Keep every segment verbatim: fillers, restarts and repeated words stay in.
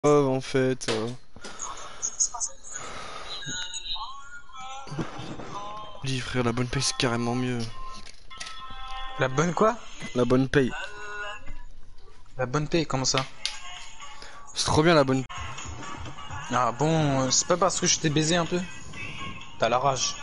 Euh, en fait. Euh... Dis frère, la bonne paye c'est carrément mieux. La bonne quoi? La bonne paye. La bonne paye, comment ça? C'est trop bien la bonne. Ah bon, euh, c'est pas parce que je t'ai baisé un peu? T'as la rage.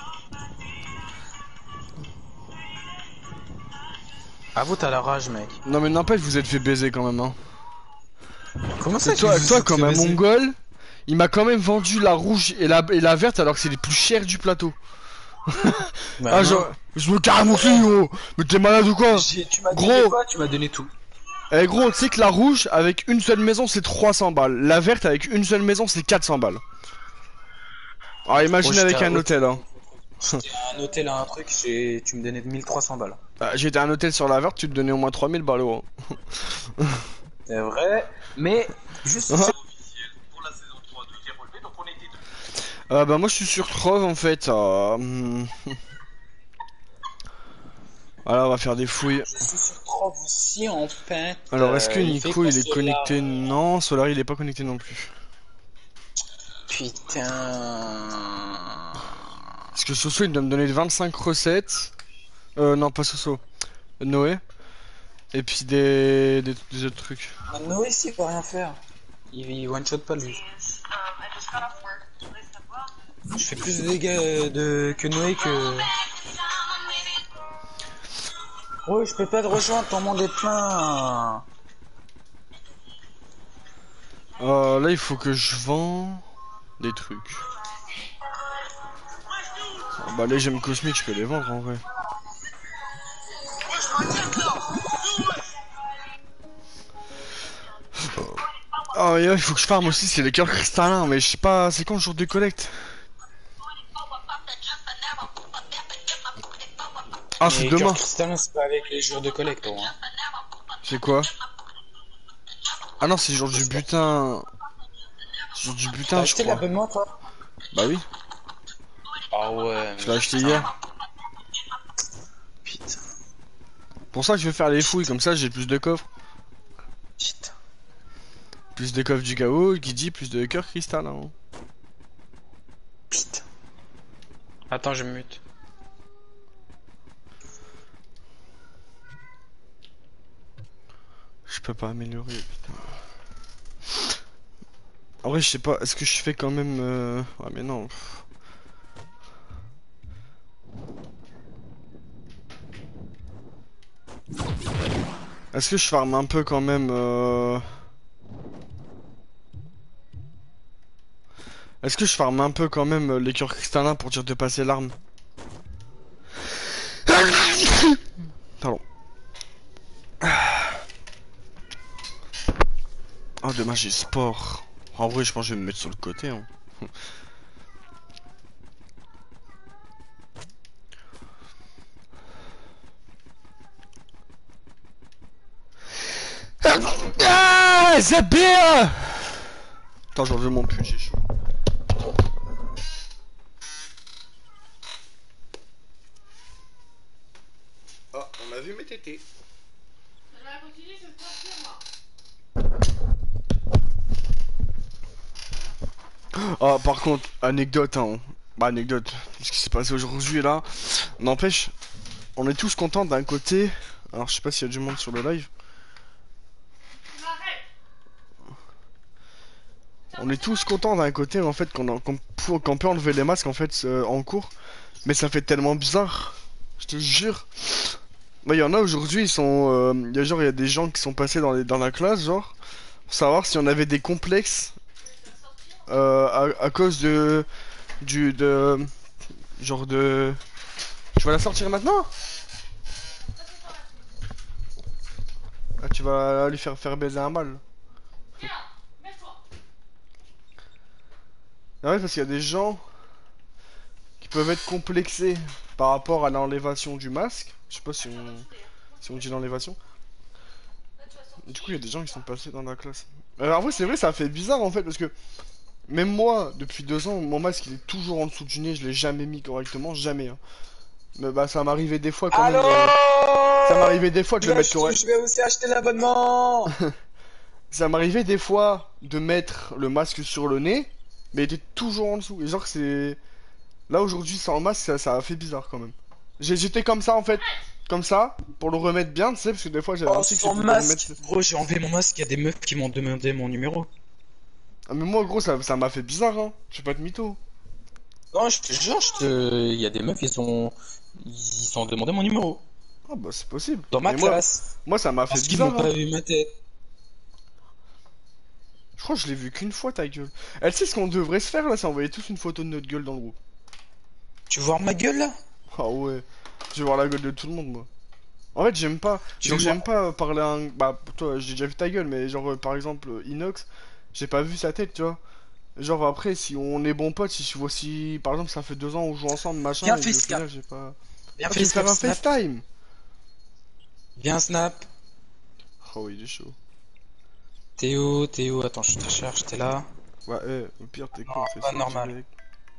Avoue, t'as la rage, mec. Non mais n'empêche, vous êtes fait baiser quand même, hein. Comment Et ça que toi, vous toi êtes comme fait un baiser? mongol, il m'a quand même vendu la rouge et la, et la verte alors que c'est les plus chères du plateau. Bah Ah non. genre, je me carre mon cul gros. Mais t'es malade ou quoi? J'ai- Tu m'as donné Gros, quoi? Tu m'as donné tout. eh gros, tu sais que la rouge avec une seule maison c'est trois cents balles. La verte avec une seule maison c'est quatre cents balles. Alors Oh, imagine j'étais avec à, un oh, hôtel, hein. j'étais à un hôtel à un truc, j'ai- tu me donnais mille trois cents balles. Bah, j'étais à un hôtel sur la verte, tu te donnais au moins trois mille balles, gros. C'est vrai, mais juste Hein. c'est Euh, bah moi je suis sur Trove en fait. euh, hum. Voilà, on va faire des fouilles. je suis sur Trove aussi en fait. Alors est-ce que Euh, il fait Nico quoi il est Solar? connecté? Non, Solari il est pas connecté non plus. Putain. Parce que Soso il doit me donner vingt-cinq recettes. Euh non pas Soso. Noé. Et puis des, des, des autres trucs. Ah, Noé, s'il va rien faire. Il, il one shot pas lui. Je fais plus de dégâts de, que Noé que. Oh, je peux pas te rejoindre, ton monde est plein. Euh, là il faut que je vends des trucs. Ah, bah les gemmes cosmiques je peux les vendre en vrai. Oh et là, il faut que je farme aussi, c'est les cœurs cristallins, mais je sais pas, c'est quand le jour de collecte? Ah c'est Mais demain. cœur cristallin, c'est pas avec les jours de collecte, hein. C'est quoi? Ah non c'est le jour du butin. C'est le jour du T'as butin je acheté crois. l'abonnement, toi? Bah oui, Ah ouais, je mais l'ai acheté putain. hier. Putain, Pour ça que je vais faire les fouilles, putain, comme ça j'ai plus de coffres. putain. Plus de coffres du chaos, qui dit plus de cœurs cristal. Hein. Putain. Attends, je me mute. Je peux pas améliorer, putain. En vrai, je sais pas, est-ce que je fais quand même. Euh... Ouais, mais non. Est-ce que je farme un peu quand même. Euh... Est-ce que je farme un peu quand même euh, les cœurs cristallins pour dire de passer l'arme? Pardon. Oh, dommage, j'ai sport. En vrai, je pense que je vais me mettre sur le côté. Hein. Ah, Zabir! Attends, j'en veux mon pull, j'ai chaud. Oh, on a vu mes tétés. Oh, par contre, anecdote, hein. Bah, anecdote. Ce qui s'est passé aujourd'hui là. N'empêche, on est tous contents d'un côté. Alors, je sais pas s'il y a du monde sur le live. On est tous contents d'un côté en fait qu'on qu'on pour- qu'on peut enlever les masques en fait euh, en cours. Mais ça fait tellement bizarre. Je te jure. Bah, il y en a aujourd'hui, ils sont. euh, Il y a genre, il y a des gens qui sont passés dans, les, dans la classe, genre. Pour savoir si on avait des complexes. Euh, à, à cause de. Du. De. Genre de. Tu vas la sortir maintenant? Ah, tu vas lui faire faire baiser un bal. Ah ouais, parce qu'il y a des gens qui peuvent être complexés par rapport à l'enlévation du masque. Je sais pas si on, si on dit l'enlévation. Du coup, il y a des gens qui sont passés dans la classe. Alors, en vrai, c'est vrai, ça fait bizarre en fait, parce que même moi, depuis deux ans, mon masque il est toujours en dessous du nez, je l'ai jamais mis correctement, jamais. Hein. Mais bah, ça m'arrivait des fois quand même. Allô? De... Ça m'arrivait des fois de Je le vais mettre acheter- correct. je vais aussi acheter l'abonnement. Ça m'arrivait des fois de mettre le masque sur le nez, mais il était toujours en dessous. Et genre, c'est. Là, aujourd'hui, sans masque, ça, ça a fait bizarre quand même. J'ai- J'étais comme ça en fait. Comme ça, pour le remettre bien, tu sais, parce que des fois j'avais un Oh, tic, je sans pouvais remettre. masque! Gros, j'ai enlevé mon masque, il y a des meufs qui m'ont demandé mon numéro. Ah, mais moi, gros, ça ça m'a fait bizarre, hein. Je suis pas de mytho. Non, je te jure, je te... il y a des meufs, ils ont... Ils ont demandé mon numéro. Ah, bah, c'est possible. Dans ma Mais moi, classe. moi, ça m'a fait Parce qu'ils m'ont bizarre, hein. pas vu ma tête. Je crois que je l'ai vu qu'une fois, ta gueule. Elle sait ce qu'on devrait se faire là, c'est envoyer tous une photo de notre gueule dans le groupe. Tu veux voir ma gueule, là? Ah ouais. Je vais voir la gueule de tout le monde, moi. En fait, j'aime pas. Tu Genre, veux voir... j'aime pas parler à un. Bah, toi, j'ai déjà vu ta gueule, mais genre, euh, par exemple, euh, Inox, j'ai pas vu sa tête, tu vois. Genre, après, si on est bons potes, si je vois si, par exemple, ça fait deux ans on joue ensemble, machin, Viens, et que au FaceCam. final, j'ai pas. Viens, Ah, tu veux faire FaceCam, un snap. FaceTime? Viens, snap. Oh, il est chaud. Théo, Théo, attends, je te cherche, t'es là? Ouais, eh, au pire, t'es Non, con, on fait pas ça normal. direct.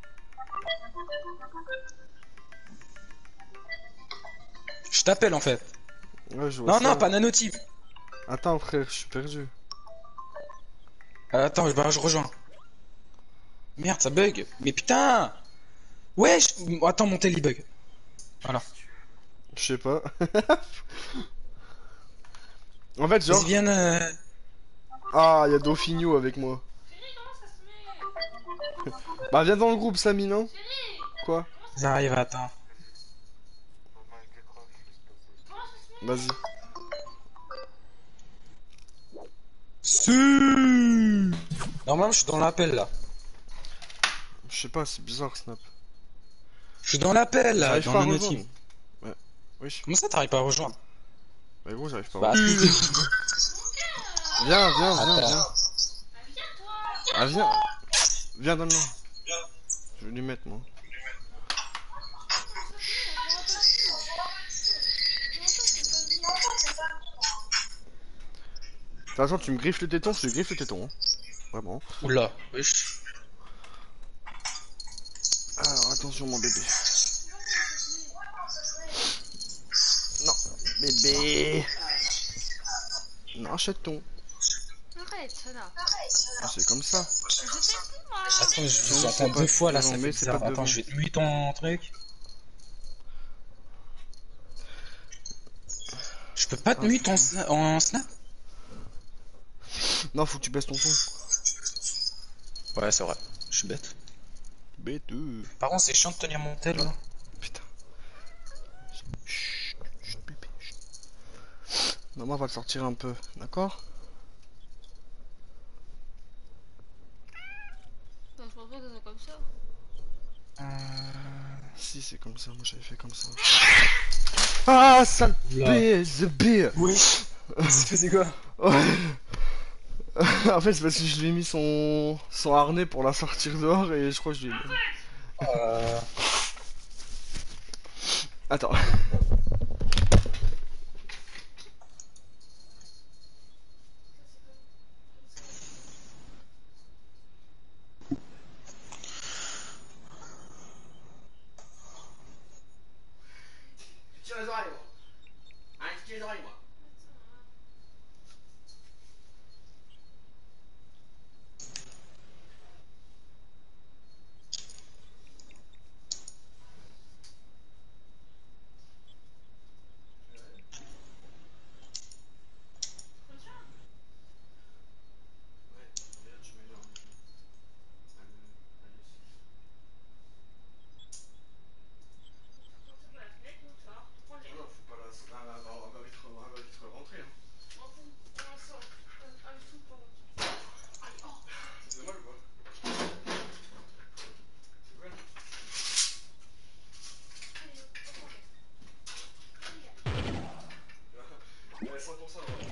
Je t'appelle, en fait. Ouais, je vois Non, non, ça. pas nanotive. Attends, frère, je suis perdu. Euh, Attends, je, bah, je rejoins. Merde, ça bug. Mais putain! Ouais, je- attends, mon tel il bug. Voilà. Je sais pas. En fait, Vas-y, genre. viens. euh, Ah, il y a Dauphinio avec moi. Bah, viens dans le groupe, Samy, non? Quoi? J'arrive, attends. Vas-y. Si. Normalement, je suis dans l'appel là. Je sais pas, c'est bizarre, Snap. Je suis dans l'appel là, J'arrive dans pas à Nano rejoindre. Team. Ouais. Wesh. Comment ça, t'arrives pas à rejoindre? Bah, gros, j'arrive pas à Bah, rejoindre. si. Viens, viens, viens, viens. Attends. Ah, viens. Viens, donne-le. Je vais lui mettre, moi. De toute façon, tu me griffes le téton, je te griffe le téton. Hein. Vraiment. Oula. Wesh. Alors, attention, mon bébé. Non. Bébé. Non, chaton. Arrête, Sana. Ah, c'est comme ça. Je sais plus, moi. Attends, je Non, vous c'est entends pas- deux fois là, non, ça mais fait c'est bizarre. pas Attends, devant. je vais te muter ton truc. Je peux pas te Ah, muter en, putain. sna- en snap? Non, faut que tu baisses ton son. Ouais, c'est vrai. Je suis bête. Bêteux. Par contre, c'est chiant de tenir mon tel là. Putain. Chut, chut, bébé. Chut. Maman va te sortir un peu, d'accord? Je pense pas que c'est comme ça. Si, c'est comme ça, moi j'avais fait comme ça. Ah, sale Oula. baise, bille. Oui. C'est quoi? Ouais. En fait, c'est parce que je lui ai mis son... son harnais pour la sortir dehors et je crois que je lui ai... Euh... Attends. Tire les oreilles, moi. Hein, tire les oreilles, moi. Non, faut pas la... Elle va, elle va vite, elle va vite rentrer. Hein. C'est mal ou pas? C'est vrai. Ouais, cent pour cent, ouais.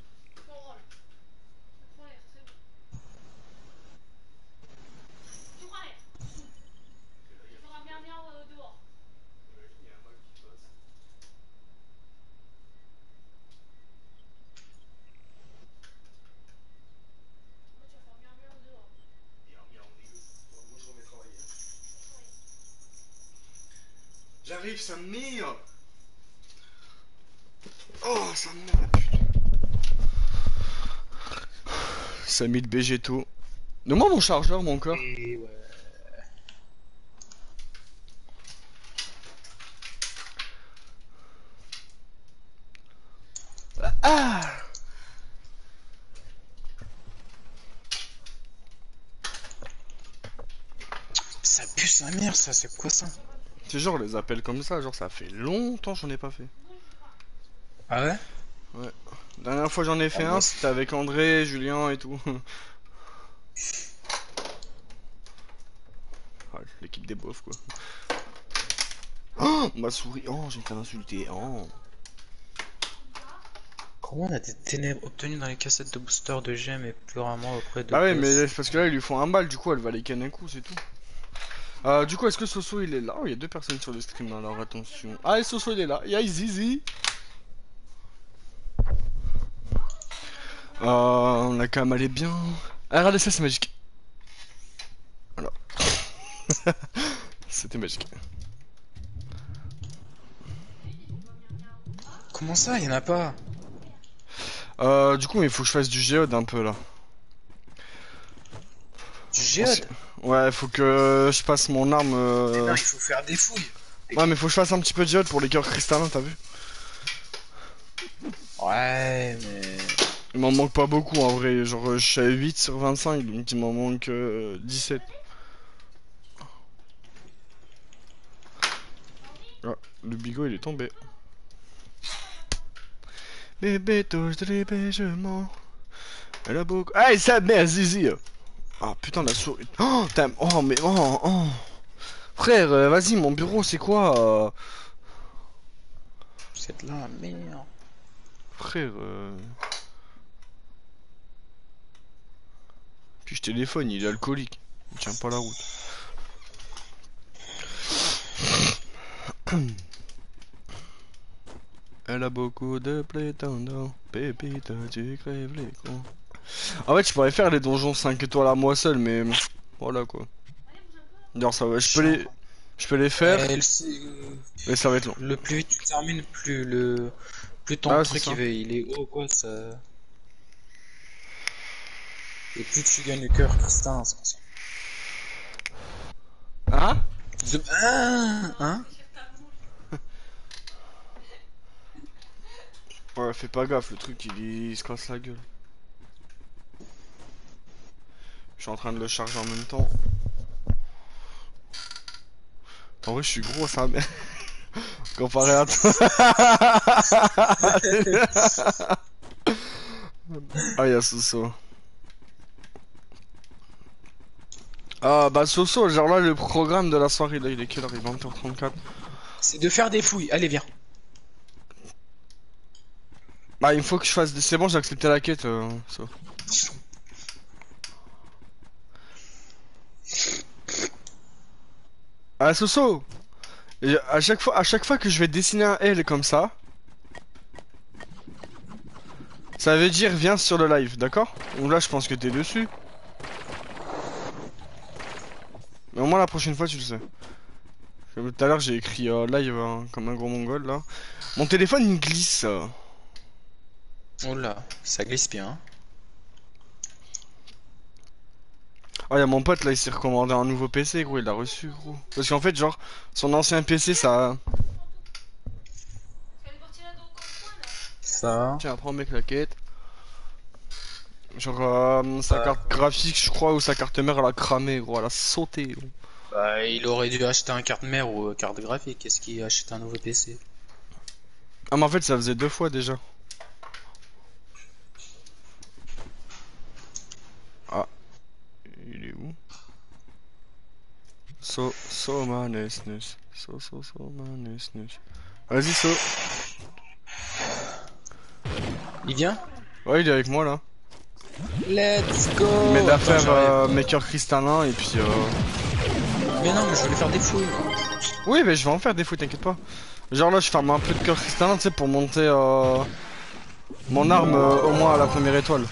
Imagine, il y a un mec qui passe. Et alors, miaou, dégueu. Bon, moi, je remets travailler. Hein. J'arrive, ça me mire. Oh, ça me mire la pute. Ça a mis le B G tout. Donne-moi mon chargeur, mon corps. Et ouais. Ah! Ça pue sa mère, ça, c'est quoi ça? C'est genre les appels comme ça, genre ça fait longtemps que j'en ai pas fait. Ah ouais? La dernière fois j'en ai fait Ah un, bah. c'était avec André, Julien et tout. Ah, l'équipe des beaufs quoi. Oh, ma souris, oh j'ai été insulté. Oh. Comment on a des ténèbres obtenues dans les cassettes de booster de gemmes et plus rarement auprès de Bah ouais, boss. mais c'est parce que là ils lui font un bal, du coup elle va les canner un coup, c'est tout. Euh, du coup, est-ce que Soso il est là? Oh, il y a deux personnes sur le stream alors attention. Ah, et Soso il est là, y'a Zizi. Euh, on a quand même allé bien. Ah, regardez ça, c'est magique. Voilà. C'était magique. Comment ça, y en a pas? Euh, du coup, il faut que je fasse du géode un peu là. Du géode? Ouais, faut que je passe mon arme. Euh... Non, il faut faire des fouilles. Ouais, mais faut que je fasse un petit peu de géode pour les cœurs cristallins, t'as vu? Ouais, mais... Il m'en manque pas beaucoup en vrai, genre je suis à huit sur vingt-cinq, donc il m'en manque euh, dix-sept. Ah, le bigot il est tombé. Bébé touche de l'hébergement. Elle a beaucoup. Ah, ça merde, Zizi! Ah putain, la souris. Oh, t'as. Oh, mais. Oh, oh. Frère, euh, vas-y, mon bureau c'est quoi euh... C'est de la merde. Frère. Euh... Puis je téléphone, il est alcoolique. Il tient pas la route. Elle a beaucoup de prétendants. Pépite, tu crèves les cons. En fait, je pourrais faire les donjons cinq étoiles à moi seul, mais voilà quoi. D'ailleurs, ça va, je peux les, je peux les faire, Euh, le, mais ça va être long. le plus vite tu termines, plus le, plus ton Ah, truc c'est il, ça. va- il est haut quoi, ça. Et plus tu gagnes le cœur cristallin, c'est pour ça. Hein? The... Ah, hein? Ouais, fais pas gaffe, le truc il, il se casse la gueule. Je suis en train de le charger en même temps. En vrai, je suis gros, ça, mais. Comparé à toi. Ah, y'a Soso. Ah, bah, Soso, genre là, le programme de la soirée, là, il est quelle heure? Il est vingt heures trente-quatre. C'est de faire des fouilles, allez viens. Bah, il faut que je fasse des. C'est bon, j'ai accepté la quête, euh, ça. Ah, Soso! Et à chaque fois, à chaque fois que je vais dessiner un L comme ça, ça veut dire viens sur le live, d'accord? Donc là, je pense que t'es dessus. Mais au moins la prochaine fois, tu le sais. Comme tout à l'heure, j'ai écrit euh, live hein, comme un gros mongol là. Mon téléphone il glisse. euh. Oh là, ça glisse bien. Hein. Ah, y'a mon pote là, il s'est recommandé un nouveau P C, gros, il l'a reçu, gros. Parce qu'en fait, genre, son ancien P C, ça. Ça. Tiens, prends mec la quête. Genre, euh, sa Bah, carte graphique, je crois, ou sa carte mère, elle a cramé, gros, elle a sauté, gros. Bah, il aurait dû acheter un carte mère ou euh, carte graphique. Qu'est-ce qu'il achète un nouveau P C? Ah, mais en fait, ça faisait deux fois déjà. Ah, il est où? So, so manesnus. So, so, so manesnus. Vas-y, So. Il vient? Ouais, il est avec moi là. Let's go! Il m'aide à Attends, faire j'arrive. euh, mes cœurs cristallins et puis. Euh... Mais non, mais je voulais faire des fouilles. Oui, mais je vais en faire des fous, t'inquiète pas. Genre là, je ferme un peu de cœur cristallin, tu sais, pour monter euh... mon arme euh, au moins à la première étoile.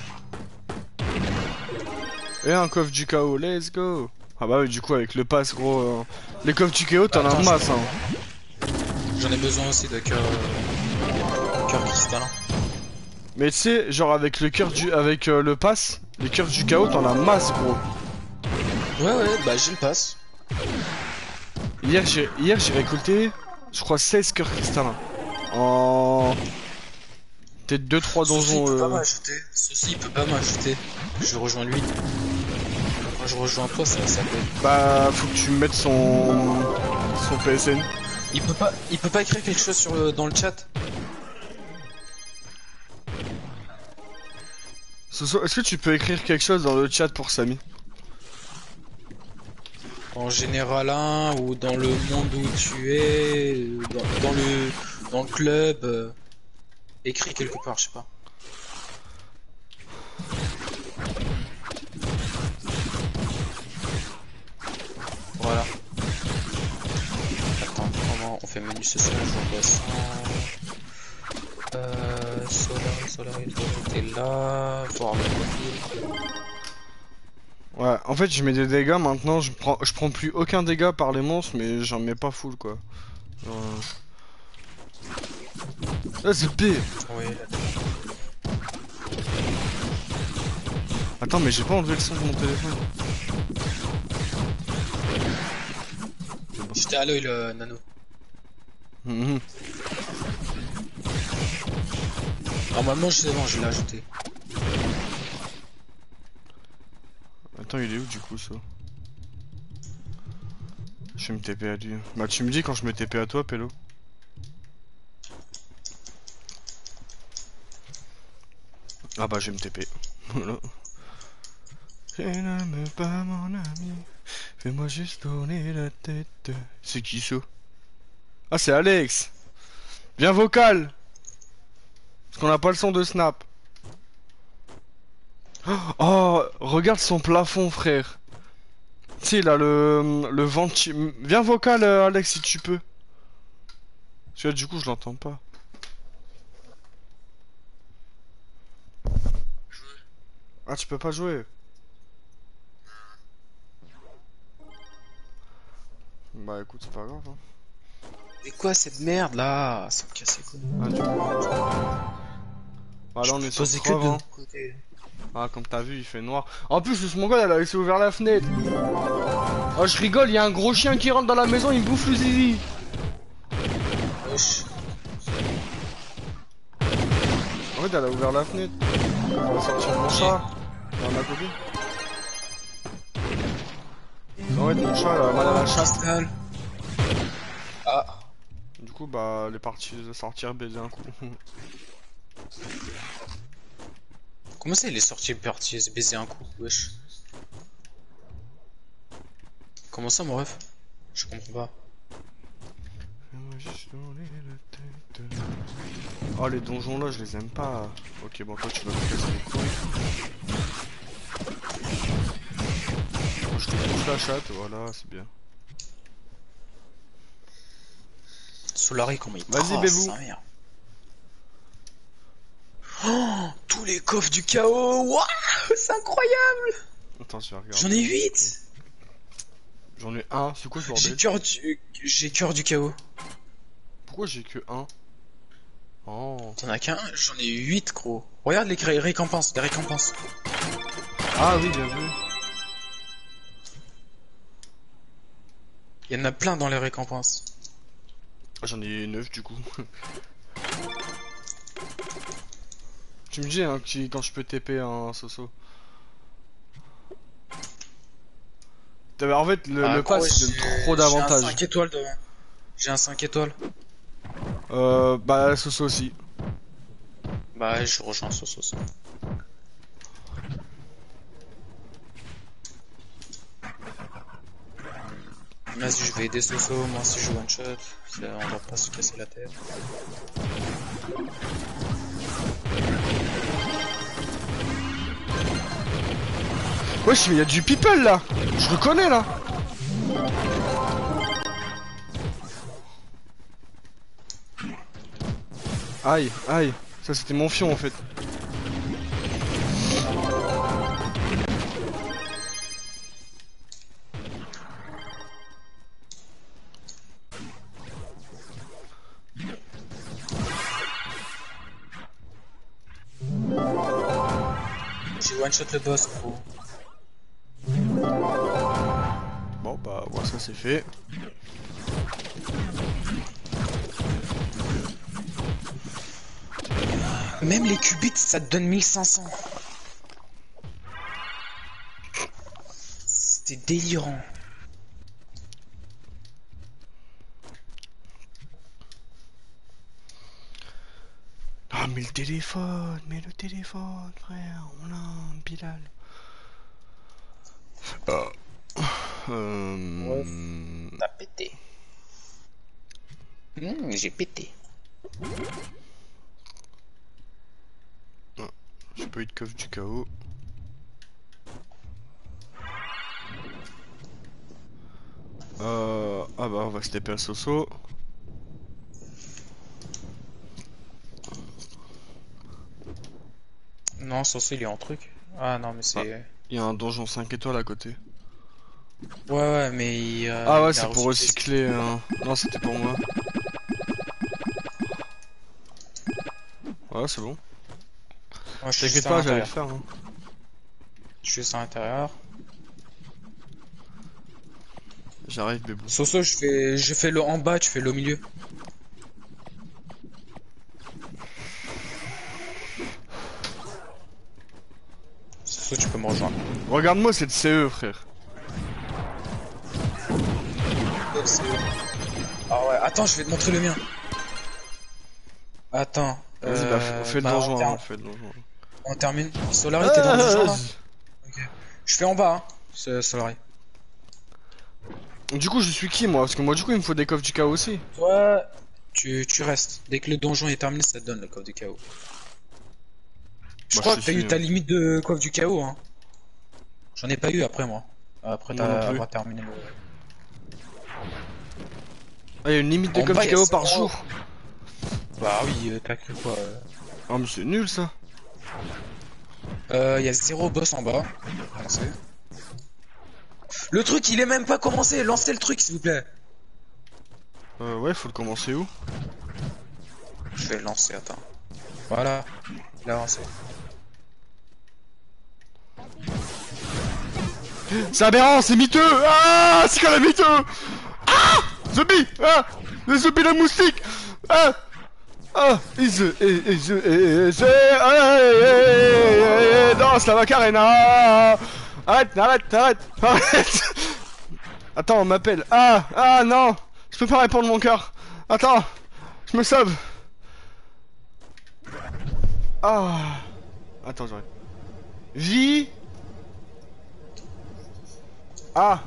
Et un coffre du chaos, let's go! Ah bah oui, du coup, avec le pass, gros. Euh... Les coffres du chaos, t'en as Attends, en masse, je- hein. J'en ai besoin aussi de cœur. Euh... cœur cristallin. Mais tu sais, genre avec le cœur du. Avec euh, le pass, Les cœurs du chaos, t'en as masse, gros. Ouais, ouais, bah j'ai le pass. Hier, j'ai hier j'ai récolté, je crois, seize cœurs cristallins. En... Peut-être deux trois Ceci, il donjons. peut pas Euh... m'ajouter. Ceci, il peut pas m'ajouter. Je rejoins lui. Quand je rejoins toi, ça s'appelle. Bah, faut que tu mettes son... son P S N. Il peut pas, il peut pas écrire quelque chose sur le, dans le chat. Soso, est-ce que tu peux écrire quelque chose dans le chat pour Samy? En général un ou dans le monde où tu es, euh, dans, dans le dans le club, euh, écrit quelque part, je sais pas. Voilà. Attends, comment on fait menu social, je vois ça. Euh, Solar, Solar, t'es là, voir le profil. Ouais, en fait, je mets des dégâts maintenant, je prends, je prends plus aucun dégât par les monstres, mais j'en mets pas full, quoi. Genre, euh... Ah, c'est pire. Oui. Attends, mais j'ai pas enlevé le son de mon téléphone. J'étais à l'œil le nano. Mhm. Normalement, je sais bon, je l'ai ajouté. Attends, il est où du coup ça? Je vais me T P à lui. Bah, tu me dis quand je me T P à toi, Pélo. Ah bah, je vais me T P. Voilà. Je n'aime pas mon ami. Fais-moi juste tourner la tête. C'est qui ça? Ah, c'est Alex. Viens vocal. Parce qu'on a pas le son de Snap. Oh, regarde son plafond, frère. Tu sais, il a le, le venti... Viens vocal, euh, Alex, si tu peux. Parce que là, du coup, je l'entends pas. Ah, tu peux pas jouer. Bah, écoute, c'est pas grave. Hein. Mais quoi cette merde là? Ça me casse les couilles. Ah, du coup... Ah, là, on est sur Posez que Trove, de hein. mon côté. Ah, comme t'as vu, il fait noir. En plus, ce mongol, elle a laissé ouvert la fenêtre. Oh, je rigole, il y a un gros chien qui rentre dans la maison, il me bouffe le zizi. Wesh. En fait, elle a ouvert la fenêtre. On va sortir mon chat. Dans ma copine. En fait, mon chat, elle a mal à la chatte. Cristal. Ah. Du coup, bah, elle est partie sortir baiser un coup. Comment ça il est sorti parti se baiser un coup? Wesh. Comment ça mon ref? Je comprends pas. Oh, les donjons là, je les aime pas. Ok, bon, toi, tu vas me casser les couilles. Je te touche la chatte, voilà, c'est bien. Solari, comment il Vas-y, trace, Bébou. sa mère. Oh, tous les coffres du chaos. Waouh, c'est incroyable. Attends, je vais regarder. J'en ai huit. J'en ai un, c'est quoi ce J'ai bordel? cœur du... J'ai cœur du chaos. Pourquoi j'ai que un? Oh. T'en as qu'un? J'en ai huit, gros. Regarde les ré- récompenses, les récompenses. Ah oui, bien vu. Il y en a plein dans les récompenses. J'en ai neuf du coup. Tu me dis hein, qui- quand je peux T P un Soso. T'avais- En fait, le, Ah, le gros, pass il donne j'ai- trop J'ai un d'avantages. cinq étoiles de... J'ai un cinq étoiles. Euh, bah, Soso aussi. Bah ouais, je rejoins ce sauce. Vas-y, je vais aider Soso, moi si je one shot, ça, on va pas se casser la tête. Wesh, mais y'a du people là. Je reconnais là. Aïe, aïe. Ça c'était mon fion en fait. J'ai one shot le boss, gros. Bon bah voilà, ça c'est fait. Même les qubits, ça te donne mille cinq cents. C'était délirant. Ah mais le téléphone, mais le téléphone, frère, on a un Bilal. Euh... euh... T'as pété. Mmh, j'ai pété. J'ai pas eu de coffre du chaos. Euh... Ah bah on va se taper à Soso. Non, censé il est en truc. Ah non, mais c'est... Il y a un donjon cinq étoiles à côté. Ouais, ouais, mais il, euh, Ah ouais, il a c'est pour recyclé. recycler. Hein. Non, c'était pour moi. Ouais, c'est bon. Moi, je suis T'inquiète juste à pas, j'allais le l'intérieur. faire. Hein. Je suis juste à l'intérieur. J'arrive, bébou. Soso, je fais, je fais le en bas, tu fais le au milieu. Soso, tu peux me rejoindre. Regarde-moi cette C E, frère. Ah ouais, attends, je vais te montrer le mien. Attends. Vas-y, euh, bah, fais le bah, donjon, on, ter- hein, fais le donjon. on termine. Solari, t'es dans le donjon là? Ah, Ok. Je fais en bas, hein, ce Solari. Du coup, je suis qui, moi? Parce que moi, du coup, il me faut des coffres du chaos aussi. Toi, tu, tu restes. Dès que le donjon est terminé, ça te donne le coffre du chaos. Je Moi, crois je que te t'as eu suis, ta hein. limite de coffre du chaos, hein. J'en ai pas eu après, moi. Après Moi non t'as plus. avoir terminé le... Ah, il y a une limite de En coffres bas, du y a chaos par zéro. jour. Bah oui, euh, t'as cru quoi euh... Ah, mais c'est nul, ça. Euh, y a zéro boss en bas. Lancez. Le truc, il est même pas commencé. Lancez le truc, s'il vous plaît. Euh, ouais, faut le commencer où? Je vais le lancer, attends. Voilà. Il a lancé. C'est aberrant, c'est miteux. Ah, c'est quand même miteux. Ah, zombie. Ah, le zombie la moustique. Ah, ah, is, is, is, is, danse la Macarena. Arrête, arrête, arrête, arrête. Attends, on m'appelle. Ah, ah non, je peux pas répondre mon cœur. Attends, je me sauve. Ah, attends, j'arrive. Vie. Ah.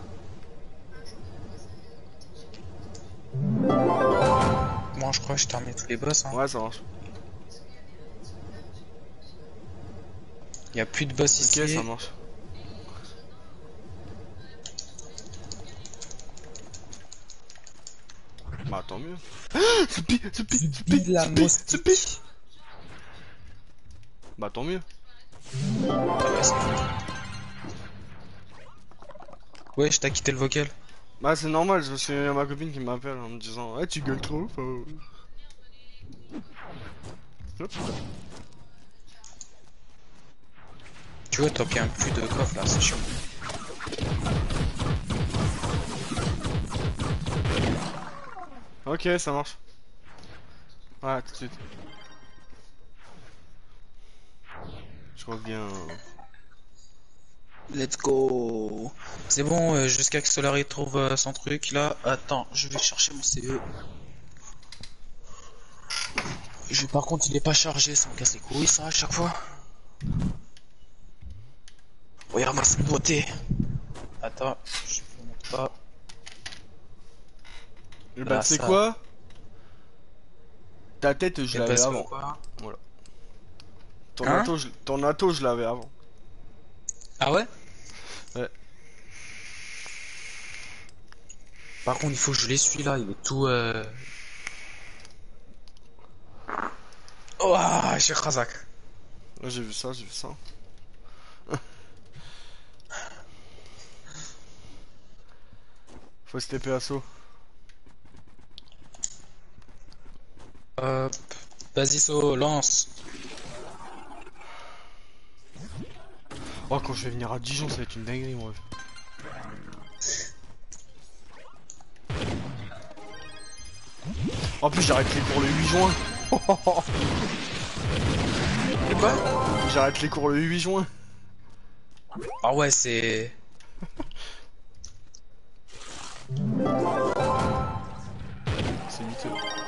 Moi, je crois que j'ai terminé tous les boss. Hein. Ouais, ça marche. Y a plus de boss Ok, ici. ça marche. Bah tant mieux. Ce pi, ce pi, ce pi, de la ce pi, ce pi. moustique. Bah tant mieux. Ah ouais, c'est fini. Ouais, je t'ai quitté le vocal. Bah c'est normal, je suis ma copine qui m'appelle en me disant ouais tu gueules trop. Faut... Hop. Tu vois, toi qui as plus de coffre là, c'est chiant. Ok, ça marche. Ouais, tout de suite. Je reviens. Let's go. C'est bon, euh, jusqu'à que Solari trouve euh, son truc là. Attends, je vais chercher mon C E. Je, par contre, il est pas chargé, ça me casse les couilles ça à chaque fois. Regarde-moi cette beauté. Attends, je vous montre pas. Et bah Là, tu sais ça. quoi? Ta tête je Et l'avais parce que avant. quoi Voilà. Ton Hein ato, je... ton ato je l'avais avant. Ah ouais? Ouais. Par contre, il faut que je l'essuie là, il est tout. Euh... Oh, ah, j'ai Khazak. Ouais, j'ai vu ça, j'ai vu ça. Faut se T P assaut. Hop. Vas-y, So, lance. Oh, quand je vais venir à Dijon, ça va être une dinguerie, mon ref. En plus, j'arrête les cours le huit juin. Et quoi? J'arrête les cours le huit juin. Ah ouais, c'est... C'est miteux.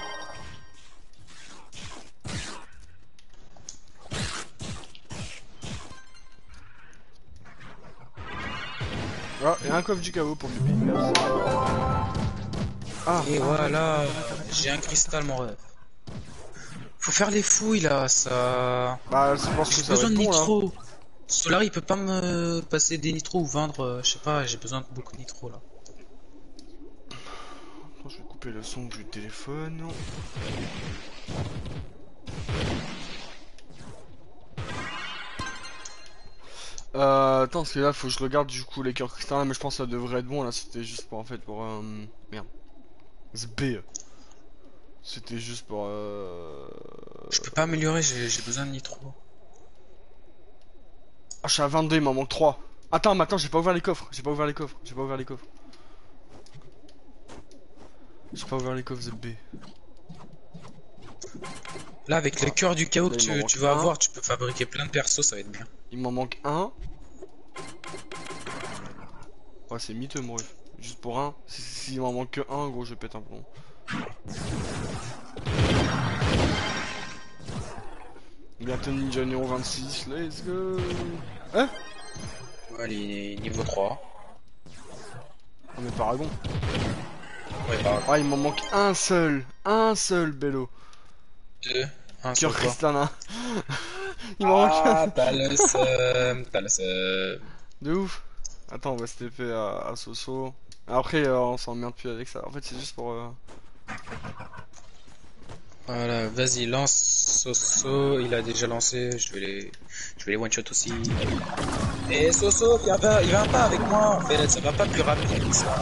Ah, et un coffre du caveau pour Pipi. Merci. Ah, Et ah, voilà, j'ai un cristal, mon rêve. Faut faire les fouilles, là, ça... bah, je pense que J'ai ça va besoin être de bon, là. nitro. Solar, il peut pas me passer des nitros ou vendre, euh, je sais pas, j'ai besoin de beaucoup de nitro, là. Attends, je vais couper le son du téléphone. Euh, attends, parce que là, faut que je regarde du coup les cœurs cristallins, mais je pense que ça devrait être bon. Là, c'était juste pour en fait pour euh... merde. C'est B. C'était juste pour euh... Je peux pas améliorer, j'ai j'ai besoin de nitro. Ah, je suis à vingt-deux, il m'en manque trois. Attends, mais attends, j'ai pas ouvert les coffres. J'ai pas ouvert les coffres. J'ai pas ouvert les coffres. J'ai pas ouvert les coffres Z B. Là, avec le Ah. cœur du chaos Là, que il m'en tu, manque tu vas un. avoir, tu peux fabriquer plein de persos, ça va être bien. Il m'en manque un. Ouais, c'est miteux, mon ref. Juste pour un. S'il si, si, il m'en manque que un, gros, je pète un plomb. Bientôt Ninja numéro vingt-six, let's go. Hein? Ouais, les niveau trois. Oh, mais Paragon. Ouais, bah, Ah, il m'en manque un seul. Un seul, Bello. deux, un Cœur sur quoi? cristallin. Il m'en manque Ah, un. t'as le seum, t'as le seum. De ouf. Attends, on va se taper à, à Soso. Après, euh, on s'emmerde plus avec ça. En fait, c'est juste pour... Euh... Voilà, vas-y, lance Soso, il a déjà lancé, je vais les, je vais les one-shot aussi. Et Soso, viens pas, il vient pas avec moi, en fait, ça va pas plus rapide que ça.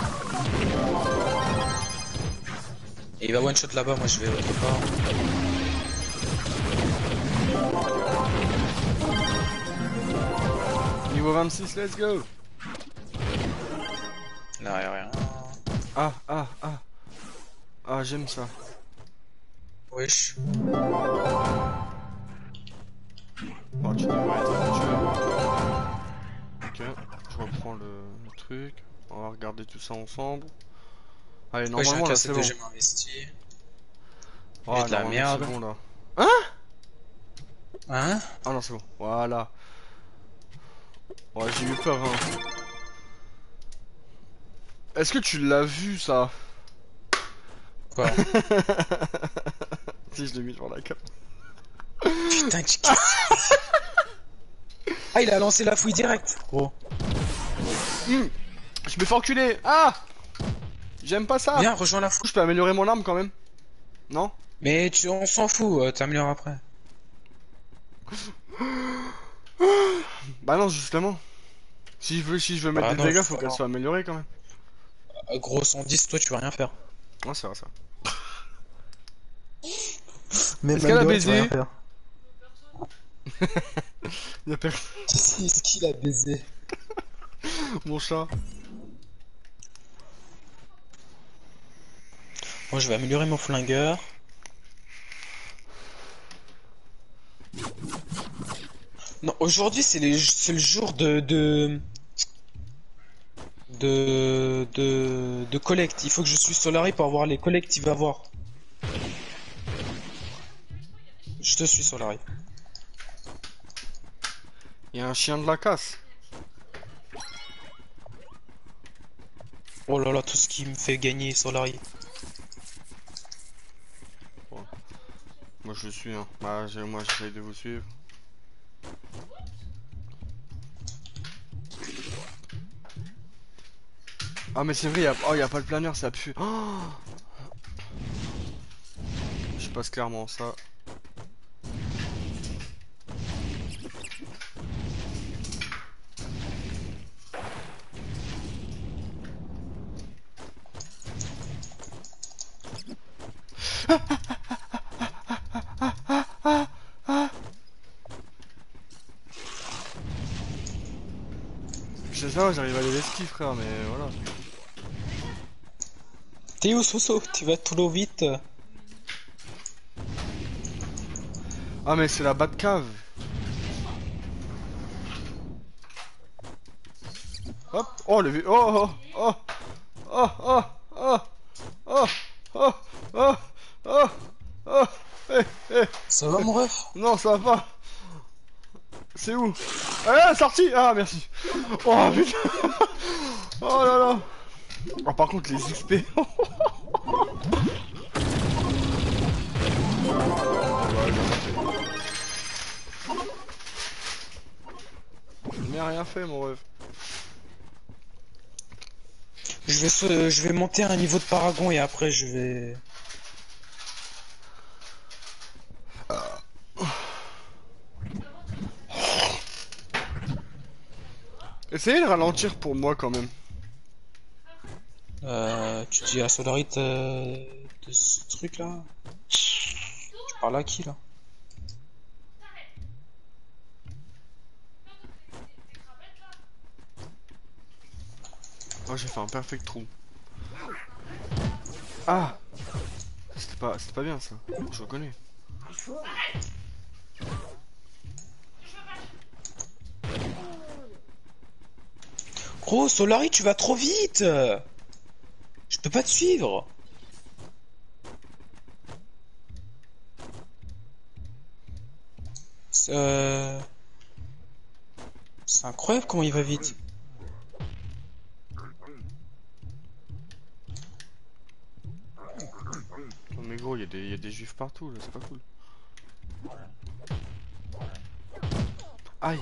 Et il va one-shot là-bas, moi je vais autre part. Niveau vingt-six, let's go. Non, y'a rien. Ah, ah, ah. Ah, j'aime ça. Wesh. Oh, tu devrais être tueur. Ok, je reprends le, le truc. On va regarder tout ça ensemble. Allez, Ouais, j'ai un normalement, là, c'est cassette bon. de j'ai investi. Oh, J'ai de la normalement, merde. c'est bon, là. Hein? Ah non, c'est bon. Voilà. Ouais, j'ai eu peur, hein. Est-ce que tu l'as vu, ça? Quoi? Si, je l'ai mis sur la cape. Putain, tu Ah, il a lancé la fouille direct. Gros. Mmh. Je me fais enculer. Ah! J'aime pas ça. Viens, rejoins la fouille. Je peux améliorer mon arme quand même. Non? Mais tu, on s'en fout, euh, t'améliores après. Bah non, justement. Si je veux, si je veux mettre Bah des non, dégâts, il faut faut qu'elle avoir- soit améliorée quand même. Euh, Gros cent dix, toi tu vas rien faire. Ouais, c'est vrai ça. Mais Est-ce qu'elle a baisé? faire. Y'a personne. Qu'est-ce qu'il a baisé? Mon chat. Moi je vais améliorer mon flingueur. Non, aujourd'hui c'est les- c'est le jour de de de de de collecte. Il faut que je suis Solari pour avoir les collectes qu'il va avoir. Je te suis Solari. Y'a un chien de la casse. Oh là là, tout ce qui me fait gagner Solari. Moi je le suis, hein. Bah, j'ai- moi j'essaye de vous suivre. Ah, mais c'est vrai, y'a oh, y a pas le planeur, ça pue. Oh, je passe clairement ça. ça va, j'arrive à les esquiver, frère, mais voilà. T'es où, Soso? Tu vas tout l'eau vite. Ah, mais c'est la Batcave. Hop. Oh, le vi- Oh, oh, oh, oh, oh, oh, oh, oh, oh, oh, oh, eh, eh. Ça va, mon ref? Non, ça va pas. C'est où? Ah, sorti. Ah, merci. Oh, putain. Oh là là. Oh, par contre, les X P. Mais rien fait, mon ref. Je vais, se- je vais monter à un niveau de paragon et après je vais... Essayez de ralentir pour moi quand même. Euh, tu dis à Solarit euh, de ce truc là? Tu parles à qui là? Oh, j'ai fait un perfect trou. Ah, c'était pas, c'était pas bien ça. Je reconnais. Gros, Solarit, tu vas trop vite! Je peux pas te suivre! C'est euh... c'est incroyable comment il va vite. Oh, mais gros, il y, a des- y a des juifs partout là, c'est pas cool. Aïe.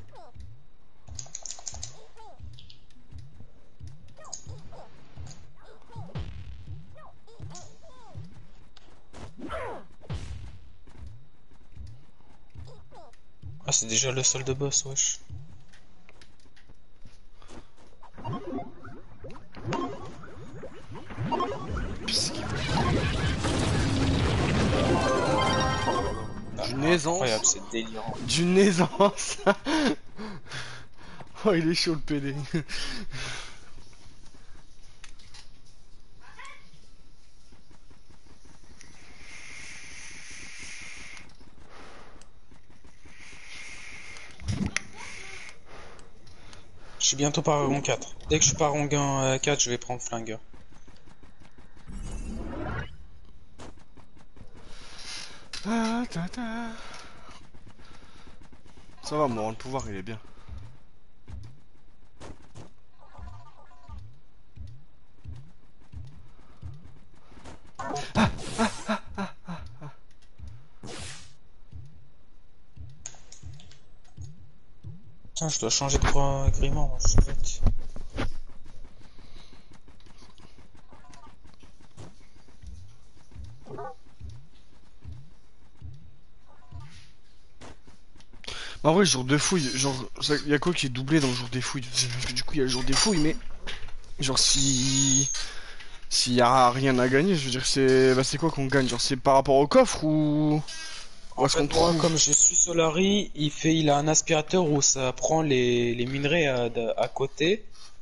Ah, c'est déjà le sol de boss, wesh. D'une aisance. Incroyable, c'est délirant. D'une aisance. Oh, il est chaud le P D. Je suis bientôt paragon quatre. Dès que je suis paragon euh, quatre, je vais prendre flingueur. Ta, ta, ta. Ça va, moi, le pouvoir, il est bien. Tiens, je dois changer de gr- gréement, je suis bête. Bah, en vrai, le jour de fouille, genre, il y a quoi qui est doublé dans le jour des fouilles? Parce que du coup, il y a le jour des fouilles, mais. Genre, si. S'il y a rien à gagner, je veux dire, c'est. Bah, c'est quoi qu'on gagne? Genre, c'est par rapport au coffre ou. Ou En est-ce qu'on fait, moi, trouve? comme je suis Solari, il fait, il a un aspirateur où ça prend les, les minerais à, de- à côté.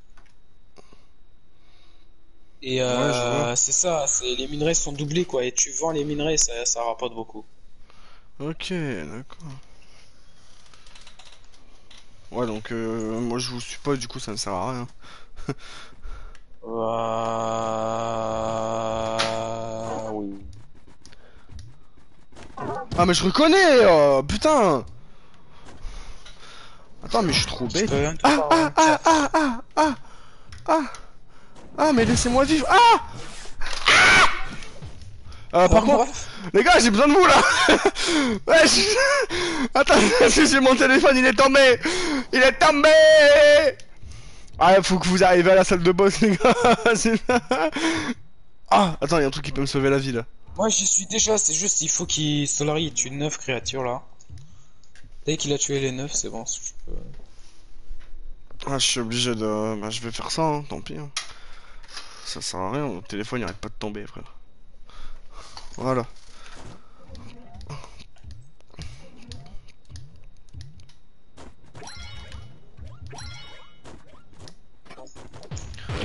Et Ouais, je vois. euh, c'est ça, c'est les minerais sont doublés quoi. Et tu vends les minerais, ça, ça rapporte beaucoup. Ok, d'accord. Ouais, donc, euh, moi, je vous suis pas, du coup, ça ne sert à rien. Euh... Oui. Ah, mais je reconnais! euh, putain! Attends, mais je suis trop Je bête. peux même te Ah, faire ah, un ah, quatre. ah, ah, ah, ah, ah, mais laissez-moi vivre. Ah! Euh, Quoi, par mon contre, ref? les gars, j'ai besoin de vous là. Ouais, je- attends, j'ai mon téléphone, il est tombé. Il est tombé. Ah, faut que vous arriviez à la salle de boss, les gars. C'est- Ah, attends, il y a un truc qui peut me sauver la vie là. Moi j'y suis déjà, c'est juste il faut qu'il Solari il tue neuf créatures là. Dès qu'il a tué les neuf, c'est bon. Je peux... Ah, je suis obligé de. Bah, je vais faire ça, hein, tant pis. hein. Ça sert à rien, mon téléphone il arrête pas de tomber, frère. Voilà.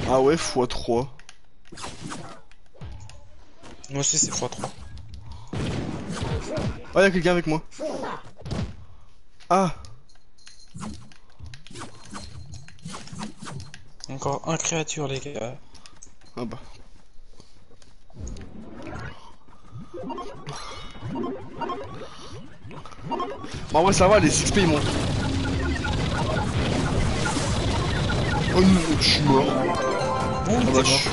Ah ouais, fois trois. Moi aussi c'est fois trois. Ah, y'a quelqu'un avec moi. Ah, Encore un créature les gars. ah bah. Bah ouais, ça va, les X P ils montent. Oh non, je suis mort. Bon, Ah t'es bah, mort. je-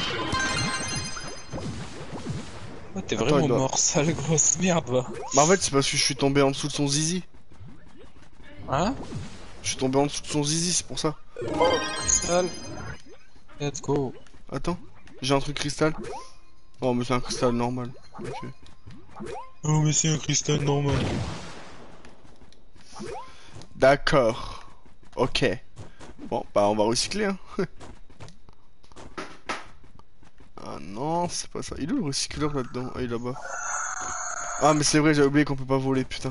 Ouais, t'es Attends, vraiment il doit- mort, sale grosse merde va. Bah en fait, c'est parce que je suis tombé en dessous de son zizi. Hein? Je suis tombé en dessous de son zizi, c'est pour ça. Cristal. Let's go. Attends, j'ai un truc cristal. Oh, mais c'est un cristal normal. Ok. Oh mais c'est un cristal normal. D'accord. Ok. Bon, bah on va recycler, hein. Ah non, c'est pas ça. Il est où le recycleur là-dedans? Ah, il est là-bas. Ah, mais c'est vrai, j'ai oublié qu'on peut pas voler, putain.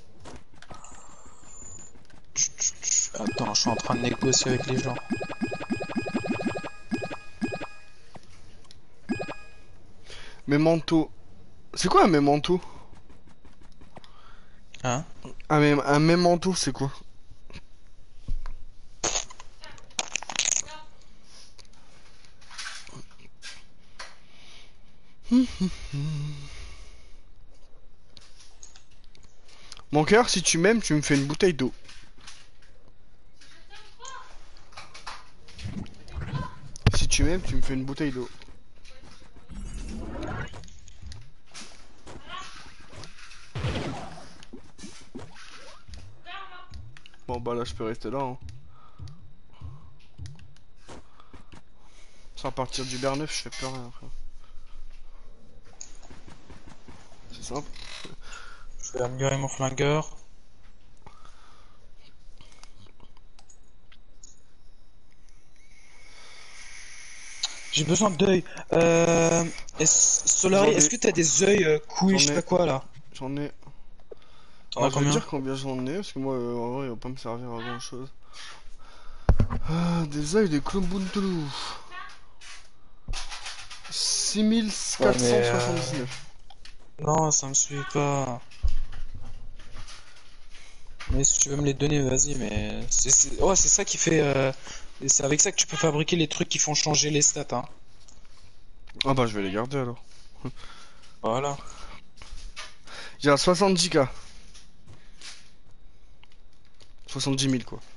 Chut, chut, chut. Attends, je suis en train de négocier avec les gens. Mes manteaux. C'est quoi un mémanteau? Hein? Un, mé un mémanteau, c'est quoi? Mon cœur, si tu m'aimes, tu me fais une bouteille d'eau. Si tu m'aimes, tu me fais une bouteille d'eau. Bon bah là je peux rester là, hein. Sans partir du Berneuf, je fais plus rien après. C'est simple. Je vais améliorer mon flingueur. J'ai besoin d'œils. Euh... est-ce- Solari, J'en ai- est-ce que t'as des œils euh, couilles, je J'en sais ai- pas quoi là? J'en ai. T'en Alors as je vais te combien? dire combien j'en ai, parce que moi euh, en vrai il va pas me servir à grand chose. Ah, des œils de Klumbuntulu. six mille quatre cent soixante-dix-neuf. Non, ça me suit pas. Mais si tu veux me les donner, vas-y, mais... c'est c'est- Ouais, c'est ça qui fait... euh, et c'est avec ça que tu peux fabriquer les trucs qui font changer les stats, hein. Ah bah je vais les garder alors. Voilà. J'ai un soixante-dix K. soixante-dix mille quoi.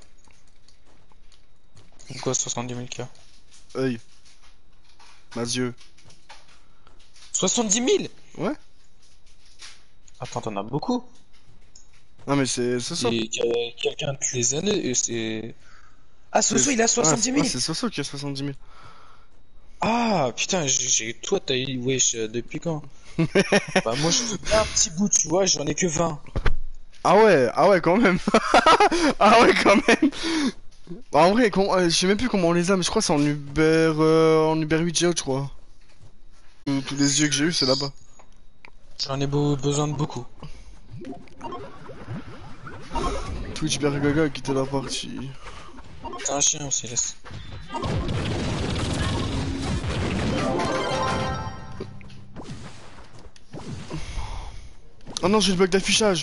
Quoi, soixante-dix mille K? Œil. Mes yeux. soixante-dix mille? Ouais. Attends, t'en as beaucoup. Non mais c'est c'est ça. Et que- quelqu'un te les a... et c'est... Ah, Soso, C'est- il a ah, soixante-dix c'est- ah, mille. c'est Soso qui a soixante-dix mille. Ah, putain, j'ai... j'ai- toi, t'as eu... Wesh, euh, depuis quand? Bah, moi, je suis un petit bout, tu vois, j'en ai que vingt. Ah ouais, ah ouais quand même. Ah ouais quand même. Bah, en vrai, comment- euh, je sais même plus comment on les a, mais je crois que c'est en Uber, euh, en Uber huit G, je crois. Tous tous les yeux que j'ai eu, c'est là-bas. J'en ai beau- besoin de beaucoup. Twitch Bergaga a quitté la partie. T'as un chien aussi, laisse. Oh non, j'ai le bug d'affichage.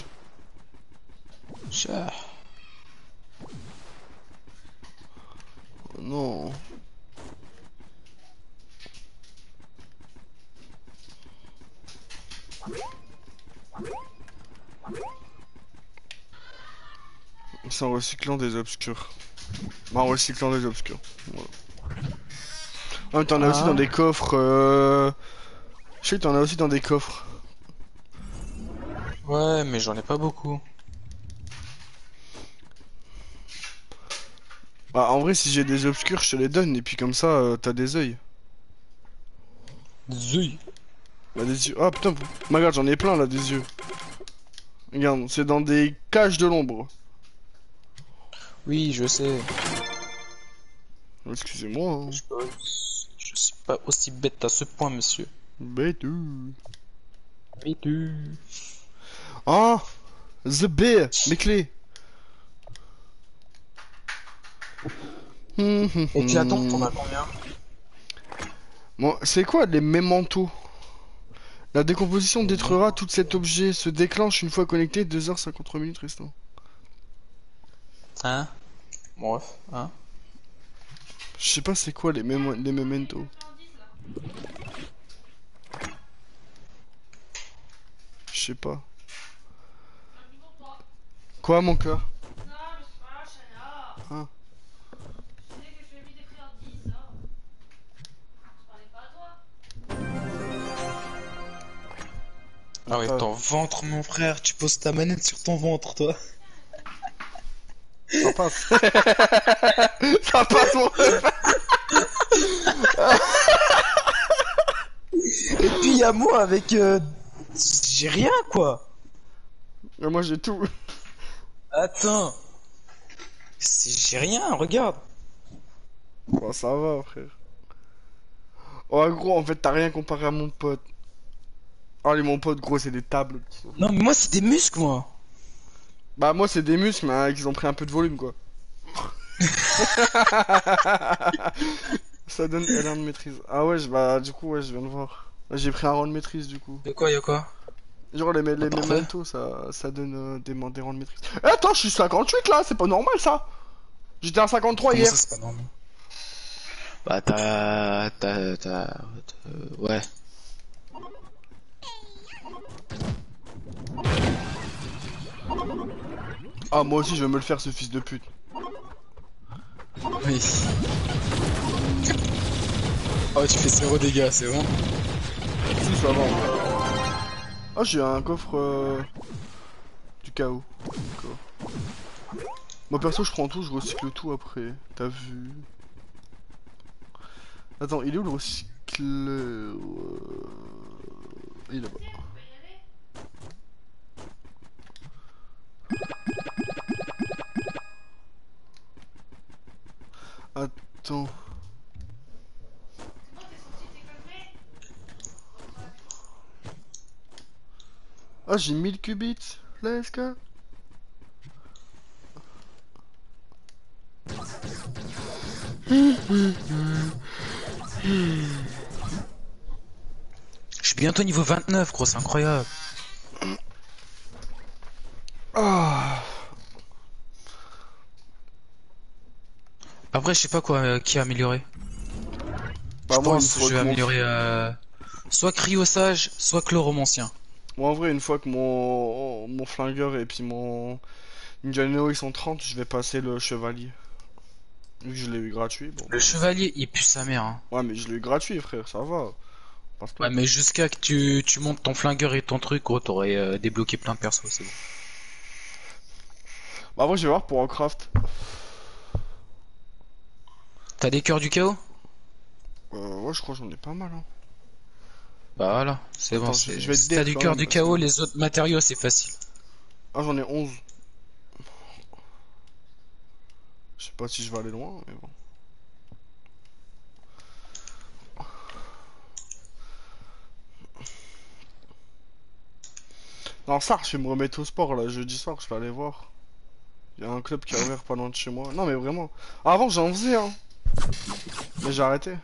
Chat. Oh non. C'est en recyclant des obscurs. Bah, en recyclant des obscurs. Voilà. Ah, mais t'en as aussi Ah. dans des coffres. Euh... Je sais que t'en as aussi dans des coffres. Ouais, mais j'en ai pas beaucoup. Bah, en vrai, si j'ai des obscurs, je te les donne. Et puis comme ça, euh, t'as des œils. Zui. Bah, des yeux. Ah putain, ma regarde, j'en ai plein là, des yeux. Regarde, c'est dans des caches de l'ombre. Oui, je sais. Excusez-moi. Hein. Je, je suis pas aussi bête à ce point, monsieur. Bête. Oui, tu. Ah, The Bear, mes clés. Hum, hum, Et puis attends, hum. t'en as combien? Bon, c'est quoi les mémentos? La décomposition détruira tout cet objet, se déclenche une fois connecté, deux heures cinquante-trois minutes restant. Hein? Bref, hein? Je sais pas c'est quoi les, mémo les mementos. Je sais pas. Quoi mon cœur? Ah. Ah ouais, Ah. ton ventre, mon frère, tu poses ta manette sur ton ventre, toi. Ça passe. Ça passe mon ref. Et puis il y a moi avec... euh, J'ai rien, quoi. Mais moi j'ai tout. Attends. C'est- J'ai rien, regarde. Bon, ça va frère. Oh gros en fait t'as rien comparé à mon pote. Allez mon pote gros c'est des tables. Non, mais moi, c'est des muscles, moi. Bah moi c'est des muscles mais hein, qu'ils ont pris un peu de volume quoi. Ça donne L un de maîtrise. Ah ouais je- bah du coup ouais je viens de voir. J'ai pris un rang de maîtrise du coup. De quoi, y'a quoi? Genre les, les Parfait. mementos ça, ça donne euh, des, des rangs de maîtrise. Eh, attends je suis cinquante-huit là c'est pas normal ça. J'étais à cinquante-trois Comment hier. ça, c'est pas normal? Bah, t'as... T'as... T'as... t'as- Ouais. Ah moi aussi je vais me le faire ce fils de pute. Oui. Oh, tu fais zéro dégâts, c'est bon? Si ça va. en vrai. Ah j'ai un coffre euh, du chaos. D'accord. Moi perso je prends tout, je recycle tout après. T'as vu? Attends, il est où le recycleur? Il est là-bas. Attends. Ah j'ai mille qubits. Let's go. Je suis bientôt niveau vingt-neuf, gros, c'est incroyable. Ah. Après, je sais pas quoi euh, qui a amélioré. Bah Je moi une pense que fois je vais que mon... améliorer euh, soit cryosage, soit chloromancien. Moi en vrai une fois que mon mon flingueur et puis mon Ninja Neo ils sont trente, je vais passer le chevalier. Vu que je l'ai eu gratuit, bon. Le chevalier, il pue sa mère. Hein. Ouais mais je l'ai eu gratuit frère, ça va. Parce que... Ouais, mais jusqu'à que tu, tu montes ton flingueur et ton truc, gros, t'aurais euh, débloqué plein de persos, c'est bon. Bah après je vais voir pour en craft. T'as des cœurs du chaos? Euh, ouais je crois que j'en ai pas mal hein. Bah voilà, c'est bon. Attends, c'est- je vais te Si dire t'as du quand cœur même, du parce chaos, que- les autres matériaux, c'est facile. Ah j'en ai onze. Je sais pas si je vais aller loin mais bon. Non ça je vais me remettre au sport là, jeudi soir je vais aller voir. Il y a un club qui a ouvert pas loin de chez moi. Non mais vraiment. Ah, avant j'en faisais hein. Mais j'ai arrêté.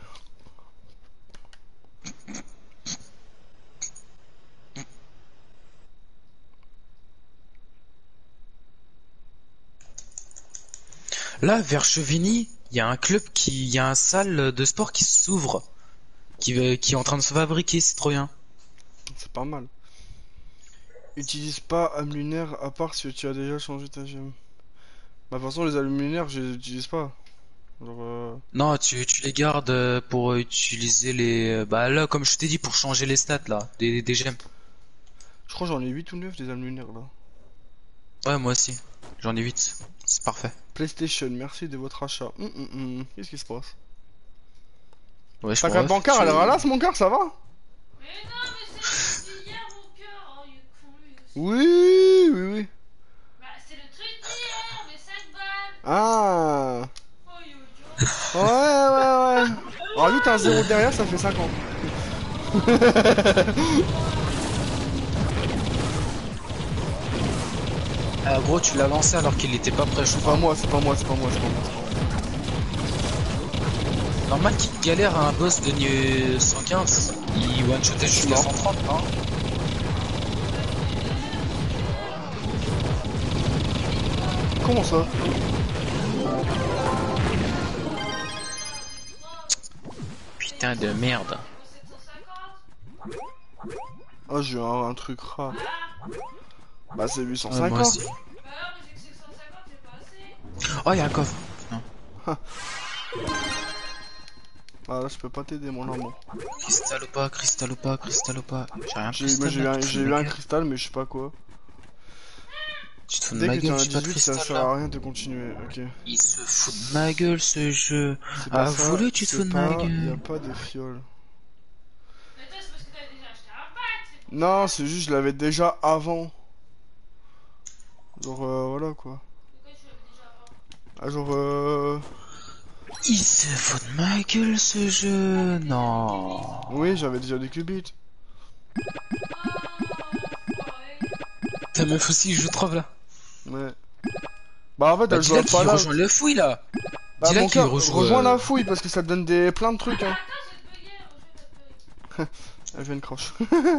Là, vers Chevigny, il y a un club qui, il y a un salle de sport qui s'ouvre, qui, va- qui est en train de se fabriquer, c'est trop bien. C'est pas mal. Utilise pas âme lunaire à part si tu as déjà changé ta gemme. Bah de toute façon les âmes lunaires je les utilise pas. Genre euh... Non, tu, tu les gardes euh, pour utiliser les, euh, bah là, comme je t'ai dit, pour changer les stats là, des, des gemmes. Je crois que j'en ai huit ou neuf des âmes lunaires là. Ouais, moi aussi, j'en ai huit, c'est parfait. PlayStation, merci de votre achat. Hum, hum, hum. Qu'est-ce qui se passe? Ouais, je Ta crois. carte bancaire elle ralasse mon cœur, ça va? Mais non, mais c'est c'est hier mon cœur. Oh, il est con lui aussi. Oui, oui, oui. Bah, c'est le truc d'hier, mais cinq balles. Ah. Oh, yo, yo. Ouais, ouais, ouais. Rajoute un zéro derrière, ça fait cinquante. Euh, gros, tu l'as lancé alors qu'il était pas prêt, je C'est pas crois. moi, c'est pas moi, c'est pas moi, c'est pas moi. c'est pas moi. Normal qu'il galère à un boss de niveau cent quinze. Il one-shotait jusqu'à cent trente, hein. Comment ça? Putain de merde. Ah, j'ai un, un truc rare. Bah, c'est huit cent Ouais, moi cinquante. aussi. Bah non, mais j'ai que sept cent cinquante, j'ai pas assez. Oh, y'a un coffre. Non. Ah, là, je peux pas t'aider, mon amour. Cristal ou pas, cristal ou pas, cristal ou pas. J'ai rien J'ai moi, j'ai eu un, j'ai eu un cristal, mais je sais pas quoi. Tu te fous de Dès ma que tu gueule, en as j'ai pas de dix-huit, ça cristal sert à là. rien de continuer. Ok. Il se fout de ma gueule ce jeu. C'est pas Ah, ça. voulu, tu te c'est fous de ma pas- Y a gueule. pas de fiole. Mais toi, c'est parce que t'avais déjà acheté un pack, c'est pour Non, c'est juste, je l'avais déjà avant. Genre, euh, voilà quoi. pourquoi tu l'avais déjà avant. Ah, genre, euh. Il se fout de ma gueule ce jeu. Non. Oui, j'avais déjà des qubits. Oh, ouais. Ta meuf aussi joue trop là. Ouais. Bah, en fait, Bah, elle joue dis-là à qu'il Fallout. rejoint le fouille là. Bah, dis-là mon qu'il cœur, rejoue, rejoins euh, la fouille parce que ça te donne des plein de trucs, hein. Attends, j'ai bugué, rejoins ta feuille. Elle fait une croche. Mais non,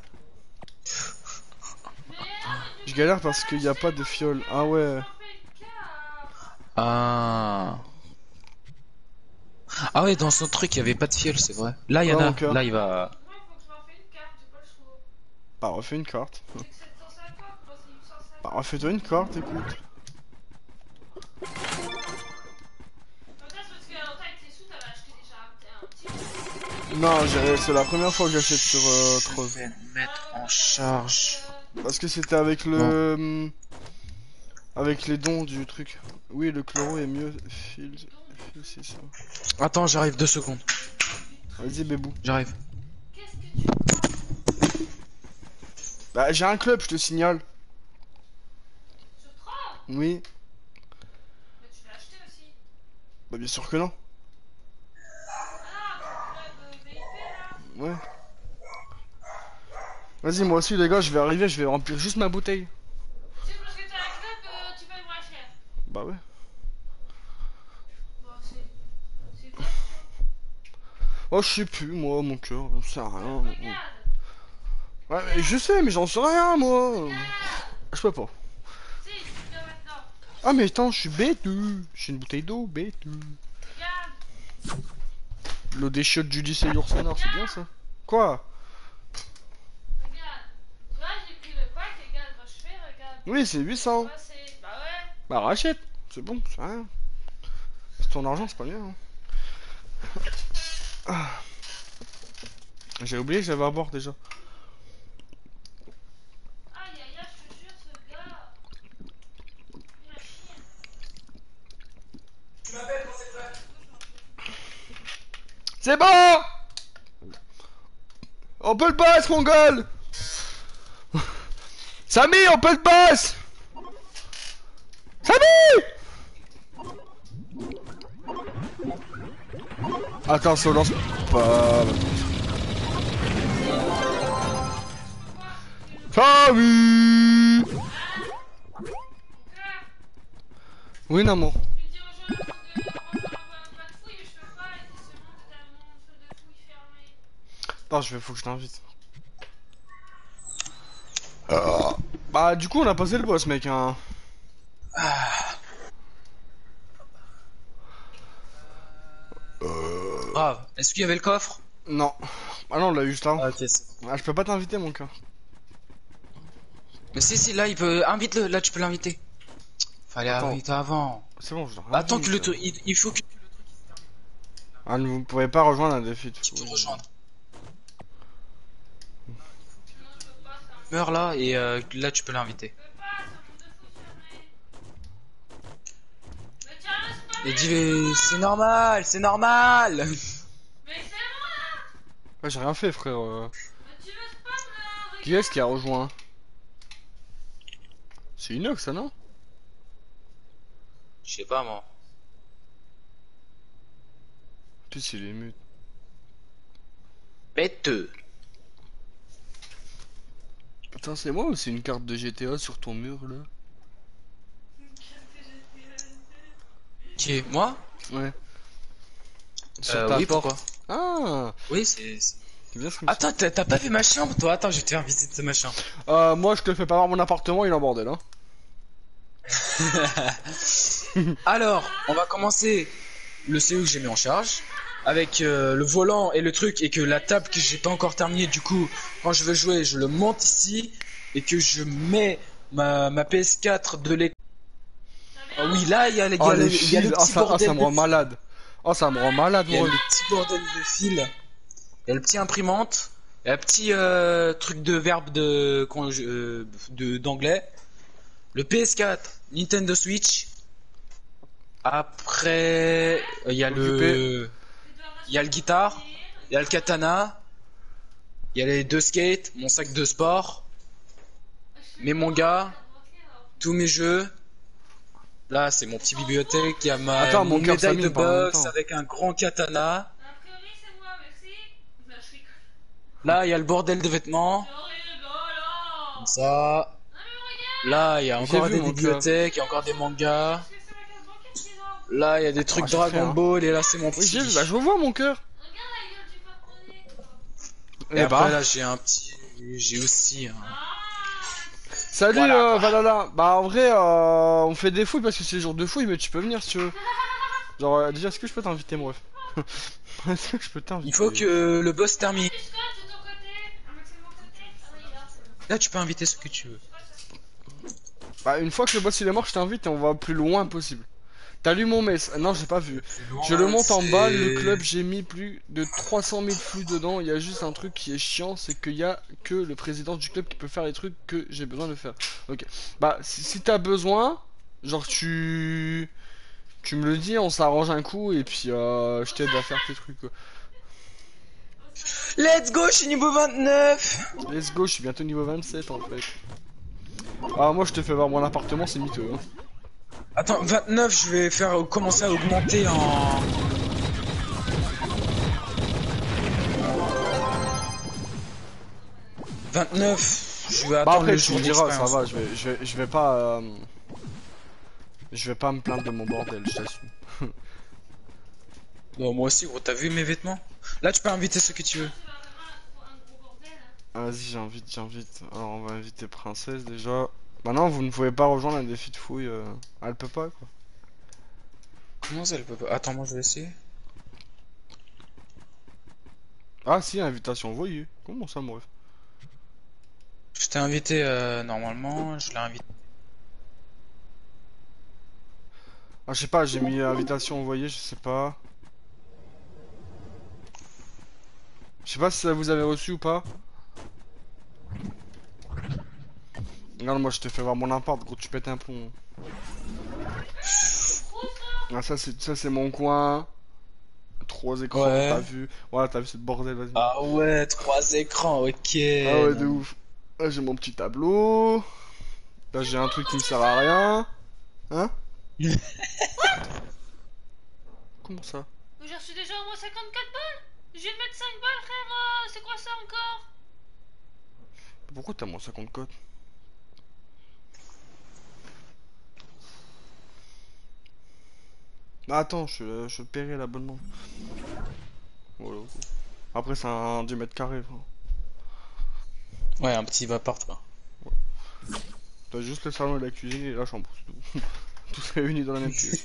Je galère parce qu'il y a pas de fiole. Ah ouais. mais fais le cas. Ah. Ah ouais, dans son truc, il y avait pas de fiole, c'est vrai. Là, il y en Ouais, a. mon cœur. Là, il va. Moi, il faut que je m'en fais une carte, j'ai pas le choix. Bah, refais une carte. J'ai que sept cent cinquante, moi, c'est huit cent cinquante. Bah, refais-toi une carte, écoute. En fait, c'est parce que longtemps, avec les sous, t'avais acheté déjà un, un petit. Non, j'ai- c'est la première fois que j'achète sur euh, Je Troll. vais me mettre en charge. Parce que c'était avec le... hum, Avec les dons du truc. Oui, le chloro est mieux. Fil... fil- c'est ça. Attends, j'arrive deux secondes. Vas-y, bébou. J'arrive. Qu'est-ce que tu Bah, j'ai un club, je te signale. Je prends. Oui. Mais tu l'as acheté aussi. Bah, bien sûr que non. Ah, le club V I P là. Ouais. Vas-y, moi aussi, les gars, je vais arriver, je vais remplir juste ma bouteille. C'est parce que t'as un club, euh, tu payes moins cher. Bah ouais. Bon, c'est. C'est quoi Oh, je sais plus, moi, mon cœur, j'en sais rien. Regarde. Ouais, mais je sais, mais j'en sais rien, moi. Je peux pas. Si, tu peux maintenant. Ah, mais attends, je suis bête. euh. J'ai une bouteille d'eau, bête. euh. Regarde. L'eau des chiottes du lycée Yourcenar, c'est bien ça. Quoi? Regarde. Tu vois, j'ai pris le pack, regarde, moi je fais, regarde. Oui, c'est huit cents. Moi, c'est. Bah ouais. Bah, rachète. C'est bon, c'est rien. C'est ton argent, c'est pas bien. Hein. Ah. J'ai oublié que j'avais à boire déjà. Aïe aïe aïe, je te jure, ce gars. Il a chier. C'est bon! On peut le pass, mon gueule! Samy, on peut le pass! Samy! Attends, ça lance pas. Samy! Oui, maman. Je lui dis aux gens de rejoindre pas de fouille, mais je peux pas, et c'est ce monde est un monde de fouilles fermé. Attends, je vais, faut que je t'invite. Euh, Bah, du coup, on a passé le boss, mec, hein. Grave. Est-ce qu'il y avait le coffre? Non. Ah non, on l'a eu juste là. Ok, c'est bon. Ah, je peux pas t'inviter, mon cœur. Mais si, si, là, il peut. Invite-le, là, tu peux l'inviter. Fallait Attends. inviter avant. C'est bon, je dois Attends que le truc. Il, il faut que Ah, vous pouvez pas rejoindre un défi. tu peux rejoindre. Meurs là, et euh, là, tu peux l'inviter. Je peux pas, c'est un monde de fouilles fermé. Mais tiens, laisse pas. Et dis, mais c'est normal, c'est normal. Mais c'est moi. Ouais, j'ai rien fait, frère. euh. Mais tu veux spam là. Qui est-ce qui a rejoint? C'est Inox, ça, non? Je sais pas, moi. Plus il est mute. Bêteux. Attends, c'est moi ou c'est une carte de G T A sur ton mur, là? Qui est moi? Ouais. Sur Euh, ta oui, porte. pourquoi? Ah, Oui, c'est... c'est- c'est bien ce que me Attends, t'as t'as pas vu ma chambre, toi? Attends, je vais te faire visiter ma chambre. Euh, moi, je te fais pas voir mon appartement, il est en bordel, hein. Alors, on va commencer le C E que j'ai mis en charge. Avec euh, le volant et le truc, et que la table que j'ai pas encore terminée, du coup, quand je veux jouer, je le monte ici, et que je mets ma, ma P S quatre de l'écran. Ah oui, là, il y a, il y Oh, a le, les il y a le fils, oh, petit ça, oh, ça bordel me de rend fil. malade. Oh, ça me rend malade, Il y a mon le ref. petit bordel de fil. Il y a le petit imprimante. Il y a le petit euh, truc de verbe de qu'on- euh, de d'anglais. Le P S quatre, Nintendo Switch. Après, euh, il y a Occupé. le, il y a le guitare, il y a le katana, il y a les deux skates, mon sac de sport, mes mangas, tous mes jeux. Là, c'est mon petit bibliothèque. Il y a ma Attends, mon mon cœur, ça médaille de mine pas en même boxe temps. avec un grand katana. A priori, c'est moi, merci. Non, je rigole. Là, il y a le bordel de vêtements. Je rigole. Comme ça. Non, mais regarde. Là, il y a J'ai encore vu, des mon cœur. bibliothèques, il y a encore des mangas. Parce que c'est ma carte bancaire qui est là. Là, il y a des trucs Ah, j'ai fait, Dragon hein. Ball, et là, c'est mon Oui, petit j'ai vu, lit. bah, je revois mon cœur. Regarde la gueule du porte-monnaie, quoi. Et Eh après, bah. là, j'ai un petit... J'ai aussi un... Ah. Salut, Voilà, euh, quoi. Valhalla. Bah, en vrai, euh, on fait des fouilles parce que c'est le jour de fouilles, mais tu peux venir si tu veux. Genre, euh, déjà, est-ce que je peux t'inviter, mon ref? Est-ce que je peux t'inviter? Il faut que le boss termine. Scott, de ton côté. Un Max de mon côté. Ah oui, là, c'est bon. Là, tu peux inviter ce que tu veux. Bah, une fois que le boss il est mort, je t'invite et on va plus loin possible. T'as lu mon mess? Non, j'ai pas vu. Je le monte en bas, le club, j'ai mis plus de trois cent mille flux dedans. Il y a juste un truc qui est chiant, c'est qu'il y a que le président du club qui peut faire les trucs que j'ai besoin de faire. Ok. Bah, si, si t'as besoin, genre tu... Tu me le dis, on s'arrange un coup et puis euh, je t'aide à faire tes trucs. Quoi. Let's go, je suis niveau vingt-neuf. Let's go, je suis bientôt niveau vingt-sept en fait. Ah, moi je te fais voir mon appartement, c'est miteux. Hein. Attends, vingt-neuf, je vais faire commencer à augmenter en... vingt-neuf, je vais Bah attendre après le tu jour me diras, ça d'expérience. va, je vais, je vais, je vais pas... euh, Je vais pas me plaindre de mon bordel, je t'assume. Bon, moi aussi, gros, t'as vu mes vêtements? Là, tu peux inviter ceux que tu veux. C'est vraiment un gros bordel. Hein. Vas-y, j'invite, j'invite. Alors on va inviter Princesse déjà. Bah non, vous ne pouvez pas rejoindre un défi de fouille. euh, Elle peut pas quoi. Comment ça, elle peut pas... Attends, moi, je vais essayer. Ah si, invitation envoyée. Comment ça, mon ref? Je t'ai invité, euh, normalement, je l'ai invité. Ah je sais pas, j'ai mis invitation envoyée, je sais pas. Je sais pas si ça vous avez reçu ou pas. Regarde, moi je te fais voir mon appart, gros, tu pètes un plomb. Ah ça c'est ça c'est mon coin. Trois écrans, Ouais. t'as vu. Voilà, t'as vu ce bordel, vas-y. Ah ouais, trois écrans, ok. Ah ouais, de ouf. Là j'ai mon petit tableau. Là j'ai un truc qui me sert à rien. Hein? Comment ça? Mais j'ai reçu déjà au moins cinquante-quatre balles. Je viens de mettre cinq balles, frère. euh, C'est quoi ça encore? Pourquoi t'as moins cinquante codes? Ah, attends, je, je paierai l'abonnement. Voilà. Après c'est un dix mètres carrés. Frère. Ouais, un petit appart, quoi. T'as juste le salon et la cuisine et la chambre, c'est tout. Tous réunis dans la même pièce.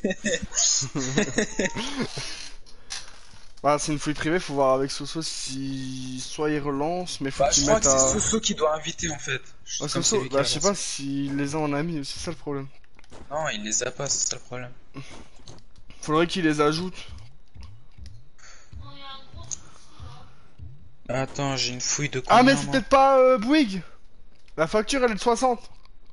Voilà, c'est une fouille privée, faut voir avec Soso si soit il relance, mais faut Bah, je qu'il crois mette que c'est à... Soso qui doit inviter, en fait. Ah, Comme c'est Soso, lui qui bah a je sais lancé. pas s'il les a en ami, c'est ça le problème. Non, il les a pas, c'est ça le problème. Faudrait qu'il les ajoute. Oh, il y a un gros souci là. Attends, j'ai une fouille de Ah combien, mais c'est moi peut-être pas euh, Bouygues. La facture elle est de soixante.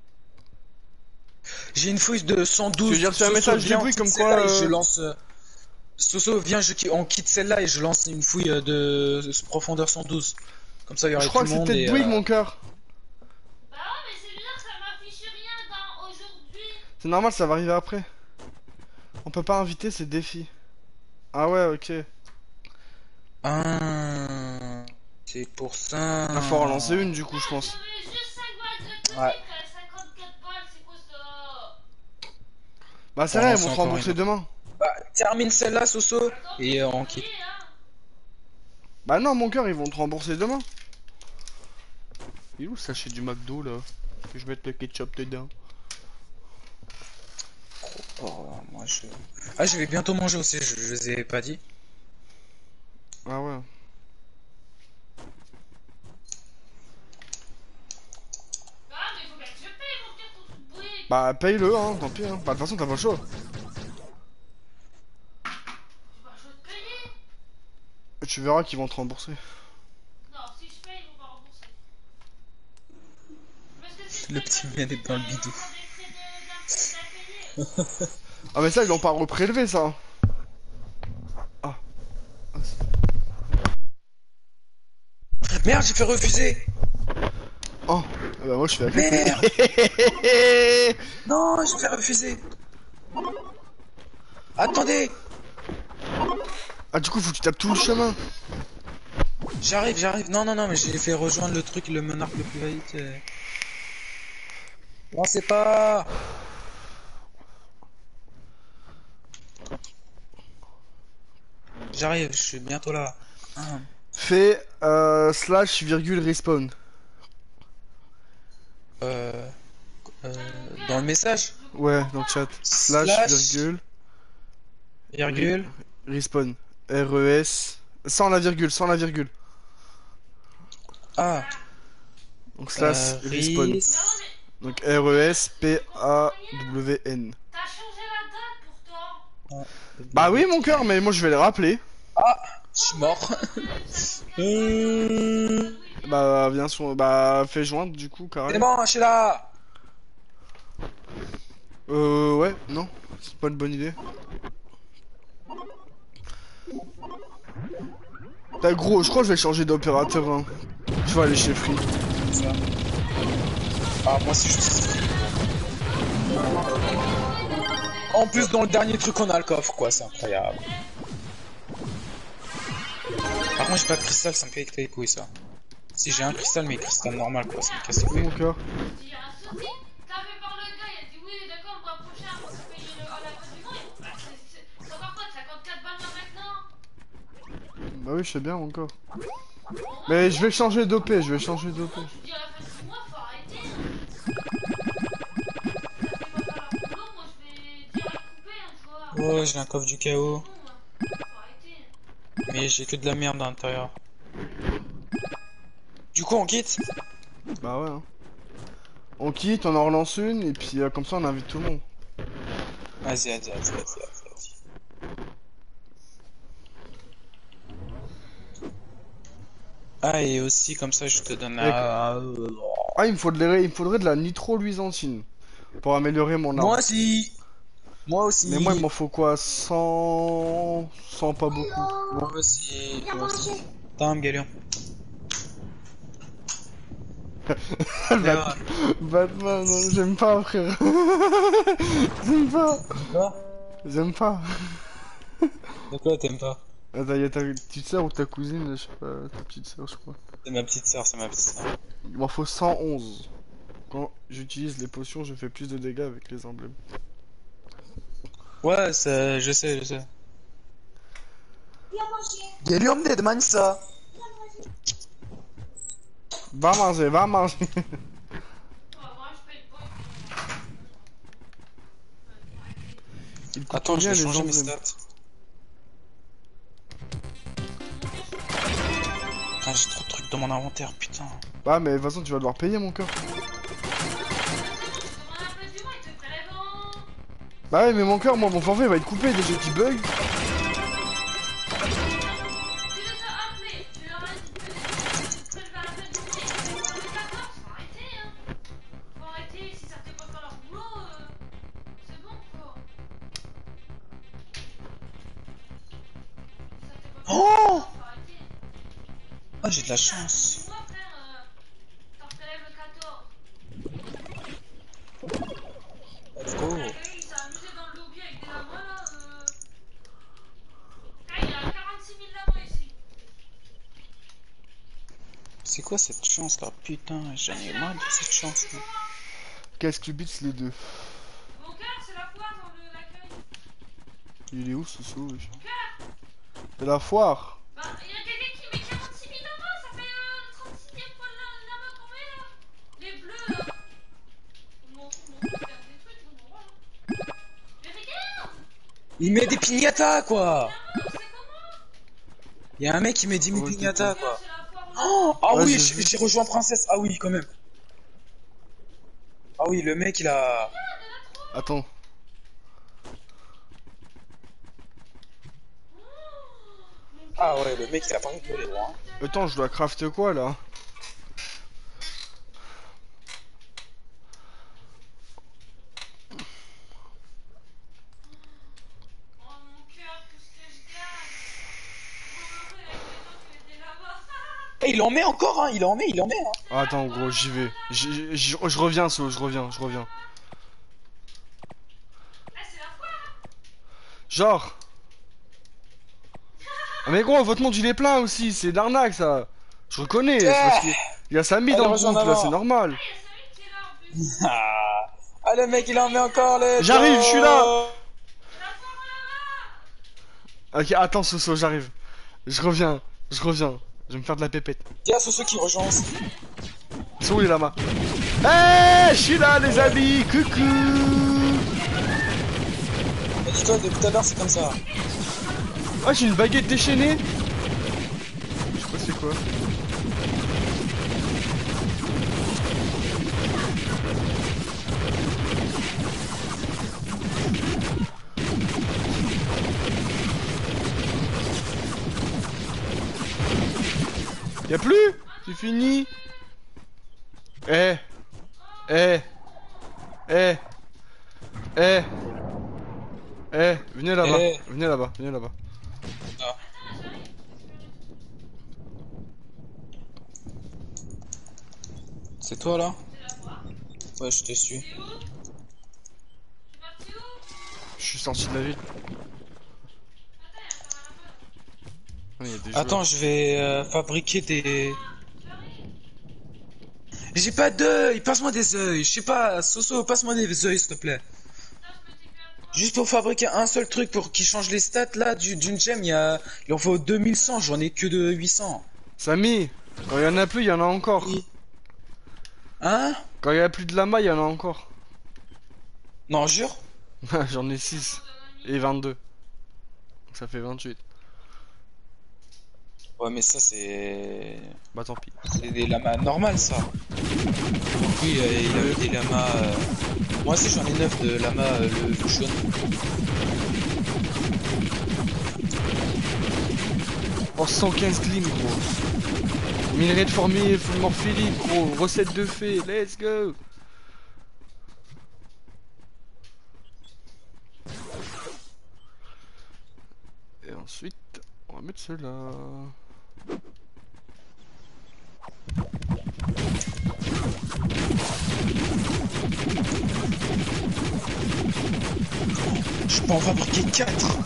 J'ai une fouille de cent douze. Parce que j'ai reçu un Soso, message de viens, on bruit quitte comme celle-là quoi, et je euh, lance... euh, Soso, viens, je... qui- on quitte celle-là et je lance une fouille euh, de profondeur cent douze. Comme ça, il y aurait Je crois tout que le c'est monde peut-être et... Bouygues euh, mon cœur. Bah ouais, mais c'est bizarre, ça m'affiche rien dans aujourd'hui. C'est normal, ça va arriver après. On peut pas inviter ces défis. Ah ouais, ok. Ah, c'est pour ça. Il faut relancer une du coup je pense. J'avais juste cinq balles de côté, Ouais. frère. cinquante-quatre balles, c'est quoi ça? Bah c'est On vrai, ils lance vont se encore rembourser une. demain. Bah, termine celle-là, Soso, et euh, on quitte. Bah non, mon cœur, ils vont te rembourser demain. Il est où le sachet du McDo là? Que je mette le ketchup dedans. Oh, moi je... Ah, je vais bientôt manger aussi, je, je vous ai pas dit. Ah ouais. Ah, mais faut bien que je paye mon pire ton truc pourri. Bah paye-le, hein, tant pis. Hein. Bah de toute façon, t'as pas le choix. J'ai pas le choix de payer. Tu verras qu'ils vont te rembourser. Non, si je paye, ils vont pas rembourser. Parce que si je Le paye petit pas, vient d'être dans le ils vont bidou. avoir des frais de- d'impôt à payer. Ah mais ça, ils l'ont pas reprélevé ça. Ah. Ah, c'est- Merde, j'ai fait refuser. oh. Ah bah moi je fais la Merde. quête. Non, j'ai fait refuser. Attendez. Ah du coup faut que tu tapes tout le chemin. J'arrive, j'arrive. Non, non, non, mais j'ai fait rejoindre le truc, le monarque le plus vite. euh. Non, c'est pas. J'arrive, je suis bientôt là. Ah. Fais euh, slash virgule respawn. Euh, euh, dans le message, Ouais, dans le chat. Slash, Slash. virgule virgule. respawn. R E S. Sans la virgule, sans la virgule. Ah, Donc slash euh, respawn. ris- Donc R E S P A W N. T'as changé la date pourtant. Bah oui mon cœur, mais moi je vais les rappeler. Je suis mort. Hum, Bah viens sur. Bah fais joindre du coup C'est carré. bon, je suis là. Euh ouais, non, c'est pas une bonne idée. T'as gros, je crois que je vais changer d'opérateur. Hein. Je vais aller chez Free. Ça. Ah, moi c'est juste. En plus, dans le dernier truc, on a le coffre, quoi, c'est incroyable. Par contre, j'ai pas de cristal, ça me fait les couilles, ça. Si j'ai un cristal, mais cristal normal, quoi, ça me casse les Oui couilles. mon cœur. Il y a un souci. T'as fait par le gars, il a dit oui, d'accord, on va approcher pour se payer le, à la fin du mois. Bah, c'est c'est- c'est encore quoi, cinquante-quatre balles là maintenant. Bah oui, je sais bien mon cœur. Mais je vais changer d'O P, je vais changer d'O P. Tu dis à la fin du mois, faut arrêter. Hein. Ça fait pas faire leur boulot, moi je vais direct couper, hein, tu vois. Oh, j'ai un coffre du chaos. Non, hein. Faut arrêter. Mais j'ai que de la merde à l'intérieur. Du coup, on quitte? Bah ouais. Hein. On quitte, on en relance une, et puis euh, comme ça on invite tout le monde. Vas-y, vas-y, vas-y, vas-y, vas-y. Ah, et aussi, comme ça, je te donne un... Ah, il me faudrait, il me faudrait de la nitro-luisantine pour améliorer mon arme. Moi aussi. Moi aussi. Mais moi il m'en faut quoi? cent... cent pas beaucoup. Moi aussi. Moi aussi. Tam, Galion. Bat- Batman, non, j'aime pas frère. J'aime pas. Quoi? J'aime pas. De quoi t'aimes pas? Attends, y'a ta petite soeur ou ta cousine, je sais pas, ta petite soeur je crois. C'est ma petite soeur, c'est ma petite soeur. Il m'en faut cent onze. Quand j'utilise les potions, je fais plus de dégâts avec les emblèmes. Ouais, ça, je sais, je sais. Galion me demande ça. Va manger, va manger. Ouais, moi je paye pas. Il coûte Attends, je combien, vais les changer mes emblèmes? stats. Ah, j'ai trop de trucs dans mon inventaire, putain. Bah mais de toute façon tu vas devoir payer mon cœur. Comment la fin du mois, il te prélève en. Bah ouais mais mon cœur, moi mon forfait va être coupé dès que j'ai petit bug. Tu les as appelés, tu leur as dit que tu préleves à la fin du mois, ils te prélèvent en d'accord, faut arrêter, hein. Faut arrêter, si ça te fait pas faire leur boulot, euh, c'est bon quoi. Si ça te fait pas faire leur Oh! boulot, faut arrêter. Ah, j'ai de la chance. Moi, frère, euh, t'en prélèves le quatorze. Let's go. Le gars, il s'est amusé dans le lobby avec des lamas là. Euh... Ah, il y a quarante-six mille lamas ici. C'est quoi cette chance là? Putain, j'en ai marre de cette chance là. Qu'est-ce que tu bits les deux? Mon cœur, c'est la poire dans le- l'accueil. Il est où ce saut? C'est la foire. Bah, il y a quelqu'un qui met quarante-six mille lamas, ça fait euh, trente-sixième fois le lama qu'on met là. Les bleus là. On m'en fout, on m'en fout, faire des trucs, on m'en voit. Mais regarde! Il met des piñatas quoi. Lamas, c'est comment? Il y a un mec qui met dix mille Ouais, piñatas Regarde, quoi. c'est la foire au Oh, ah Ouais, oui, j'ai j'ai vu. j'ai rejoint Princesse. Ah oui, quand même. Ah oui, le mec il a. Attends. Ah ouais, le mec il a pas rigolé, hein. Attends, je dois craft quoi là? Oh mon cœur, qu'est-ce que je gagne? Trop heureux avec les gens qui mettent des lamas. Eh, il en met encore, hein. Il en met, il en met, hein. Ah, attends, gros, j'y vais. J'y- j'y- Je reviens, So, je reviens, je reviens. Ah, c'est la foire. Genre. Ah, mais gros, votre monde il est plein aussi, c'est de l'arnaque ça. Je reconnais, c'est parce qu'il il y a Samy Allez, dans le rejoins groupe là, avant. c'est normal. Ah, il y a Samy qui est là en plus. Ah, ah, le mec il en met encore les. J'arrive, je suis là. La foire au lama. Ok, attends, Soso, j'arrive. Je reviens, je reviens. Je vais me faire de la pépette. Il y a ceux qui rejoignent aussi. Ils sont où les lamas? Eh, je suis là les amis, coucou. Mais dis-toi, depuis tout à l'heure c'est comme ça. Ah, j'ai une baguette déchaînée. Je sais pas c'est quoi. Y'a plus? C'est fini? Eh. Eh. Eh. Eh. Eh. Venez là-bas. Eh. Venez là-bas. Venez là-bas. Ah. C'est toi là? Ouais, je te suis. C'est où? Je suis parti où? Je suis sorti de la ville. Ah, y a des joueurs. Attends, je vais euh, fabriquer des. J'ai pas d'œil, passe-moi des œils. Je sais pas, Soso, passe-moi des œils s'il te plaît. Juste pour fabriquer un seul truc pour qu'il change les stats là du- d'une gemme, il y a. Il en faut deux mille cent, j'en ai que de huit cents. Samy, quand il y en a plus, il y en a encore. Hein? Quand il y a plus de lama, il y en a encore. Non, jure? J'en ai six et vingt-deux. Donc ça fait vingt-huit. Ouais, mais ça c'est. Bah tant pis. C'est des lamas normales ça. Oui, euh, il a eu des lamas. euh, Moi aussi j'en ai neuf de lamas euh, le, le jaune. Oh, cent quinze clean, gros. Minerai de formier, morphilique, gros. Recette de fée, let's go. Et ensuite, on va mettre cela. Je peux en fabriquer quatre.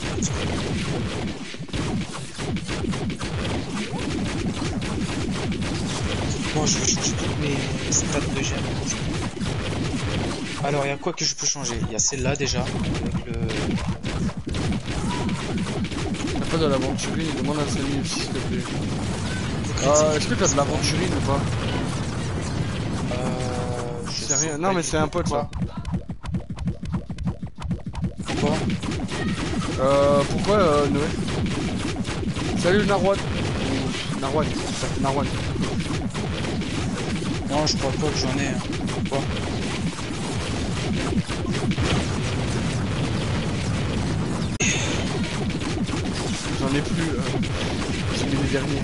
Bon, je vais changer toutes mes stats de gemmes. Alors, il y a quoi que je peux changer? Il y a celle-là déjà. Avec le... T'as pas de l'aventurine, demande à Samy aussi s'il te plaît. Euh, est-ce que t'as de l'aventurine ou pas? Euh, je C'est sais rien. pas Non mais du c'est tout un pote ça. Pourquoi? Euh, pourquoi euh, Noé? Salut Narwan. Ou Narwan, ça fait Narwan. Non, je crois pas que j'en ai. Hein. Pourquoi? J'en ai plus. Euh, J'ai mis les derniers.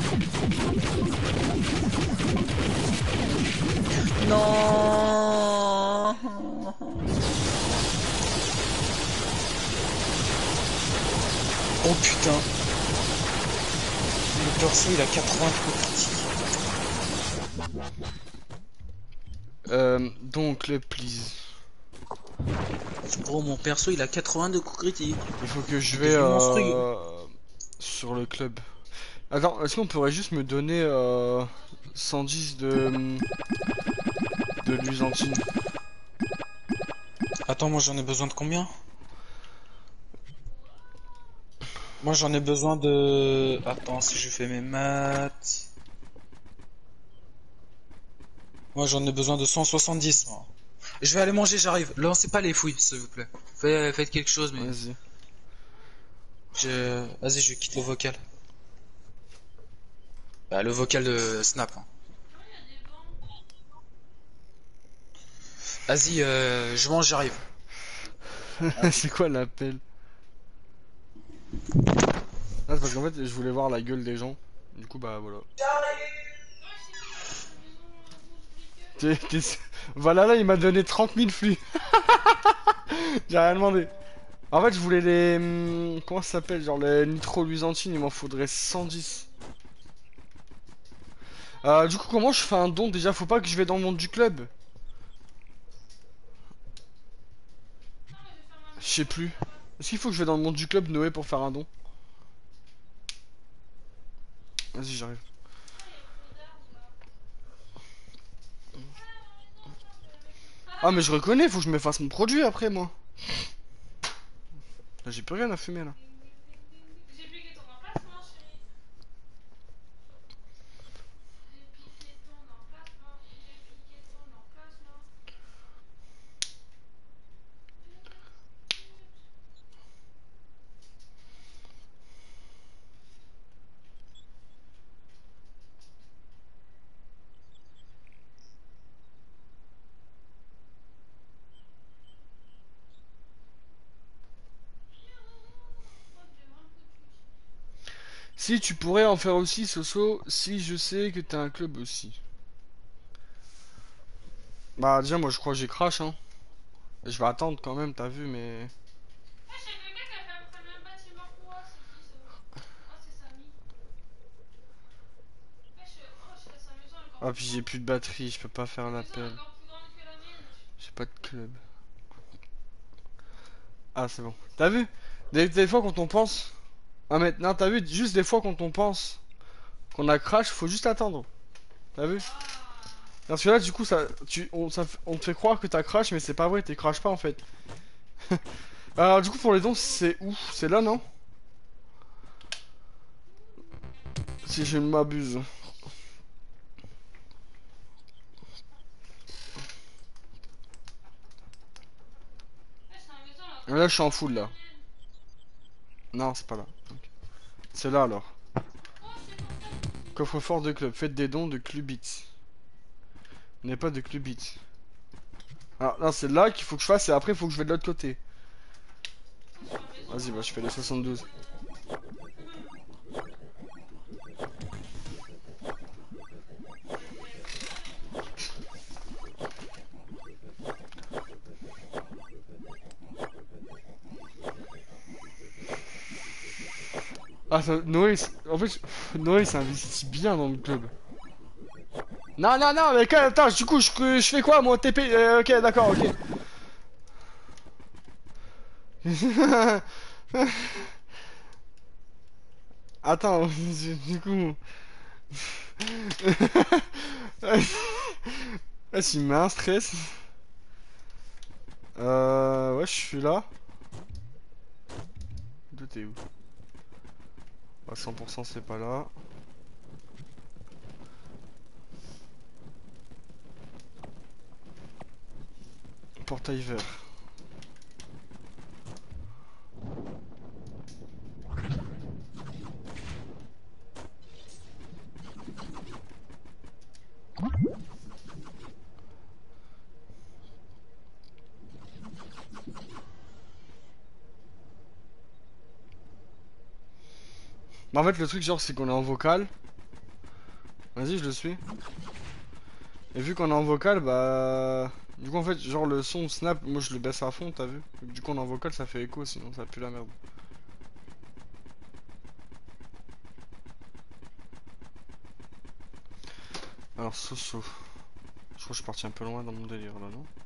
Non. Oh putain. Le perso il a quatre-vingts de critique. Euh, donc le please. Gros, mon perso il a quatre-vingts de coups critiques. Il faut que je Des vais vues monstrueux. euh, sur le club. Attends, est-ce qu'on pourrait juste me donner euh, cent dix de de l'usantine? Attends, moi j'en ai besoin de combien? Moi j'en ai besoin de... Attends, si je fais mes maths... Moi j'en ai besoin de cent soixante-dix, moi. Je vais aller manger, j'arrive. Lancez pas les fouilles, s'il vous plaît. Faites, faites quelque chose, mais... Vas-y. Je... Vas-y, je quitte le vocal. Bah, le vocal de Snap. Hein. Vas-y, euh, je mange, j'arrive. C'est quoi l'appel? Ah, c'est parce qu'en fait, je voulais voir la gueule des gens. Du coup, bah voilà. T'es- t'es- Voilà, là, il m'a donné trente mille flux. J'ai rien demandé. En fait, je voulais les... hum, comment ça s'appelle? Genre les nitro-luisantines, il m'en faudrait cent dix. Euh, du coup, comment je fais un don? Déjà, faut pas que je vais dans le monde du club. Je sais plus. Est-ce qu'il faut que je vais dans le monde du club, Noé, pour faire un don? Vas-y, j'arrive. Ah, mais je reconnais, faut que je me fasse mon produit après, moi. Là, j'ai plus rien à fumer, là. J'ai piqué ton emplacement, chérie. J'ai piqué ton emplacement. J'ai piqué ton emplacement. Si, tu pourrais en faire aussi, Soso, si je sais que t'as un club aussi. Bah, déjà, moi, je crois que j'ai crash, hein. Je vais attendre quand même, t'as vu, mais... Ah, j'ai quelqu'un qui a fait un fait le même bâtiment que moi. C'est qui ça? Ah, c'est Samy. Wesh, oh, je- sa maison est encore Ah, plus puis j'ai grande. plus de batterie, je peux pas faire Sa maison est l'appel. encore plus grande que la mienne. J'ai pas de club. Ah, c'est bon. T'as vu? Des, des fois, quand on pense... Ah, mais non, t'as vu? Juste des fois, quand on pense qu'on a crash, faut juste attendre. T'as vu? Ah. Parce que là, du coup, ça, tu, on, ça, f- on te fait croire que t'as crash, mais c'est pas vrai, t'es crash pas, en fait. Alors, du coup, pour les dons, c'est où? C'est là, non? Si je ne m'abuse. Wesh, sa maison elle est encore Là, je plus suis en grande full, que la là. mienne. Non, c'est pas là. Ok. C'est là, alors. Oh, c'est pour ça. Coffre-fort de club. Faites des dons de Clubit. N'est pas de Clubit. Alors, là, c'est là qu'il faut que je fasse, et après, il faut que je vais de l'autre côté. Oh, sur la maison. Vas-y, bah, je fais les soixante-douze. Ah, ça, Noé, c'est- en fait, je- Noé s'investit bien dans le club. Non, non, non, mais quand, attends, du coup, je, je fais quoi, moi, T P? Euh, ok, d'accord, ok. Attends, du, du coup... Ah, s'il me met un stress. Euh, ouais, je suis là. D'où t'es où? À cent pour cent, c'est pas là. Portail vert. Bah, en fait, le truc, genre, c'est qu'on est en vocal. Vas-y, je le suis. Et vu qu'on est en vocal, bah... Du coup, en fait, genre, le son snap, moi, je le baisse à fond, t'as vu? Du coup, on est en vocal, ça fait écho, sinon ça pue la merde. Alors, Soso. Je crois que je suis parti un peu loin dans mon délire, là, non?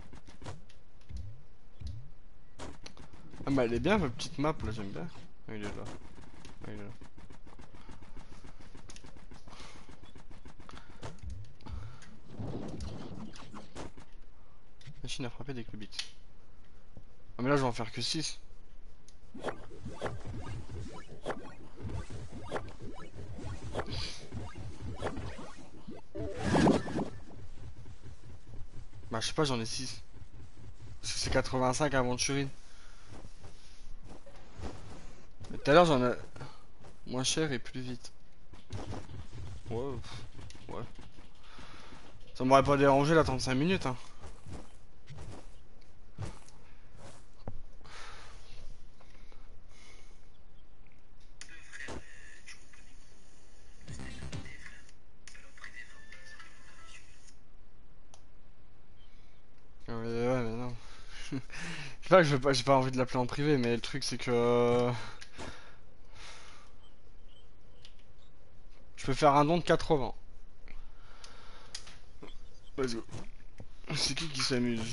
Ah, bah, elle est bien, votre petite map, là, j'aime bien. Ah, il est là. Ah, il est là. Machine à frapper des clubits. Ah, mais là, je vais en faire que six. Bah, je sais pas, j'en ai six. Parce que c'est quatre-vingt-cinq avant Turin. Mais tout à l'heure, j'en ai moins cher et plus vite. Ouais, pff, ouais. Ça m'aurait pas dérangé d'attendre cinq minutes, hein. Ouais, ouais, mais non. C'est pas que je veux pas, j'ai pas envie de l'appeler en privé, mais le truc c'est que je peux faire un don de quatre-vingts. Let's go. C'est qui qui s'amuse?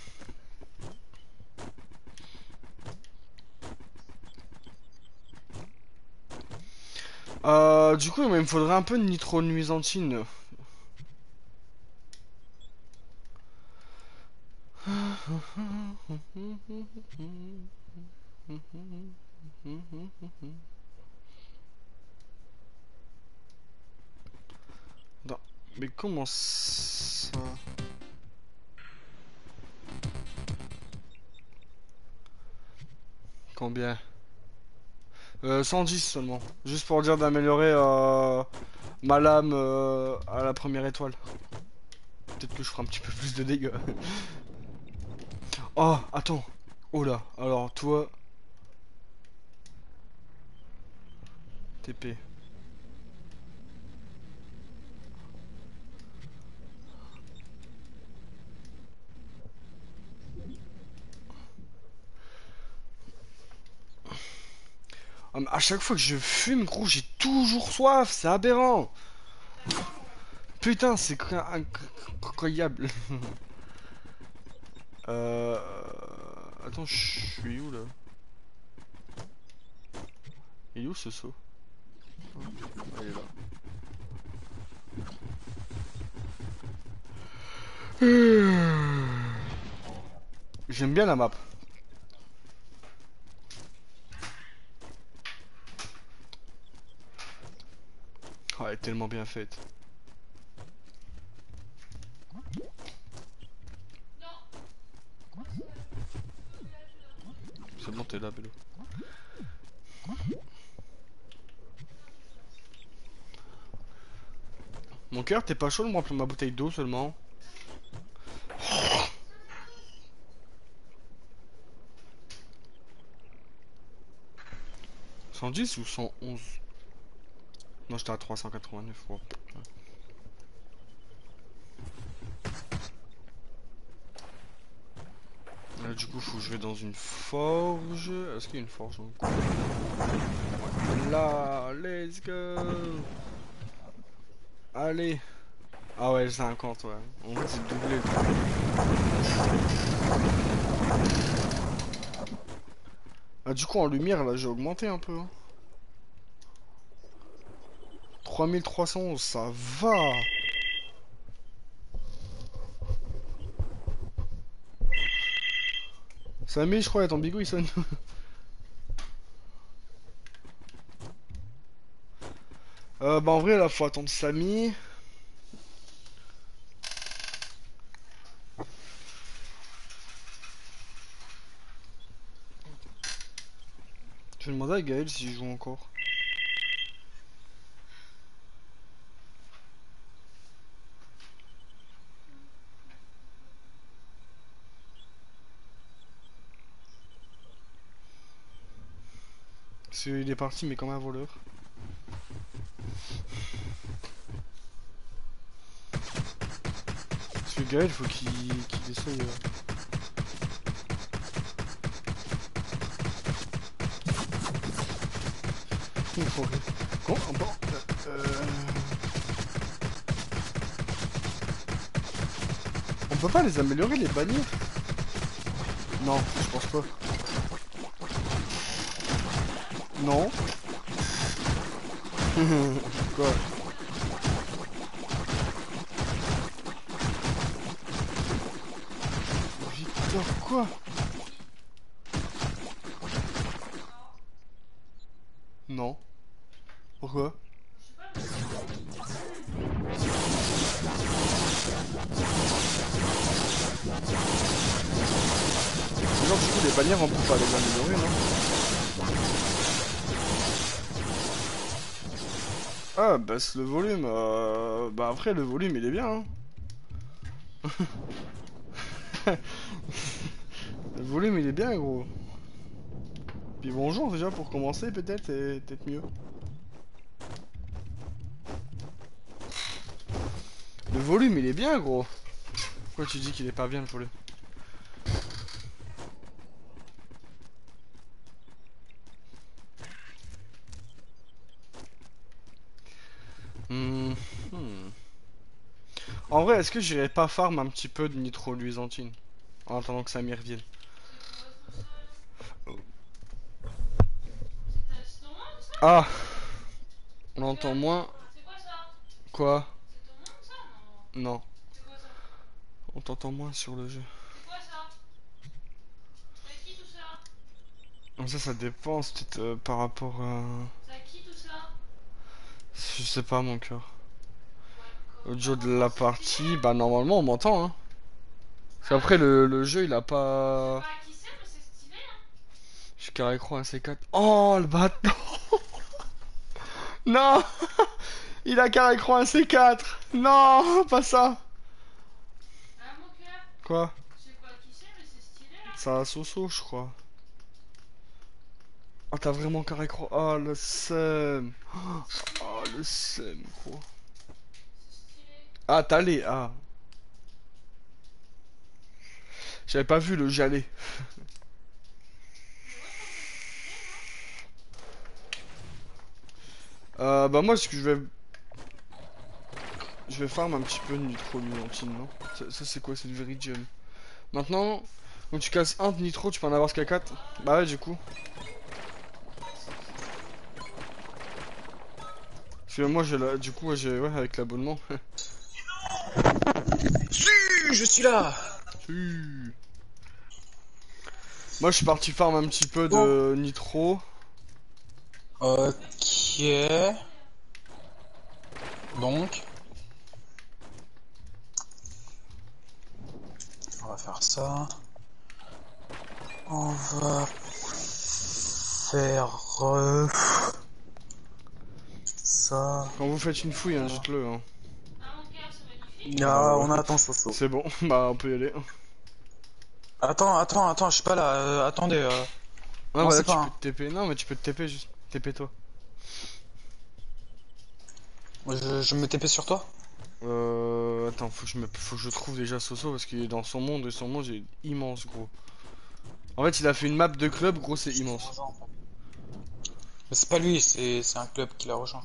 Euh, du coup, il me faudrait un peu de nitro-nuisantine. Non, mais comment ça? Combien? Euh, cent dix seulement. Juste pour dire d'améliorer euh, ma lame euh, à la première étoile. Peut-être que je ferai un petit peu plus de dégâts. Oh, attends. Oh là, alors toi... T P. Ah, mais à chaque fois que je fume, gros, j'ai toujours soif, c'est aberrant. Putain, c'est cra- inc- incroyable. euh... Attends, je suis où là? Il est où ce saut? Ah, il est là. J'aime bien la map. Oh, elle est tellement bien faite. C'est bon, t'es là, Bélo. Mon cœur, t'es pas chaud de me remplir ma bouteille d'eau seulement? cent dix ou cent onze? Non, j'étais à trois cent quatre-vingt-neuf. Oh. Là, du coup, faut que je vais dans une forge. Est-ce qu'il y a une forge en cours? Là, let's go. Allez. Ah ouais, cinquante, ouais. On va essayer de doubler le truc. Ah, du coup, en lumière, là, j'ai augmenté un peu. Hein. trois mille trois cent onze, ça va. Samy, je crois, ton bigot, il sonne. euh, bah, en vrai, là, faut attendre Samy. Je vais demander à Gaël s'il joue encore. Parce qu'il est parti, mais comme un voleur. Parce que Gaël, faut qu'il qu'il essaye. Euh... Il faut... Bon, bon, euh... On peut pas les améliorer, les bannir? Non, je pense pas. Non. Quoi? Victor, quoi? Non. Pourquoi? coup, les bannières, on peut pas les améliorer, non? Ah, baisse le volume. Euh... Bah après, le volume, il est bien, hein. Le volume, il est bien, gros. Puis bonjour, déjà, pour commencer, peut-être, et peut-être mieux. Le volume, il est bien, gros. Pourquoi tu dis qu'il est pas bien, le volume? Hmm, hmm. En vrai, est-ce que j'irais pas farm un petit peu de nitro-luisantine en attendant que ça m'y revienne? C'est ton monde ça? Ah, on entend moins. C'est quoi ça? Quoi? C'est ton monde ça? Non. Non, C'est quoi ça? on t'entend moins sur le jeu. C'est quoi ça? C'est à qui tout ça? Donc ça, ça dépend, c'est peut-être euh, par rapport à... C'est à qui tout ça? Je sais pas, mon cœur. Ouais, Audio de la partie, bah normalement on m'entend, hein. Parce qu'après le, le jeu il a pas... pas à qui c'est, mais c'est stylé hein. Je suis carré croix un C quatre. Oh le bâtard. Non. Il a carré croix un C quatre. Non, pas ça. Ah mon cœur, Quoi? je sais pas qui c'est, mais c'est stylé là. C'est un Soso, je crois. Oh, t'as vraiment carré croix. Oh le seum. Oh le seum, gros. C'est stylé. Ah, t'as les... Ah. J'avais pas vu le jalet. Euh, bah moi ce que je vais... Je vais farm un petit peu de nitro-luisantine, non? Ça, ça, c'est quoi? C'est du Veridium. Maintenant, quand tu casses un de nitro, tu peux en avoir jusqu'à quatre. Bah ouais, du coup. Parce que moi, j'ai la... du coup, ouais, j'ai... Ouais, avec l'abonnement. Si, je suis là. Si. Moi, je suis parti farm un petit peu de nitro. Ok. Donc, on va faire ça. On va faire euh, ça. Quand vous faites une fouille, hein, dites-le. Hein. Ah mon cœur, c'est magnifique. Ah, ouais. on attend Soso. C'est bon, bah on peut y aller. Attends, attends, attends, je suis pas là. euh, attendez. Euh... Ah Non, bah là, c'est tu pas, peux hein. te T P. Non, mais tu peux te T P juste. T P toi. Je, je me T P sur toi. Euh... Attends, faut que je me... faut que je trouve déjà Soso parce qu'il est dans son monde et son monde est immense, gros. En fait, il a fait une map de club, gros, c'est immense. Mais c'est pas lui, c'est c'est un club qui l'a rejoint.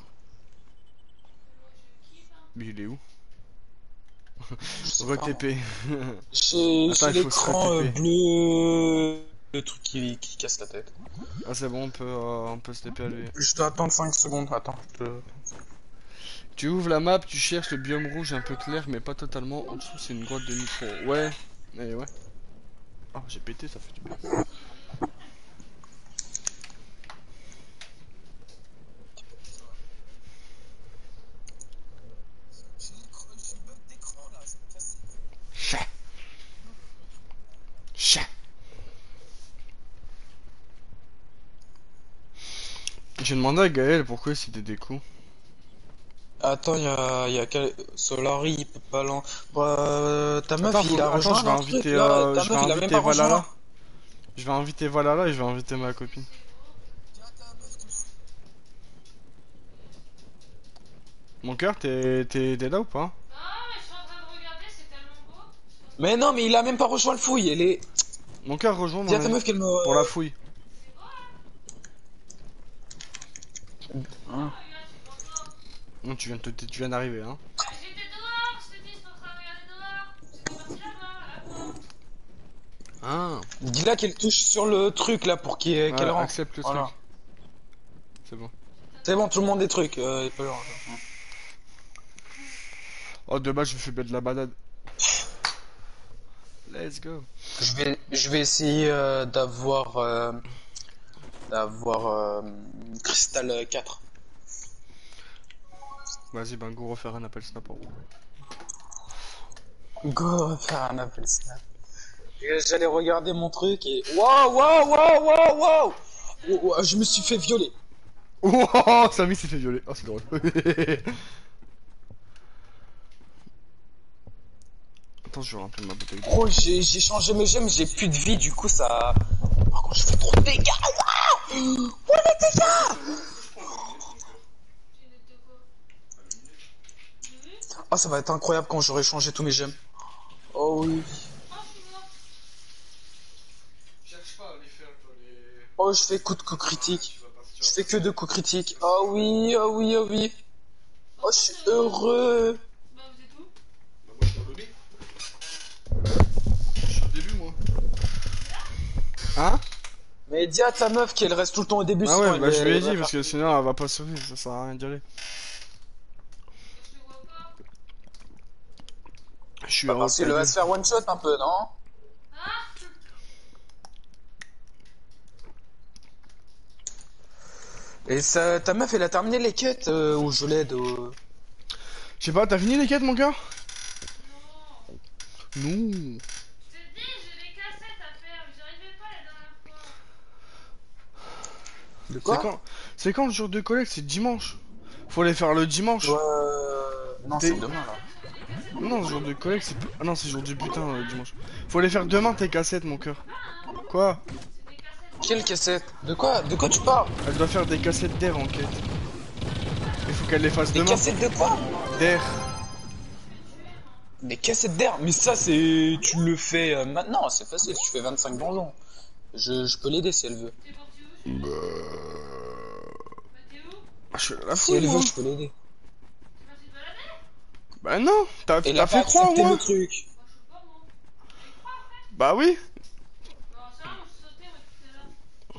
Mais il est où? Je sais Re pas, T P. J'ai Attends, j'ai il faut se l'écran euh, re-T P. bleu, le truc qui, qui casse la tête. Ah c'est bon, on peut, euh, on peut se T P à lui. Je dois attendre cinq secondes, attends. Je... Tu ouvres la map, tu cherches le biome rouge un peu clair, mais pas totalement. En dessous, c'est une grotte de nitro. Ouais, allez, ouais. Oh, j'ai pété, ça fait du bien. Chat. Chat. J'ai demandé à Gaël pourquoi c'était des coups. Attends, y'a y a quel... Solari, il peut pas l'en... Bah, ta meuf, Attends, il faut... a Attends, rejoint je vais un truc, inviter, là. euh, Ta je meuf, vais il a même inviter pas Valhalla. rejoint. Je vais inviter Valhalla et je vais inviter ma copine. Mon cœur, t'es t'es là ou pas? Ah, mais je suis en train de regarder, c'est tellement beau. Mais non, mais il a même pas rejoint le fouille, elle est... Mon cœur rejoint Dis à ta mon... meuf qu'elle me... pour la fouille. Hein. Non, tu viens de te- tu viens d'arriver, hein. Ah, j'étais dehors, je te dis, j'étais en train de regarder dehors. J'étais parti là-bas, là. Ah. Dis-là qu'elle touche sur le truc, là, pour qu'il- qu'elle Ouais, rentre. accepte le Voilà. truc. C'est bon. C'est bon, tout le monde des trucs, euh, il peut le rentrer. Oh, dommage, je me fais bien de la banane. Let's go. Je vais, je vais essayer euh, d'avoir... Euh, d'avoir... Euh, Crystal quatre. Vas-y, ben go refaire un appel snap. Go faire un appel snap. J'allais regarder mon truc et... Waouh, waouh, waouh, waouh, waouh. Oh, oh, je me suis fait violer. Oh, Samy s'est fait violer. Oh, c'est drôle. Attends, je vais remplir ma bouteille. Gros, j'ai j'ai changé mes gemmes, j'ai plus de vie, du coup ça... Par contre, je fais trop de dégâts. Waouh. Oh, les dégâts. Oh, ça va être incroyable quand j'aurai changé tous mes gemmes. Oh oui. Cherche pas à les faire, toi, les... Oh, je fais coup de coup critique. Je fais que de coups critiques. Oh oui, oh oui, oh oui. Oh, je suis heureux. Bah, vous êtes où? Bah, moi, je suis au lobby. Je suis au début, moi. Hein? Mais dis à ta meuf qu'elle reste tout le temps au début. Ah sinon ouais, elle bah est- je lui ai elle va dit, parce faire- que sinon elle va pas survivre, ça sert à rien d'y aller. Je te vois pas. Je suis Bah, à parce qu'elle va se faire one shot un peu, non? Ah. Et ça, ta meuf elle a terminé les quêtes euh, ou je l'aide au... Je sais pas, t'as fini les quêtes, mon cœur? Non. Non. Je te dis, j'ai des cassettes à faire, mais j'arrivais pas la dernière fois. De C'est quand? C'est quand le jour de collecte? C'est dimanche. Faut les faire le dimanche. Ouais... Non, T'es- c'est demain là. Non, le jour de collecte, c'est... Ah non, c'est jour du putain, le dimanche. Faut les faire demain, tes cassettes, mon cœur. Quoi? C'est des cassettes. Quelle cassette? De quoi? De quoi tu parles? Elle doit faire des cassettes d'air en quête. Il faut qu'elle les fasse Des demain. cassettes de quoi? D'air. Des cassettes d'air? Mais ça c'est... Tu le fais euh, maintenant, c'est facile, tu fais vingt-cinq donjons. Je, je peux l'aider si elle veut. T'es parti où? Bah... Bah, t'es où? Ah, je suis à la Si fouille, elle moi. veut, je peux l'aider. T'es parti te balader? Bah non, t'as Elle t'as a fait pas croire, accepté moi. le truc. Bah, je sais pas, moi. T'es quoi, en fait? Bah oui. Bah, ça, moi, je sautais, moi, tout à l'heure.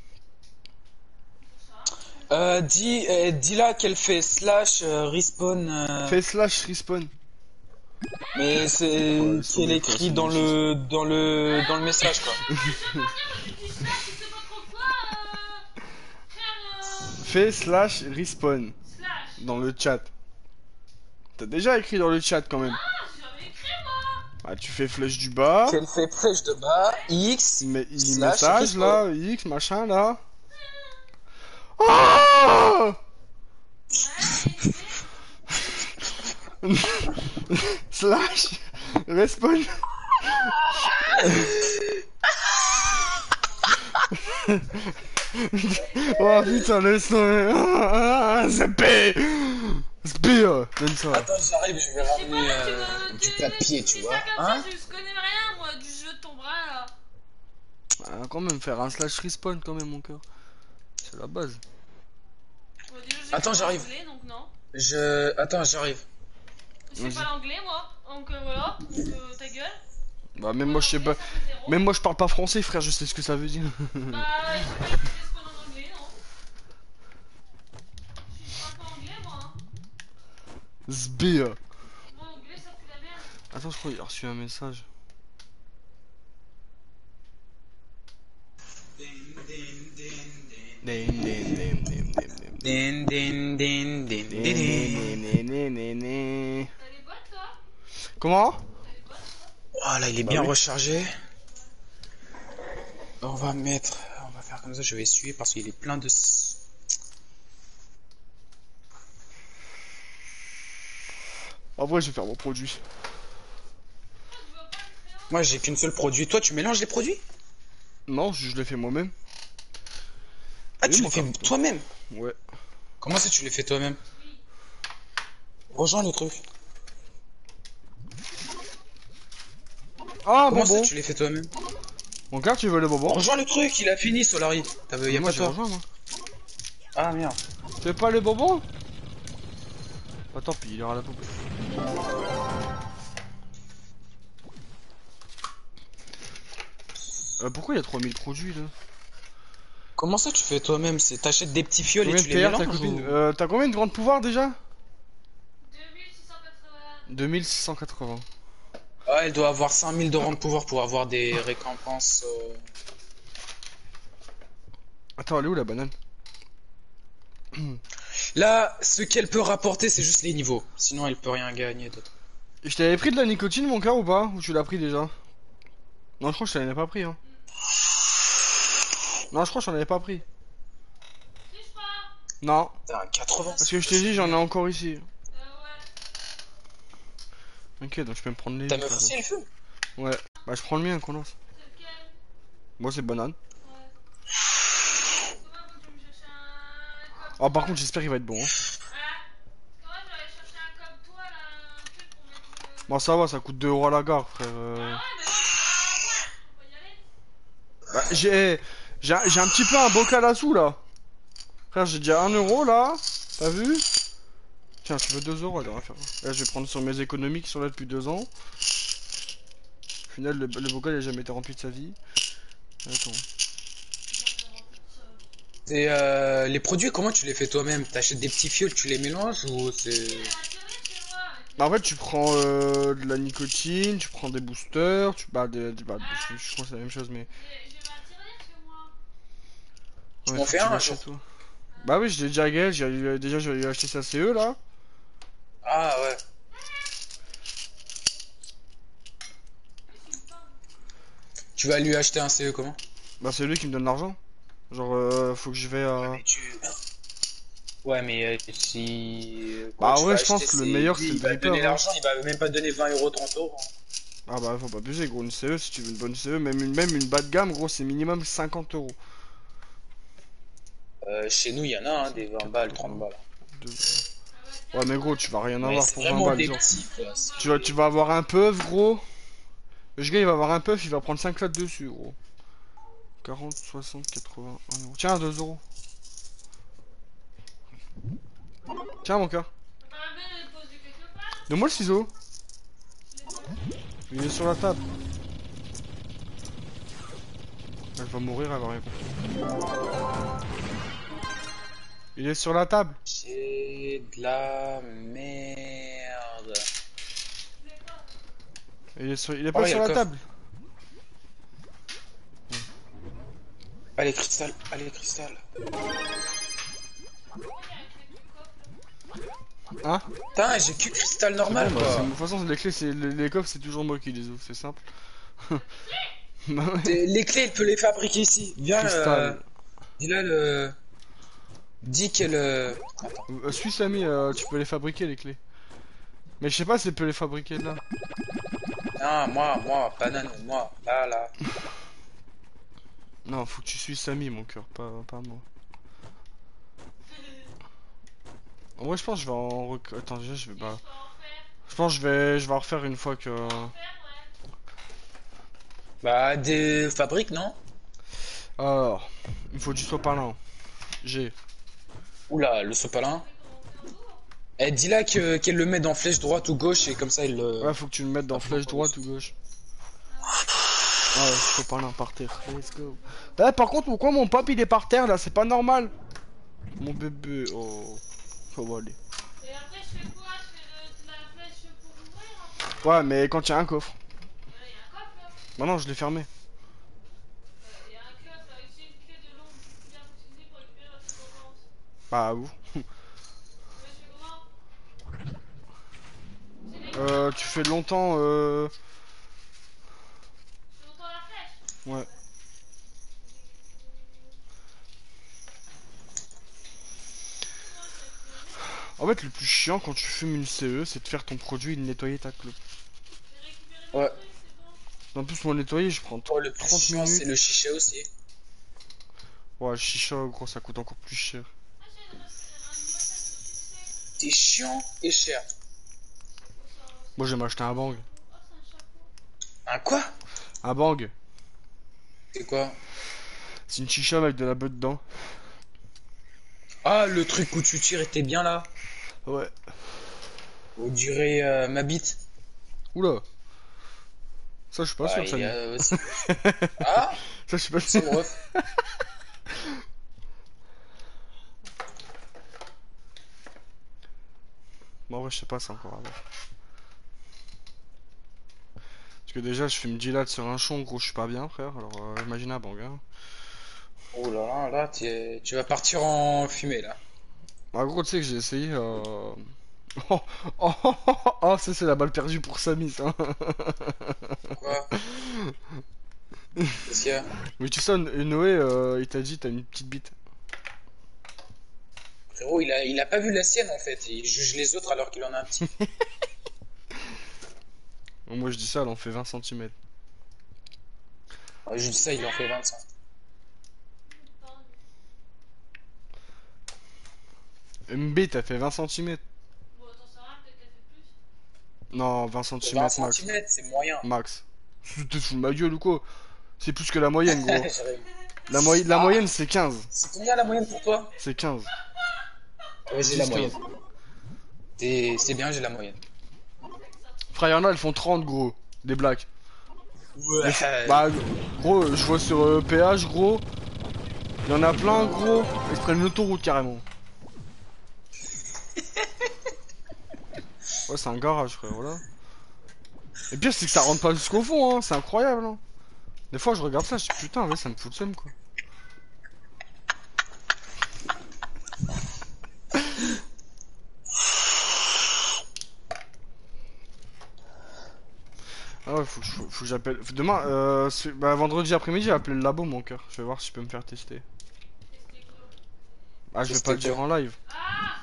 Pour ça. Euh, dis, euh, dis-là qu'elle fait slash euh, respawn, euh, Fais slash respawn. mais c'est Ouais, sur qu'elle les écrit classes, dans c'est le dans le dans le message quoi. Je veux pas dire que tu dis ça, tu sais pas trop quoi, euh... Faire, euh... Fais slash respawn Slash. dans le chat. T'as déjà écrit dans le chat quand même. Ah, j'avais écrit, moi. Ah, tu fais flèche du bas. Qu'elle fait flèche de bas, X, Mais il slash message respawn. là, X machin là. Oh slash respawn. Oh putain, laisse tomber. C'est pire. C'est pire. Donne ça. Attends, j'arrive, je vais Je sais ramener pas, tu euh, me- du tu- papier, tu tu dis vois. ça comme Hein? ça, je connais rien, moi, du jeu de ton bras, là. Ah, quand même faire un slash respawn quand même mon cœur. C'est la base. Bon, déjà, je sais Attends, pas j'arrive. l'anglais, donc non. Je, attends, j'arrive. Je sais Vas-y. pas l'anglais, moi. Donc, euh, voilà. Donc, euh, ta gueule. Bah même moi je sais pas. L'anglais, ça fait zéro. Même moi je parle pas français frère, je sais ce que ça veut dire. Bah, je sais pas si c'est ce qu'on en anglais, non. Je parle pas anglais, moi. Hein. Sbire. Moi, anglais, ça pue la merde. Attends, je crois qu'il a reçu un message. Din, din, din, din, din, din. Din din din din Din, din din. din, din, din, din, din. T'as les bottes, toi? Comment? T'as les bottes, toi? Oh là, il est Bah bien oui. rechargé. On va mettre, on va faire comme ça, je vais essuyer parce qu'il est plein de... En vrai je vais faire mon produit. Moi j'ai qu'une seule produit. Toi tu mélanges les produits? Non, je, je l'ai fait moi-même. Ah Oui, tu mon les fais frère. toi-même? Ouais. Comment ça tu les fais toi-même? Rejoins le truc. Ah Comment bonbon. ça tu les fais toi-même? Mon cœur, tu veux le bonbon? Rejoins le truc, il a fini Solari. T'as y a Moi pas j'ai toi. rejoint moi. Ah merde. Tu veux pas le bonbon? Bah tant pis, il aura la poubelle. Euh, pourquoi il y a trois mille produits là? Comment ça tu fais toi-même? C'est t'achètes des petits fioles et Combien tu de les T R ta mélanges copine? ou... Euh, t'as combien de grands pouvoirs déjà? deux mille six cent quatre-vingts. deux mille six cent quatre-vingts. Ah elle doit avoir cinq mille de rang de pouvoir pour avoir des récompenses. euh. Attends, elle est où la banane? Là, ce qu'elle peut rapporter c'est juste les niveaux. Sinon elle peut rien gagner d'autre. Et je t'avais pris de la nicotine mon cœur ou pas? Ou tu l'as pris déjà? Non, je crois que je t'en avais pas pris, hein. Non, je crois que j'en avais pas pris. Si, je crois. Non. Putain, quatre-vingts. Parce que je t'ai dit, j'en ai encore ici. Euh, ouais. Ok, donc je peux me prendre les Ta vies, meuf comme aussi, ça. elle fume? Ouais. Bah, je prends le mien, condense. C'est lequel? Moi, c'est banane. Ouais. Parce que moi, faut que je me cherche un. Comme Oh, toi. par contre, j'espère qu'il va être bon, hein. Ah. Parce que moi, je vais aller chercher un comme toi, là. Un truc pour mettre le. Bon, ça va, ça coûte deux euros à la gare, frère. euh. Ah ouais, mais là, on va y aller. Bah, j'ai. J'ai j'ai un petit peu un bocal à sous, là. Frère, j'ai déjà un euro, là. T'as vu? Tiens, tu veux deux euros, allez, on va faire. Là, je vais prendre sur mes économies qui sont là depuis deux ans. Au final, le, le bocal n'a jamais été rempli de sa vie. Attends. Et euh, les produits, comment tu les fais toi-même? T'achètes des petits fioles, tu les mélanges ou c'est... Il y a un tirelire chez moi. Bah, en fait, tu prends euh, de la nicotine, tu prends des boosters, tu. Bah, des, des- bah, je, je crois que c'est la même chose, mais. J'ai j'ai un tirelire chez moi. Tu Ouais, m'en faut fais que tu un un l'achètes, jour? toi. Bah, oui, je l'ai déjà gagné, j'ai déjà, j'ai acheté ça C E là. Ah ouais. Tu vas lui acheter un C E comment? Bah, c'est lui qui me donne l'argent. Genre, euh, faut que je vais à. Mais tu... Ouais, mais euh, si... Quand Bah, tu ouais, vas je pense acheter, que le c'est meilleur, lui, c'est il le va te dripper, donner hein. l'argent, il va même pas te donner vingt euros, trente euros. Ah, bah, faut pas abuser, gros. Une C E, si tu veux une bonne C E, même une, même une bas de gamme, gros, c'est minimum cinquante euros. Euh, chez nous, il y en a, hein, des vingt balles, trente balles. Deux- Ouais, mais gros, tu vas rien Mais avoir c'est pour vingt vraiment balles, des genre. petits, quoi. c'est- Tu vas, tu vas avoir un puff, gros. Le gars, il va avoir un puff, il va prendre cinq lattes dessus, gros. quarante, soixante, quatre-vingts, un euro. Tiens, deux euros. Tiens, mon cœur. Papa m'a bien le posé quelque part. Donne-moi le ciseau. Je l'ai posé. Il est sur la table. Elle va mourir, elle va rien compris. Il est sur la table. C'est de la merde. Il est, sur... il est Oh, pas y a sur le la coffre. table. Allez, cristal, allez, cristal. Hein? Putain, j'ai que cristal normal, Bon, bah, c'est- quoi. de toute façon, les clés, c'est les, les coffres, c'est toujours moi qui les ouvre, c'est simple. Bah ouais. T'es- Les clés, il peut les fabriquer ici. Viens, euh, Cristal. dis-là le... Dis qu'elle... euh, Attends. Euh, Suisse ami, euh, tu peux les fabriquer les clés. Mais je sais pas si elle peut les fabriquer là. Ah, moi, moi, banane, moi, là, là. Non, faut que tu suisses ami, mon cœur, pas, pas moi. En vrai, je pense que je vais en rec... Attends, déjà, je vais Je bah. peux en faire. Je pense que je vais, je vais en refaire une fois que. En faire, ouais. Bah, des fabriques, non? Alors, il faut du sopalin. J'ai. Oula, le sopalin. Eh, dis-là que qu'elle le met dans flèche droite ou gauche et comme ça, il le... Ouais, faut que tu le mettes dans Ah, flèche faut- droite ou gauche. Ah ouais, sopalin par terre. Let's go. Eh, par contre, pourquoi mon pape il est par terre là? C'est pas normal. Mon bébé, oh. Ça va aller. Et après, je fais quoi? Je fais de, de la flèche pour ouvrir en fait. Ouais, mais quand il y a un coffre. Il y a un coffre là. Bah non, je l'ai fermé. Euh, Il y a un coffre avec une clé de longue bien utilisée pour récupérer la seconde. Bah, où? Mais je fais comment? C'est les Euh, tu fais longtemps, euh. C'est autant la flèche. Ouais. En fait, le plus chiant quand tu fumes une C E, c'est de faire ton produit et de nettoyer ta clope. J'ai récupéré mon Ouais. truc, c'est bon. En plus, pour nettoyer, je prends Toi, le plus trente chiant, c'est minutes. le chicha aussi. Ouais, le chicha, gros, ça coûte encore plus cher. Ah, j'ai une recette, une recette de succès. C'est chiant et cher. Moi, j'aime acheter un bang. Oh, c'est un chapeau. Un quoi? Un bang, C'est quoi? c'est une chicha avec de la beuh dedans. Ah, le truc où tu tires était bien là. Ouais. On dirait euh, ma bite. Oula. Ça, je suis pas Bah, sûr, il ça. y lui. a aussi- Ah, Ça, je suis pas c'est sûr. mon ref. Bon, en vrai, je sais pas, c'est encore à voir. Parce que déjà, je fume dix lattes sur un chon, gros, je suis pas bien, frère. Alors, euh, imagine un bang, hein. Oh là là, là, t'es- tu vas partir en fumée là. Ah, gros, tu sais que j'ai essayé. Euh... Oh, oh, oh, oh, oh, ça, c'est la balle perdue pour Samy, ça. Quoi? Qu'est-ce qu'il y a? Mais tu sais, Noé, euh, il t'a dit t'as une petite bite. Frérot, il a, il a pas vu la sienne en fait. Il juge les autres alors qu'il en a un petit. Moi je dis ça, elle en fait vingt centimètres. Ouais, je dis ça, il en fait vingt-cinq. Une bite, elle fait vingt centimètres. Bon, t'en sais rien, peut-être qu'elle fait plus. Non, vingt vingt centimètres max. centimètres, c'est moyen. Max. Tu te fous de ma gueule ou quoi? C'est plus que la moyenne, gros. J'arrive. La, moy- la Ah, moyenne, c'est quinze. c'est combien la moyenne pour toi? C'est quinze. Ouais, j'ai la dix, moyenne. quinze. C'est c'est bien, j'ai la moyenne. Frère, y'en a, elles font trente, gros. Des blagues. Ouais. Bah, gros, je vois sur euh, P H, gros. Il y en a plein, gros. Ils se prennent l'autoroute carrément. Ouais, c'est un garage, frère, voilà. Et pire, c'est que ça rentre pas jusqu'au fond, hein. C'est incroyable, hein. Des fois, je regarde ça, je dis putain, ouais, ça me fout le seum, quoi. Ah ouais, faut que, je- faut, faut que j'appelle. Demain, euh, c'est- bah, vendredi après-midi, j'ai appelé le labo, mon cœur. Je vais voir si je peux me faire tester. Tester quoi? Ah, je vais Tester pas le dire quoi? en live. Ah!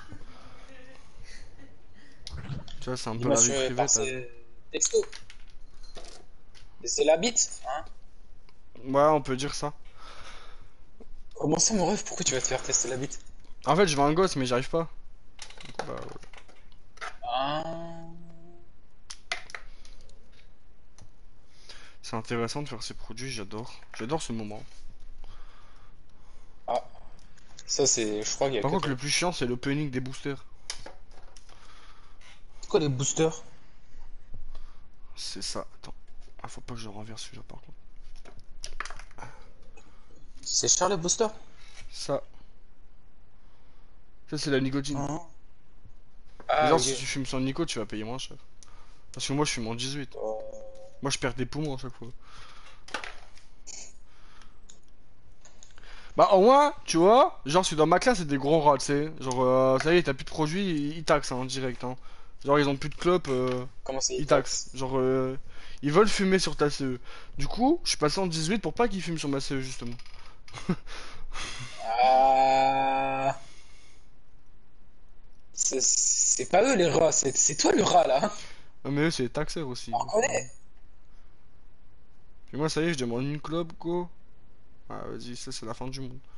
Tu vois, c'est un peu Dis-moi la vie sur privée, par t'as vu. ces texto. Et c'est la bite, hein? Ouais, on peut dire ça. Comment ça, mon rêve? Pourquoi tu vas te faire tester la bite? En fait, je veux un gosse, mais j'y arrive pas. Du coup, bah, ouais. Ah. C'est intéressant de faire ces produits, j'adore. J'adore ce moment. Ah. Ça, c'est. Je crois qu'il y a Par que contre, toi. le plus chiant, c'est l'opening des boosters. C'est quoi les boosters? C'est ça. Attends. Ah, faut pas que je renverse celui-là, par contre. C'est cher les boosters? Ça. Ça, c'est la nicotine. Ah. Mais Ah, genre, ok. si tu fumes sans nico, tu vas payer moins cher. Parce que moi, je fume en dix-huit. Euh, Moi, je perds des poumons à chaque fois. Bah, au moins, tu vois, genre, si dans ma classe, c'est des gros rats, tu sais. Genre, euh, ça y est, t'as plus de produits, ils ils taxent, hein, direct, hein. Genre, ils ont plus de clopes, euh, Comment c'est ils taxent. taxe? Genre, euh, ils veulent fumer sur ta C E. Du coup, je suis passé en dix-huit pour pas qu'ils fument sur ma C E, justement. Ah. C'est c'est pas eux les rats, c'est c'est toi le rat là. Ah, mais eux, c'est des taxeurs aussi. On Donc, euh, reconnaît. Puis moi, ça y est, je demande une clope, go. Ah, vas-y, ça, c'est la fin du monde.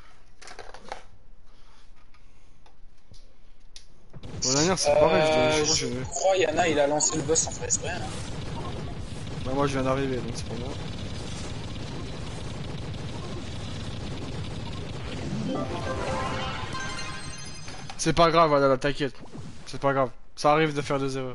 Bon, la dernière, c'est pareil, je, dois- je Euh, crois que je je... crois Yana il a lancé le boss sans faire exprès, hein. Bah, moi, je viens d'arriver, donc c'est pour moi. C'est pas grave, voilà, t'inquiète. C'est pas grave. Ça arrive de faire des erreurs.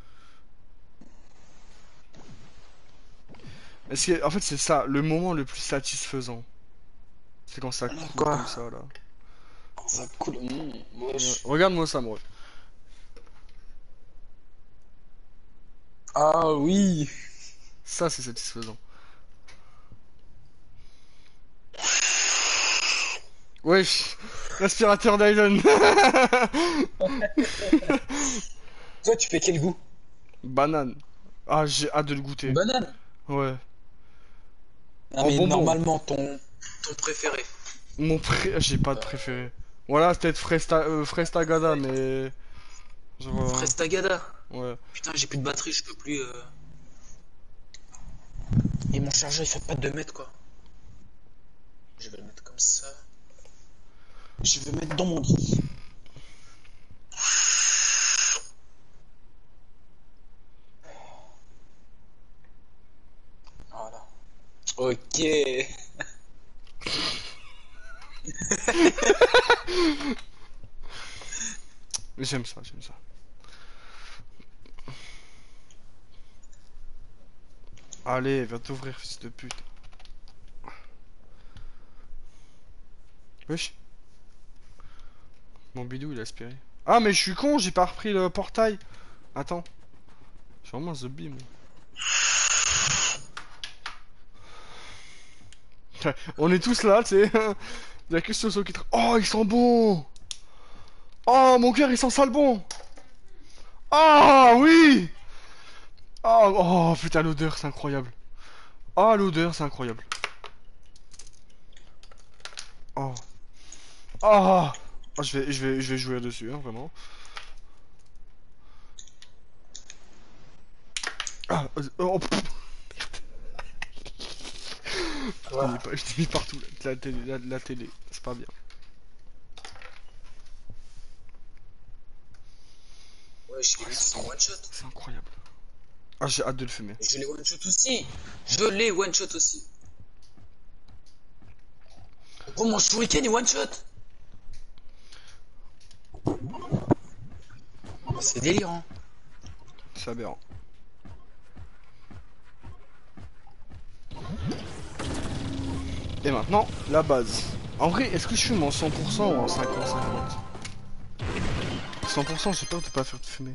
Est-ce que, en fait, c'est ça, le moment le plus satisfaisant. C'est quand ça coule Quoi? comme ça, là. Ça coule. Mmh, Ouais. wesh. Regarde-moi ça, moi. Ah oui. Ça, c'est satisfaisant. Wesh, l'aspirateur Dyson. Toi tu fais quel goût? Banane. Ah, j'ai hâte de le goûter. Banane. Ouais. Non En mais bonbon. normalement ton ton préféré. Mon pré... J'ai pas de préféré. Voilà, peut-être Fresta... euh, Frestagada, mais... Genre... euh, Frestagada. Ouais. Putain j'ai plus de batterie, je peux plus. euh, Et mon chargeur il fait pas deux mètres quoi. Je vais le mettre comme ça. Je vais le mettre dans mon lit. Voilà. Ok. J'aime ça, j'aime ça. Allez, viens t'ouvrir, fils de pute. Wesh. Mon bidou, il a aspiré. Ah, mais je suis con, j'ai pas repris le portail. Attends. Je suis vraiment un zombie, moi. On est tous là, tu sais. Il y a que Soso qui... tra- Oh, ils sont bons. Oh, mon cœur, il sent ça le bon. Ah, oui. Oh, oh putain, l'odeur, c'est incroyable. Ah, l'odeur, c'est incroyable. Oh. Oh. Oh, je vais, je vais, je vais jouer dessus, hein, vraiment. Ah, euh, oh, pff. Je t'ai mis, pas- je t'ai mis partout, la, la télé, la, la télé, c'est pas bien. Ouais, je Oh, l'ai c'est son trop- one shot. c'est incroyable. Ah, j'ai hâte de le fumer. Je l'ai one shot aussi. Je l'ai one shot aussi. Oh, mon shuriken est one shot. C'est délirant. C'est aberrant. Et maintenant, la base. En vrai, est-ce que je fume en cent pour cent ou en cinquante cinquante? cent pour cent, j'ai peur de pas faire de fumer.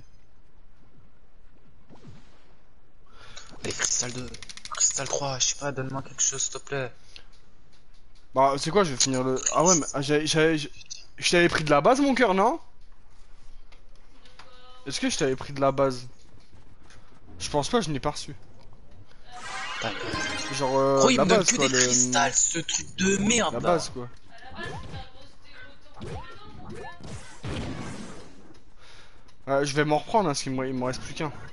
Les cristal deux, cristal trois, je sais pas, donne-moi quelque chose s'il te plaît. Bah, c'est quoi, je vais finir le... Ah ouais, mais ah, j'avais... j'avais- Je je t'avais pris de la base, mon cœur, non? Est-ce que je t'avais pris de la base? Je pense pas, je n'ai pas reçu. Putain, Genre, euh, gros, il la me donne base, que quoi, des le... cristals, ce truc de merde La là. base, quoi. Euh, je vais m'en reprendre, hein, parce qu'il me il m'en reste plus qu'un.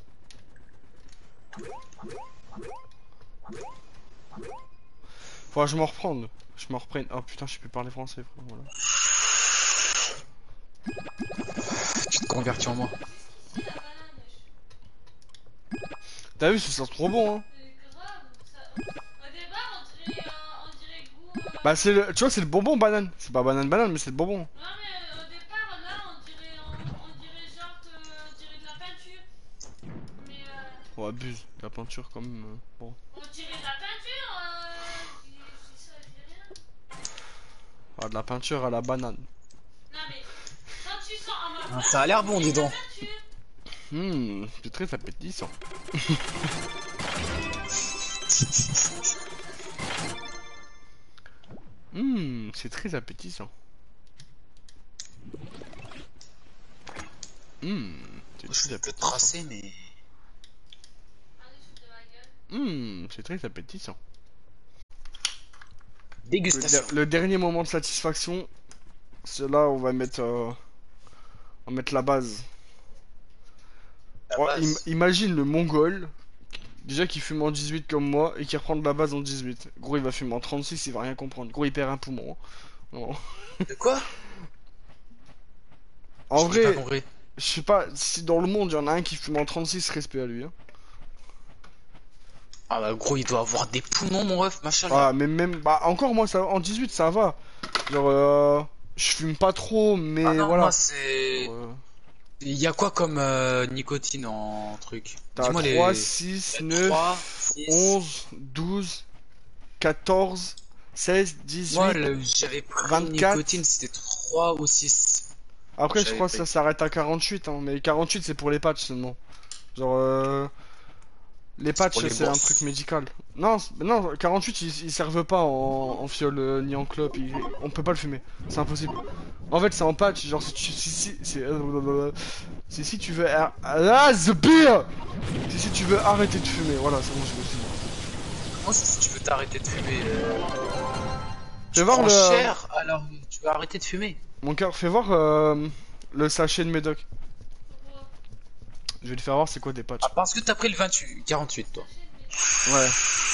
Faudra que je m'en reprenne. Je m'en reprenne. Oh putain, je sais plus parler français, frère, voilà. Tu te convertis en moi. T'as vu, ça sent trop bon, hein. Bah, c'est le... Tu vois, c'est le bonbon banane. C'est pas banane banane, mais c'est le bonbon. Non mais au départ là on dirait on, on dirait genre que, on dirait de la peinture. Mais euh, On abuse. La peinture, quand même. euh, Bon. on dirait de la peinture. Euh, je dis je dis ça, je dis rien. Ah, de la peinture à la banane. Non mais quand tu sens en mode Ah, ça a l'air bon, dis donc. peinture. Hum, c'est très appétissant. Hum, c'est très appétissant. Hum, c'est Je très fais que appétissant. tracer, mais. Allez, foutre de ma gueule. Hum, c'est très appétissant. Le, Dégustation. der- le dernier moment de satisfaction, c'est là où on va mettre, euh, on va mettre la base. La Oh, im- base. imagine le mongol, déjà qui fume en dix-huit comme moi et qui reprend de la base en dix-huit. Gros, il va fumer en trente-six, il va rien comprendre. Gros, il perd un poumon, hein. Non. De quoi? En J'ai pas vrai, compris. je sais pas si dans le monde il y en a un qui fume en trente-six, respect à lui, hein. Ah bah gros, il doit avoir des poumons, mon ref, machin là. Ah, mais même, bah encore moi, ça, en dix-huit ça va. Genre, euh, je fume pas trop, mais Ah non, voilà. moi c'est. Genre, euh, Il y a quoi comme euh, nicotine en truc? T'as Dis-moi trois, les. six, Il y a trois, neuf, six. onze, douze, quatorze, seize, Moi, dix-huit. le- j'avais pris vingt-quatre. nicotine, c'était trois ou six. Après, je J'avais crois que pris. ça s'arrête à quarante-huit, hein. Mais quarante-huit, c'est pour les patchs seulement. Genre, euh, les C'est pour patchs, les c'est un boss. truc médical. Non, c'est- non, quarante-huit, ils, ils servent pas en, en fiole euh, ni en clope. ils- on peut pas le fumer. C'est impossible. En fait, c'est en patch. Genre, si tu. Si, si, c'est, euh, si, si tu veux. ar- Ah, the beer! Si, si tu veux arrêter de fumer. Voilà, c'est bon, je me suis dit. Moi, c'est si tu veux t'arrêter de fumer. Euh... Fais Tu voir prends le. cher, alors tu vas arrêter de fumer. Mon cœur, fais voir euh, le sachet de médoc. Pourquoi? Je vais te faire voir c'est quoi des patchs. Ah, parce que t'as pris le vingt-huit, quarante-huit, toi. Ouais,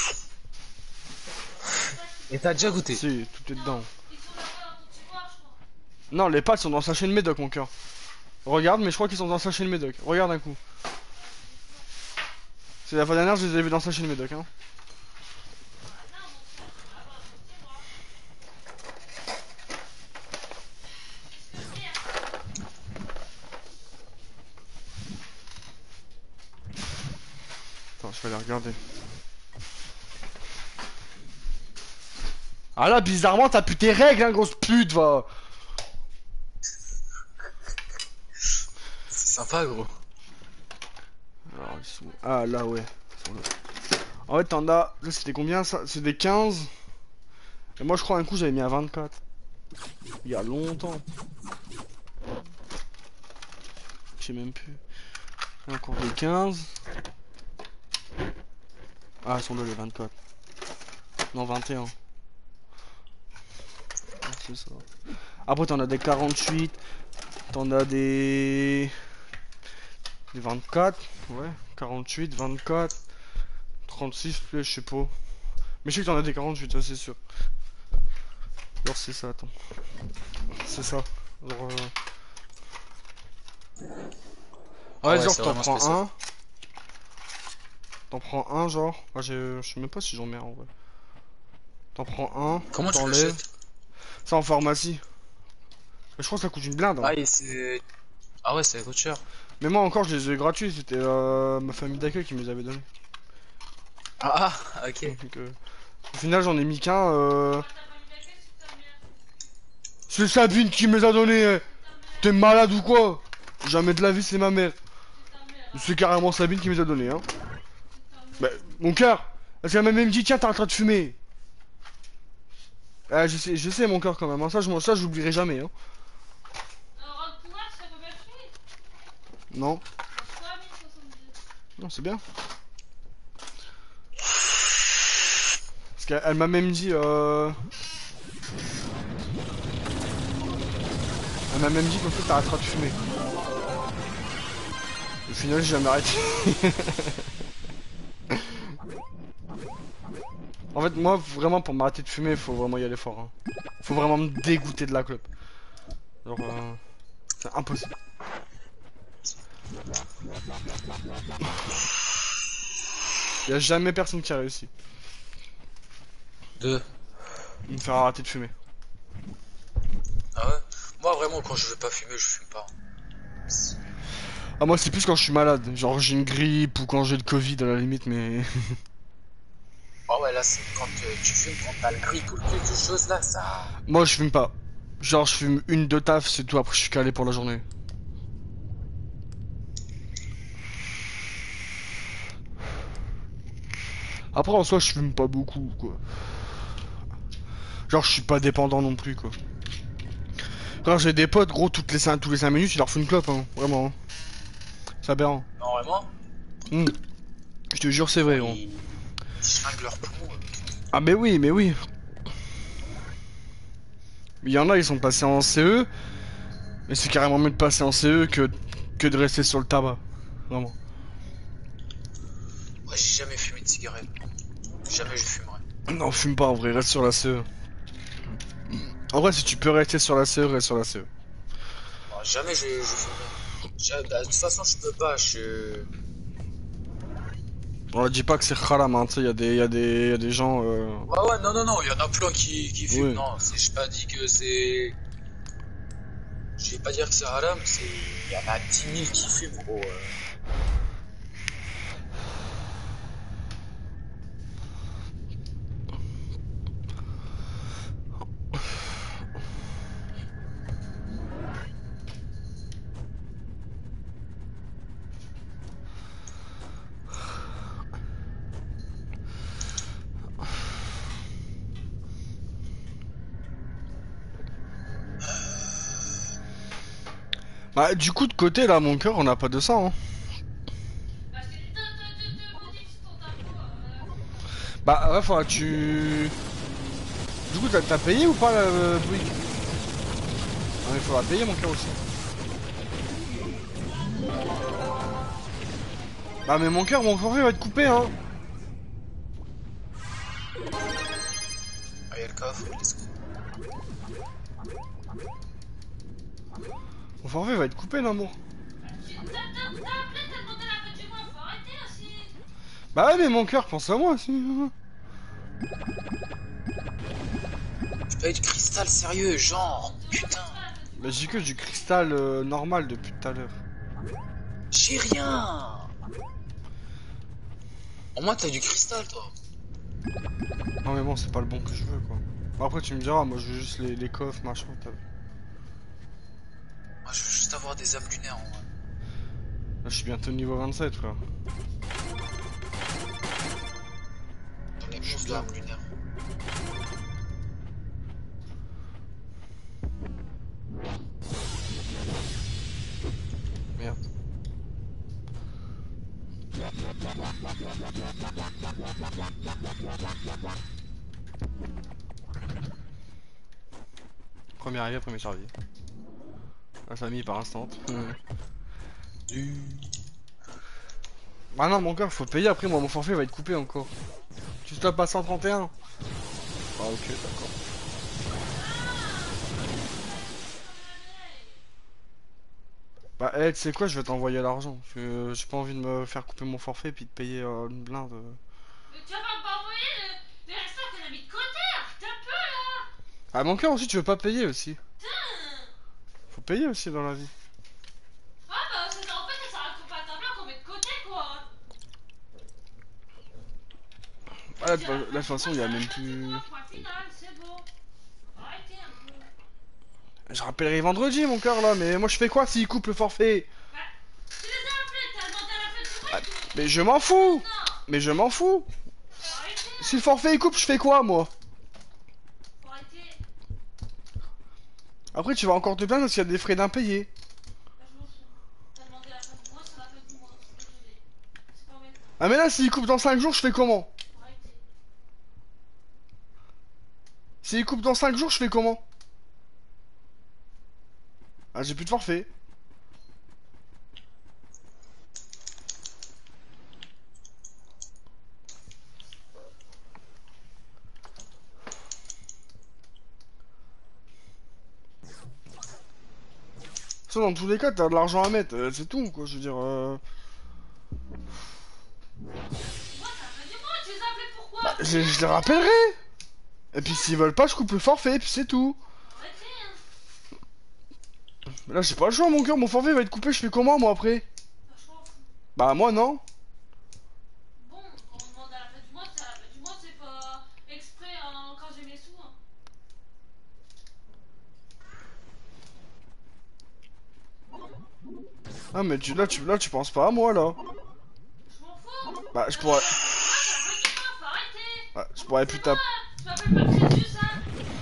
Et t'as déjà goûté. si, tout est dedans. Ils sont là-bas dans ton tiroir, je crois. Non, les patchs sont dans le sachet de médoc, mon cœur. Regarde, mais je crois qu'ils sont dans le sachet de médoc. Regarde un coup. C'est la fois dernière, je les ai vus dans le sachet de médoc, hein. Attends, je vais aller regarder. Ah là, bizarrement, t'as plus tes règles, hein, grosse pute, va. C'est sympa, gros. Alors, ils sont- Ah là, ouais. Ils sont là. En fait, t'en as. Là, c'était combien ça? C'est des quinze. Et moi, je crois un coup, j'avais mis à vingt-quatre. Il y a longtemps. Je sais même plus. Encore des quinze. Ah, elles sont là les vingt-quatre. Non, vingt et un. Ah, c'est ça. Après, t'en as des quarante-huit. T'en as des... des vingt-quatre. Ouais, quarante-huit, vingt-quatre, trente-six, je sais pas. Mais je sais que t'en as des quarante-huit, ça c'est sûr. Alors c'est ça, attends. C'est ça. Genre, euh... Ah Ouais, ouais, genre c'est t'en vraiment prends spécial. un. T'en prends un, genre. Ah, je sais même pas si j'en mets un en vrai. T'en prends un, Comment tu t'enlèves. l'achètes? Ça en pharmacie. Je crois que ça coûte une blinde, hein. Ah, et c'est... Ah ouais, ça coûte cher. Mais moi encore, je les ai gratuits. C'était euh, ma famille d'accueil qui me les avait donnés. Ah, ah, ok. Donc, euh, au final, j'en ai mis qu'un. Euh... T'as pas mis d'accueil, c'est ta mère. C'est Sabine qui me les a donnés. eh. C'est ta mère. T'es malade ou quoi? Jamais de la vie, c'est ma mère. C'est ta mère. C'est carrément Sabine qui me les a donnés, hein. C'est ta mère. Bah, mon cœur. Parce qu'elle m'a même dit, tiens, t'es en train de fumer. Ah, je sais, je sais, mon cœur quand même. Hein. Ça, je, ça, j'oublierai jamais. Hein. Un rang de pouvoir, ça peut mettre fruit. Non, trois mille soixante-deux. non, c'est bien. Parce qu'elle elle m'a même dit, euh... elle m'a même dit qu'en fait, t'arrêteras de fumer. Au final, j'ai jamais arrêté. En fait, moi, vraiment, pour m'arrêter de fumer, il faut vraiment y aller fort. Hein. Faut vraiment me dégoûter de la clope. Genre, euh... c'est impossible. Y a jamais personne qui a réussi Deux. de me faire arrêter de fumer. Ah ouais? Moi, vraiment, quand je veux pas fumer, je fume pas. Ah, moi, c'est plus quand je suis malade. Genre, j'ai une grippe ou quand j'ai le Covid à la limite, mais. Ah ouais, là, c'est quand euh, tu fumes, quand t'as le grippe ou quelque chose, là, ça... Moi, je fume pas. Genre, je fume une, deux taf, c'est tout. Après, je suis calé pour la journée. Après, en soi, je fume pas beaucoup, quoi. Genre, je suis pas dépendant non plus, quoi. Quand j'ai des potes, gros, toutes les cinq, tous les cinq minutes, ils leur font une clope, hein. Vraiment. Hein. C'est aberrant. Non, vraiment? Hmm. Je te jure, c'est vrai, gros. Ils... ils se flinguent leurs poumons. euh. Ah, mais oui, mais oui. Il y en a, ils sont passés en C E. Mais c'est carrément mieux de passer en C E que, que de rester sur le tabac. Vraiment. Ouais, j'ai jamais fumé de cigarette. Jamais je fumerai. Non, fume pas en vrai, reste sur la C E. En vrai, si tu peux rester sur la C E, reste sur la C E. Bon, jamais je, je fumerai. Ja- bah, de toute façon, je peux pas, je... On dit pas que c'est haram, hein, tu sais, y a des, y a des, y a des gens. Euh... Ouais, ouais, non, non, non, il y en a plein qui, qui fument. Oui. Non, c'est- j'ai pas dit que c'est... Je vais pas dire que c'est haram, c'est... Il y en a dix mille qui fument, gros. euh. Bah, du coup, de côté, là, mon cœur, on n'a pas de ça, hein. Bah, je t'ai dit de, de, de, de modifie ton tableau. Euh, Bah, ouais, faudra que tu. Du coup, t'as t'as payé ou pas, le Bouygues? Ah, mais il faudra payer, mon cœur aussi. Bah, mais mon cœur, mon forfait va être coupé, hein. Ah, il y a le coffre, let's go. Mon forfait va être coupé, l'amour. tu- T'as t'as- t'as appelé, t'as demandé la fin du mois. Faut arrêter aussi. Bah, ouais, mais mon cœur, pense à moi aussi. Tu payes du cristal sérieux, genre, putain. Bah, j'ai que du cristal euh, normal depuis tout à l'heure. J'ai rien. Au moins, t'as du cristal, toi. Non, mais bon, c'est pas le bon que je veux, quoi. Bon, après, tu me diras, moi, je veux juste les, les coffres, machin, t'as vu. Moi, je veux juste avoir des âmes lunaires, en vrai. Là, je suis bientôt niveau vingt-sept, frère. J'en ai Je suis onze là. d'âmes lunaires. Merde. Premier arrivé, premier servi. La famille par instant. Mmh. Du... Ah non, mon cœur, faut payer après, moi mon forfait va être coupé encore. Tu stoppes à cent trente et un. Ah ok, d'accord. Bah, eh, tu sais quoi, je vais t'envoyer l'argent. Parce que j'ai pas envie de me faire couper mon forfait puis de payer euh, une blinde. Mais tu vas pas m'envoyer le, le restant qu'on a mis de côté, arrête un peu là. Ah, mon cœur aussi, tu veux pas payer aussi. Putain. Faut payer aussi dans la vie. Ah bah ça, en fait ça sert à pas à bien qu'on met de côté quoi. Ah, là, de la- de toute façon, il y a même plus. Point final, c'est bon. Arrêtez un peu. Je rappellerai vendredi, mon cœur là, mais moi je fais quoi s'il coupe le forfait? Bah, tu les as appelés, t'as demandé à la fête du mois. Ah, mais je m'en fous. Non. Mais je m'en fous. Faut arrêter. Si le forfait il coupe, je fais quoi moi? Faut arrêter. Après, tu vas encore te plaindre parce qu'il y a des frais d'impayés. Bah, je m'en fous. T'as demandé à la fête du mois, c'est la fête du mois. Désolé. C'est pas maintenant. Ah, mais là, s'il coupe dans cinq jours, je fais comment? Faut arrêter. S'il coupe dans cinq jours, je fais comment? Ah, j'ai plus de forfait. Ça, dans tous les cas, t'as de l'argent à mettre, euh, c'est tout, quoi, je veux dire... Euh... Moi, c'est la fête du mois, tu les as appelés pourquoi? Bah, je, je les rappellerai. Et puis s'ils veulent pas, je coupe le forfait, et puis c'est tout. Faut arrêter, hein. Mais là, j'ai pas le choix, mon cœur, mon forfait va être coupé, je fais comment, moi, après? Bah, je m'en fous. Bah, moi, non. Bon, quand on demande à la fête du mois, c'est à la fête du mois, c'est pas exprès hein, quand j'ai mes sous. Hein. Ah, mais tu, là, tu, là, tu penses pas à moi, là. Je m'en fous. Bah, je pourrais... Ah, c'est la fête du mois, faut arrêter. Bah, je pourrais plus C'est taper... moi, je m'appelle pas Crésus, hein.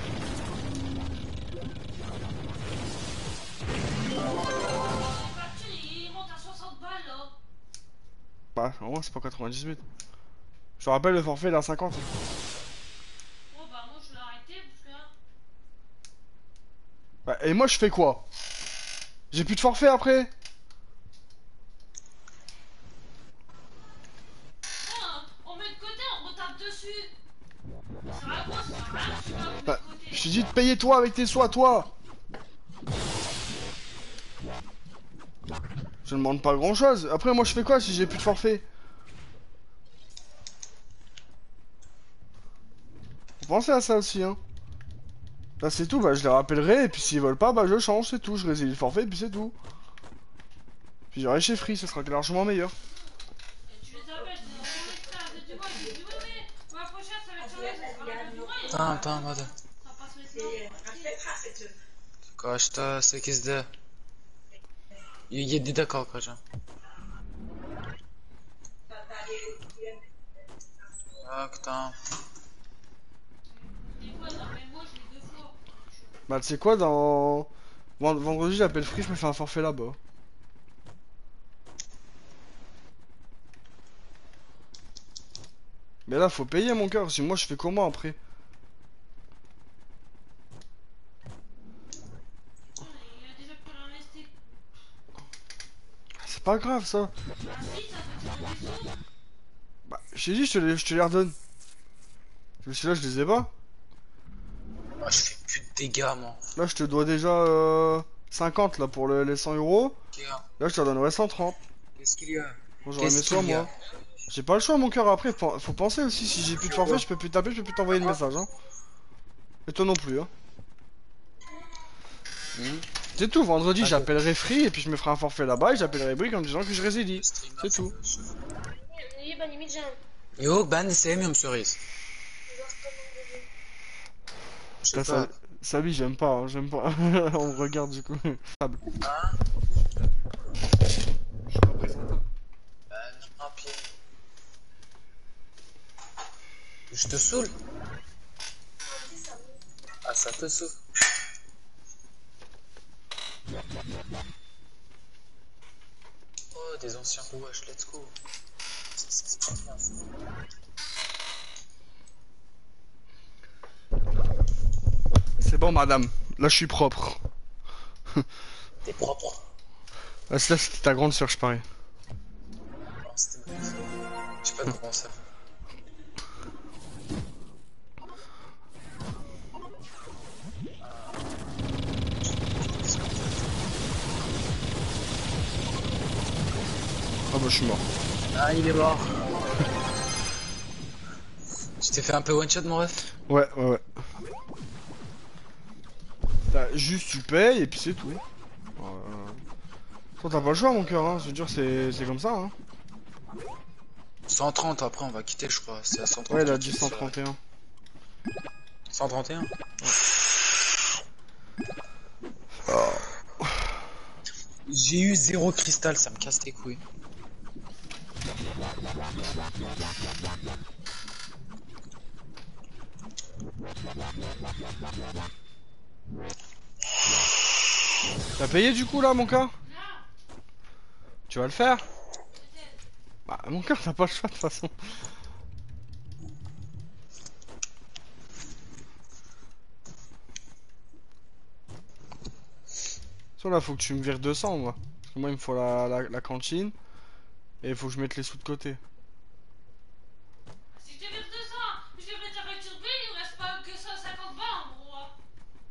Les factures, ils montent à soixante balles, là. Bah, au moins, c'est pas quatre-vingt-dix-huit. Je te rappelle, le forfait, il est à cinquante. Bon, bah, moi, je l'ai arrêté, parce que... hein, Bah, et moi, je fais quoi? J'ai plus de forfait, après? hein, on met de côté, on retape dessus. Ça sert à quoi, ça sert à rien, tu vois, on met Bah, de côté. je te dis de payer toi avec tes sous à toi. Je demande pas grand chose. Après, moi, je fais quoi si j'ai plus de forfait? Faut penser à ça aussi, hein. Là, c'est tout. Bah, je les rappellerai. Et puis, s'ils veulent pas, bah, je change. C'est tout. Je résilie le forfait. Et puis, c'est tout. Puis, j'irai chez Free. Ce sera largement meilleur. Et tu les appelles, tu dis, on est extra, la fête du mois, ils disent, oui, oui, pour la prochaine, ça va être sur les, ça sera la fête du mois, et Attends, attends, mode. ça passe maintenant. Kaçta? sekizde. yedide kalkacağım. Bak tamam. Des fois, non, mais moi, je l'ai deux fois. Bah, tu sais quoi, dans... Vend- Vendredi, j'appelle Free. Je me fais un forfait là-bas. Mais là, faut payer, mon cœur. Si moi, je fais comment après? Il a déjà pris l'investi. C'est pas grave, ça. Ah si, ça fait tirer des sous. Bah, je t'ai dit, je te les, je te les redonne. Parce que là, je les ai pas. Ah, je fais plus de dégâts, moi. Là, je te dois déjà euh, cinquante là pour le- les cent euros. Qu'est-ce qu'il y a? Là, je te donnerai cent trente. Qu'est-ce qu'il y a? Bon, j'aurais mis Qu'est-ce toi, qu'il y a? moi. J'ai pas le choix, mon cœur. Après, faut faut penser aussi. Si j'ai plus de forfait, je peux plus taper, je peux plus t'envoyer de message. Hein. Et toi non plus. Hein. Hmm. C'est tout. Vendredi, Ah, j'appellerai Free et puis je me ferai un forfait là-bas et j'appellerai Brick en disant que je résilie. C'est tout. İyi ben yemeyeceğim. Yok ben de sevmiyorum cerise. Je sais Ça, pas. ça, ça, oui, j'aime pas. Hein, j'aime pas. On me regarde du coup. Hein? Ben ne yapayım? Je te saoule. Ah ça te saoule. Oh des anciens rouages, let's go. C'est bon, madame. Là, je suis propre. T'es propre. Ah, c'est là, c'était ta grande sœur, je parie. Non, c'était ma fille. Je sais pas comment ça. Ah bah, je suis mort. Ah, il est mort. Tu t'es fait un peu one shot, mon ref? Ouais, ouais, ouais. T'as- juste, tu payes et puis c'est tout. Euh... Toi, t'as pas le choix, mon cœur, hein. Je veux dire, c'est c'est comme ça, hein. cent trente, après on va quitter, je crois. C'est à cent trente. Ouais, il a qu'on dit quitte, cent trente et un. cent trente et un. J'ai eu zéro cristal, ça me casse les couilles. T'as payé du coup là, mon cœur? Non, Tu vas le faire? peut-être. Bah, mon cœur, t'as pas le choix de toute façon. Soit là, faut que tu me vires deux cents, moi. Parce que moi, il me faut la, la, la cantine. Et il faut que je mette les sous de côté. Si je te vire deux cents, je devrais ta facture bill, il me reste pas que cent cinquante balles en gros. hein.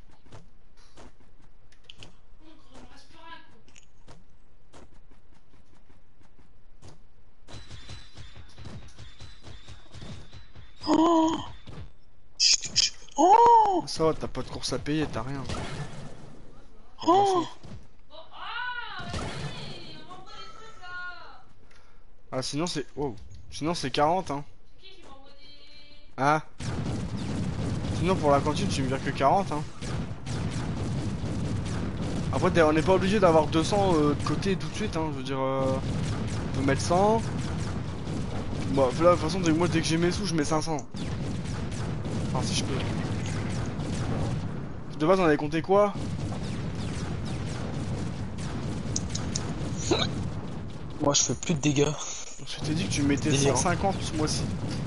Donc, il me reste plus rien quoi. Oh, Chut, chut. Oh, Ça va, t'as pas de course à payer, t'as rien. oh. Bon, ah, vas-y, on m'envoie des trucs là. Ah, sinon c'est... Oh. Sinon c'est quarante, hein. C'est qui qui m'envoie des. Ah. Sinon pour la cantine, tu me vires que quarante, hein. Après, t'es- on n'est pas obligé d'avoir deux cents euh, de côté tout de suite, hein. Je veux dire, euh, on peut mettre cent. Bon, là, de toute façon, dès- moi, dès que j'ai mes sous, je mets cinq cents. Enfin, si je peux. De base, on avait compté quoi? Moi je fais plus de dégâts. Je t'ai dit que tu mettais Délire. cent cinquante ce mois-ci.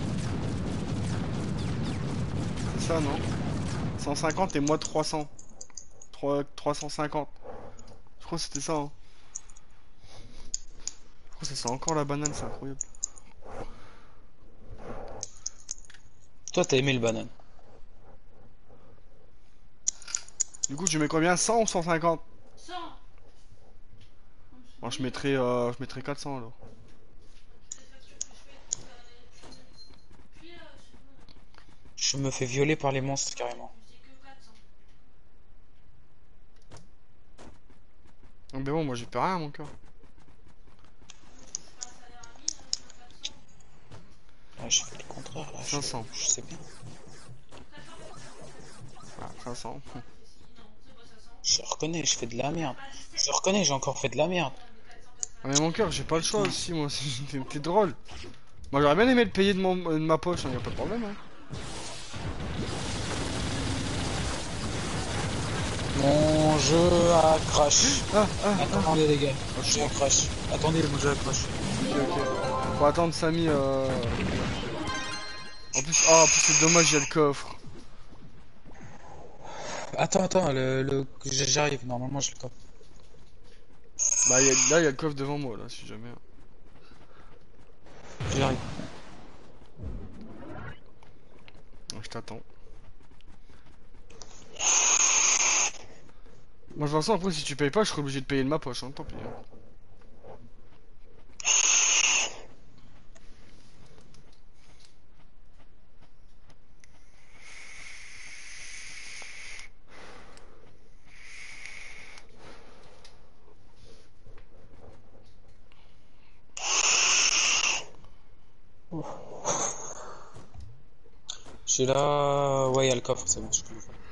C'est ça, non? cent cinquante et moi trois cents. trois- trois cent cinquante. Je crois que c'était ça, hein. Je crois que ça sent encore la banane, c'est incroyable. Toi t'as aimé le banane. Du coup, tu mets combien? cent ou cent cinquante? cent. Bon, je mettrais, euh, je mettrais quatre cents alors. Les factures que je fais, tout ça, puis euh, je sais pas, Je me fais violer par les monstres carrément. j'ai que quatre cents. Non, mais bon, moi j'ai plus rien, mon cœur. Je fais un salaire à mille, je fais quatre cents. Là j'ai fait le contraire là. je- cinq cents. Je sais bien. Ah, cinq cents. Non, c'est pas cinq cents. Je reconnais, je fais de la merde. Je reconnais, j'ai encore fait de la merde. Ah, mais mon cœur, j'ai pas le choix aussi, moi. T'es t'es drôle. Moi j'aurais bien aimé le payer de, mon, de ma poche, hein, y a pas de problème, hein. Mon jeu a crash. Ah, ah, Attendez les gars, ah, je j'ai un crash. Attendez, mon jeu a crash. Ok, ok. Faut attendre Samy. Euh... En plus, ah, en plus c'est dommage, il y a le coffre. Attends, attends, le, le... j'arrive, normalement je le top. Bah, il y a- là, il y a le coffre devant moi, là, si jamais. J'arrive. Je t'attends. Moi, de toute façon, après, si tu payes pas, je serai obligé de payer de ma poche, hein, tant pis. hein. J'ai là... Ouais, il y a le coffre, c'est bon, je peux l'ouvrir.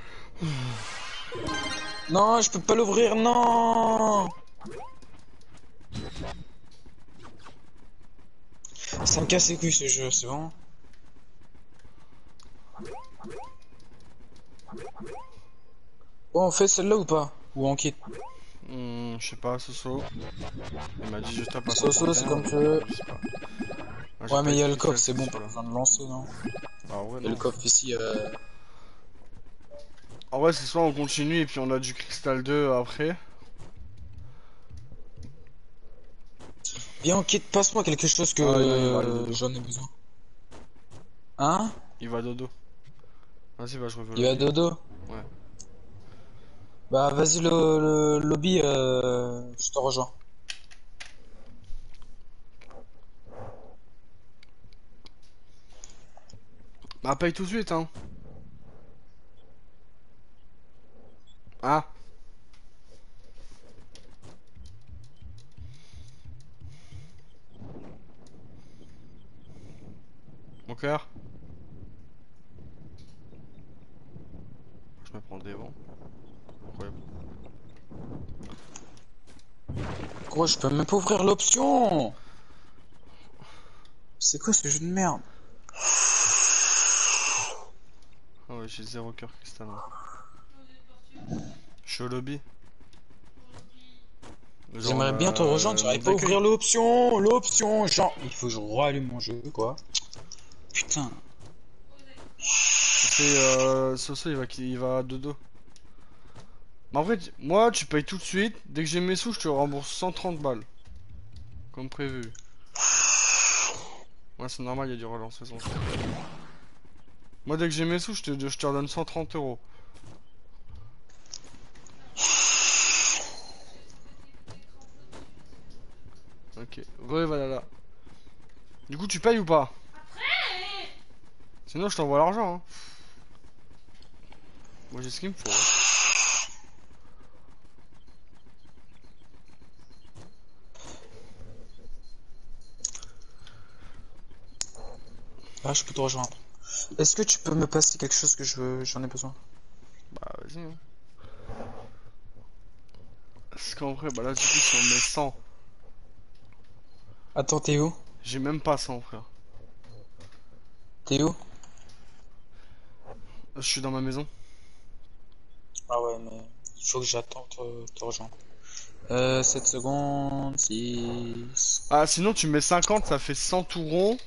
Non, je peux pas l'ouvrir, non. Ça me casse les couilles ce jeu, c'est bon. Bon, on fait celle-là ou pas? Ou on quitte? Hmm, je sais pas, Soso. Il m'a dit juste à passer. Soso, c'est comme tu veux. Je sais pas. Ah, j'ai Ouais, pas mais il y a été le coffre, fait, c'est bon, ça, pas là. besoin de lancer, non? Ah ouais, Il y a le non. coffre ici, euh... En vrai, c'est soit on continue et puis on a du cristal deux après. Bien, ok, passe-moi quelque chose que Ah non, il va aller euh, dodo. j'en ai besoin. Hein? Il va dodo. Vas-y, va, je reviens au Il va lobby. dodo? Ouais. Bah, vas-y, le, le lobby, euh, je te rejoins. Bah, paye tout de suite, hein. Ah. Mon cœur. Je me prends des vents. Incroyable. Gros, je peux même pas ouvrir l'option! C'est quoi ce jeu de merde? Ah ouais, j'ai zéro cœur cristal. Hein. Je suis au lobby. Genre, J'aimerais bien te rejoindre, euh, j'arrive monde pas à d'accueil. ouvrir l'option, l'option, genre, il faut que je rallume mon jeu, quoi. Putain. C'est euh, Soso, il va, il va à dodo. Mais en vrai, tu- moi, tu payes tout de suite. Dès que j'ai mes sous, je te rembourse cent trente balles. Comme prévu. Ouais, c'est normal, il y a du relance, faisons ça. Moi, dès que j'ai mes sous, je te, je te redonne cent trente euros. Ok, re voilà là. Du coup, tu payes ou pas? Après, Sinon, je t'envoie l'argent. Hein. Moi, j'ai ce qu'il me faut. Hein. Ah, je peux te rejoindre. Est-ce que tu peux me passer quelque chose que je veux, j'en ai besoin? Bah, vas-y. Hein. Parce qu'en vrai, bah là, du coup, si on met cent, Attends, t'es où? j'ai même pas cent, frère. T'es où? Je suis dans ma maison. Ah ouais, mais il faut que j'attende te, te rejoindre. Euh, sept secondes, six... Ah, sinon, tu mets cinquante, ça fait cent tout rond.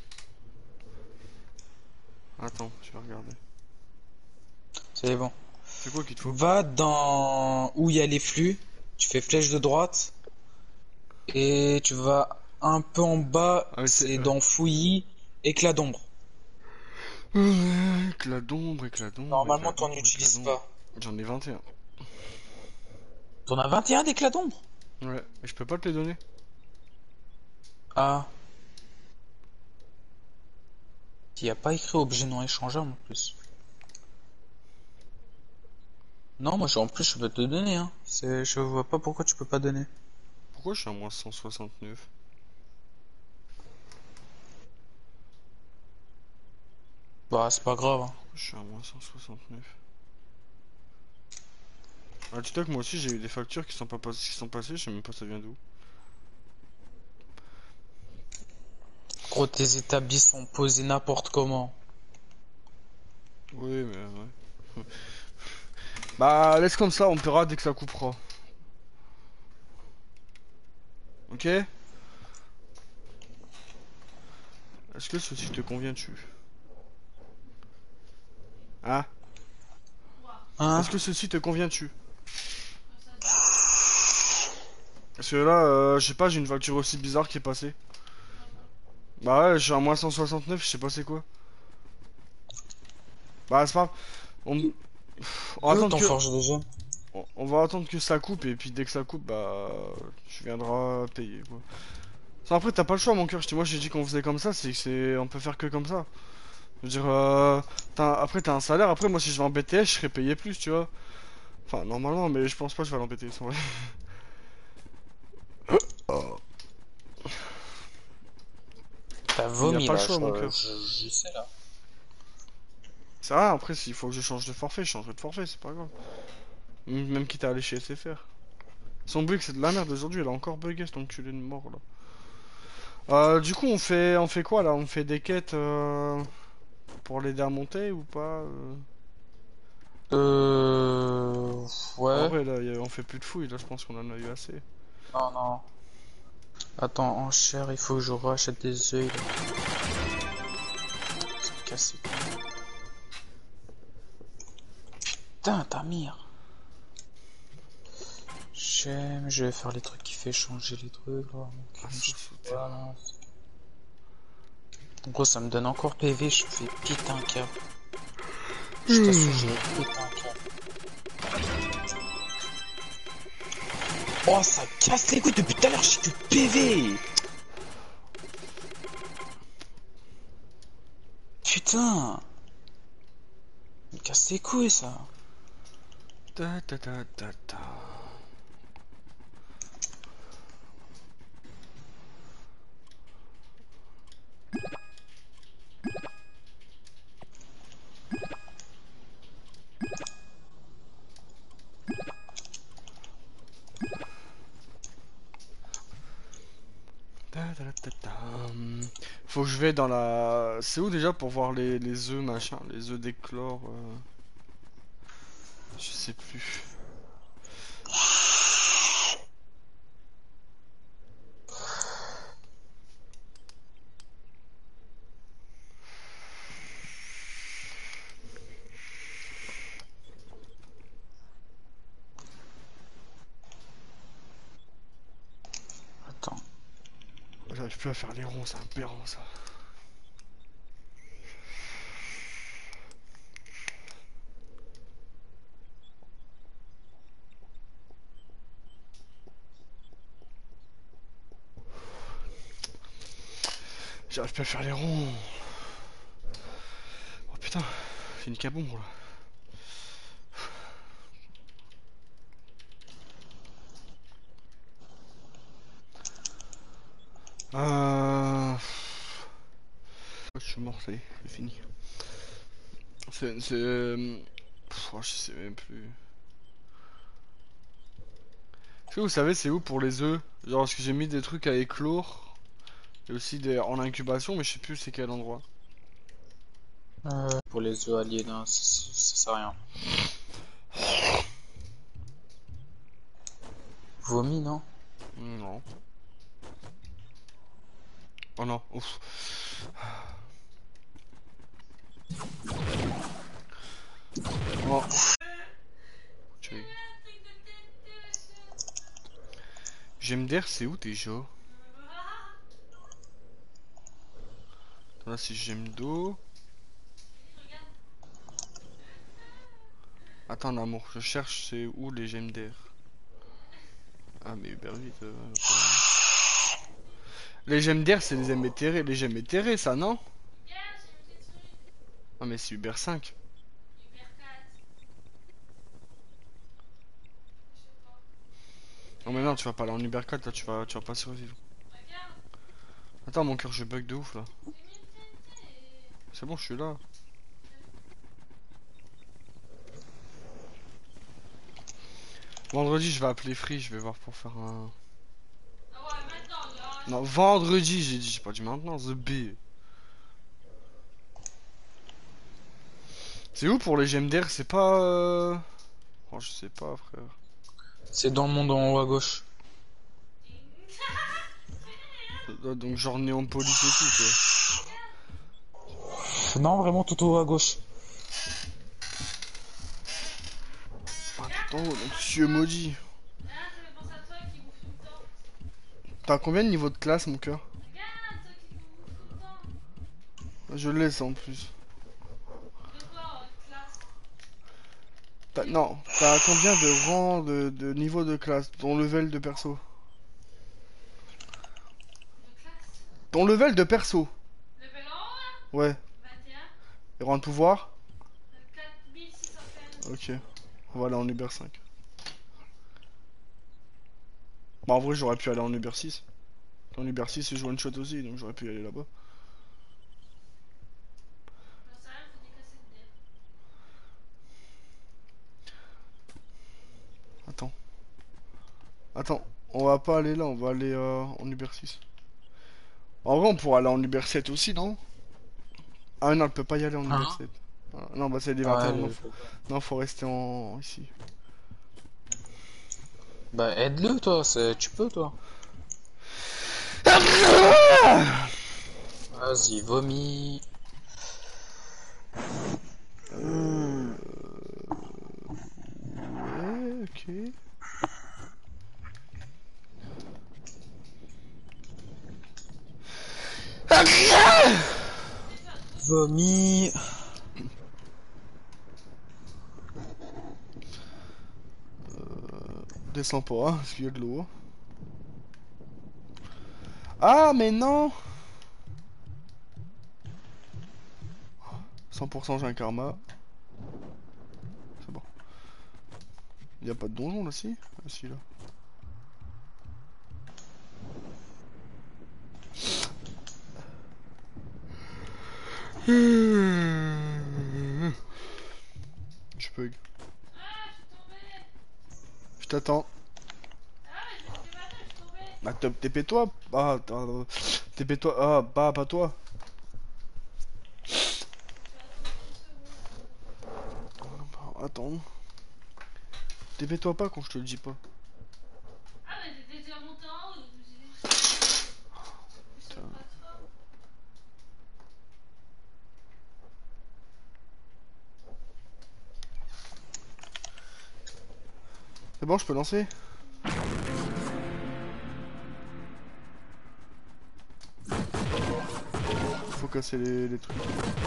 Attends, je vais regarder. C'est bon. C'est quoi qu'il te faut? Va dans où il y a les flux, tu fais flèche de droite, et tu vas un peu en bas, Ah, mais c'est. c'est Ouais. dans fouillis, éclat d'ombre. Ouais, éclat d'ombre, éclat d'ombre, Normalement, éclat t'en d'ombre, éclat utilises d'ombre. pas. J'en ai vingt et un. T'en as vingt et un d'éclat d'ombre? Ouais, mais je peux pas te les donner. Ah. Il n'y a pas écrit objet non échangeable en plus. Non, moi en plus je peux te donner, hein. C'est, je vois pas pourquoi tu peux pas donner. Pourquoi je suis à moins cent soixante-neuf? Bah c'est pas grave, hein. Je suis à moins cent soixante-neuf. Ah, tu sais que moi aussi j'ai eu des factures qui sont pas passées, qui sont passées, je sais même pas ça vient d'où. Gros, tes établis sont posés n'importe comment. Oui, mais ouais. Bah, laisse comme ça, on paiera dès que ça coupera. Ok? Est-ce que ceci te convient-tu? Hein? Hein? Est-ce que ceci te convient-tu? ça, Parce que là, euh, je sais pas, j'ai une facture aussi bizarre qui est passée. Bah ouais, je suis à moins cent soixante-neuf, je sais pas c'est quoi. Bah c'est pas grave. On... on va Il est où attendre ton que... forge de gemme? On on va attendre que ça coupe et puis dès que ça coupe, bah... Tu viendras payer quoi. Ça, après t'as pas le choix mon cœur, moi j'ai dit qu'on faisait comme ça, c'est que c'est... On peut faire que comme ça. Je veux dire, euh... t'as- après t'as un salaire, après moi si je vais en B T S, je serais payé plus, tu vois. Enfin normalement, mais je pense pas que je vais aller en B T S en vrai. Oh. T'as Il y a vomi pas le là, choix je, mon cœur. je, je sais là. C'est rien, après s'il faut que je change de forfait, je changerai de forfait, c'est pas grave. M- Même quitte à aller chez S F R. Son bug c'est de la merde aujourd'hui, il a encore bugué cet enculé de mort là. Euh, du coup on fait on fait quoi là? On fait des quêtes euh, pour l'aider à monter ou pas euh Euh... En Ouais. vrai là y a- on fait plus de fouilles, là je pense qu'on en a eu assez. Non, non. Attends, en chair, il faut que je rachète des œils là. cassé. Putain, ta mire. J'aime, je vais faire les trucs qui fait changer les trucs là. Ah, Je- ça, c'est- voilà. En gros, ça me donne encore P V, je fais putain câble. Je t'assure, je vais péter un câble. Oh, ça casse les couilles depuis tout à l'heure, j'ai du P V. Putain. Ça me casse les couilles ça. Ta ta ta ta ta. Ta ta ta ta. Faut que je vais dans la... C'est où déjà pour voir les, les œufs machin, les œufs d'éclore euh... Je sais plus. Attends. J'arrive plus à faire les ronds, c'est aberrant ça. J'arrive plus à faire les ronds. Oh putain, j'ai une cabombe là. Euh... Je suis mort, ça y est, c'est fini. C'est... c'est... euh, pff, oh, je sais même plus. Est-ce que vous savez c'est où pour les œufs? Genre parce que j'ai mis des trucs à éclore. Et aussi des... en incubation, mais je sais plus c'est quel endroit. Euh, pour les œufs aliénins, ça, ça, ça sert à rien. Vomi, non? Non. Oh non, ouf. Oh. Tu- Gemder, c'est où déjà? Attends, là c'est Gemdo. Attends l'amour, je cherche c'est où les Gemder. Ah mais hyper vite. Euh, les Gemder c'est les gemmes éthérées, les gemmes éthérées ça non? Ah mais c'est Uber cinq. Non mais non tu vas pas aller en Uber quatre là, tu vas, tu vas pas survivre. Attends mon cœur je bug de ouf là. C'est bon je suis là. Vendredi je vais appeler Free, je vais voir pour faire un... Non vendredi j'ai dit, j'ai pas dit maintenant, The B. C'est où pour les gemmes d'air? C'est pas... Euh... Oh je sais pas frère. C'est dans le monde en haut à gauche. Donc genre néon police et tout quoi. Non, vraiment tout au haut à gauche. Ah tout en haut, donc Dieu maudit. T'as combien de niveaux de classe mon cœur? Je l'ai ça en plus. T'as- Non, t'as combien de rangs de, de niveau de classe? Ton level de perso? Ton level de perso? Ouais. Et rang de pouvoir? Ok. On va aller en Uber cinq. Bah en vrai j'aurais pu aller en Uber six. En Uber six je one shot aussi donc j'aurais pu y aller là-bas. Attends. Attends, on va pas aller là, on va aller euh, en Uber six. En vrai on pourrait aller en Uber sept aussi non? Ah non elle peut pas y aller en Uber Hein? sept. Voilà. Non bah c'est des Ouais, vingt et un, non, le- faut... non faut rester en ici. Bah aide-le toi, c'est- tu peux toi. Vas-y, vomis. Euh... Ouais, ok. Vomi. Descends pas, parce qu'il y a de l'eau. Ah, mais non! cent pour cent j'ai un karma. C'est bon. Il y a pas de donjon là, si? Ah, si, là. Je peux. Ah, je suis tombée. Je t'attends. Ah, mais je me suis battue, je suis tombée. Bah, top, T P-toi. Ah, attends. T P-toi. Ah, pas, pas toi. Attends. T P-toi pas quand je te le dis pas. Ah, mais t'étais déjà monté en haut, donc je me suis dit. Je suis Putain. pas trop. C'est bon, je peux lancer? Faut casser les, les trucs.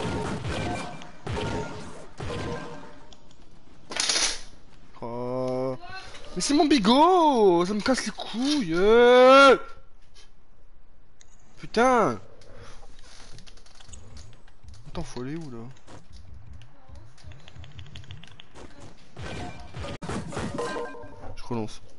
Oh. Mais c'est mon bigot! Ça me casse les couilles! euh. Putain! Attends, faut aller où là? Je relance.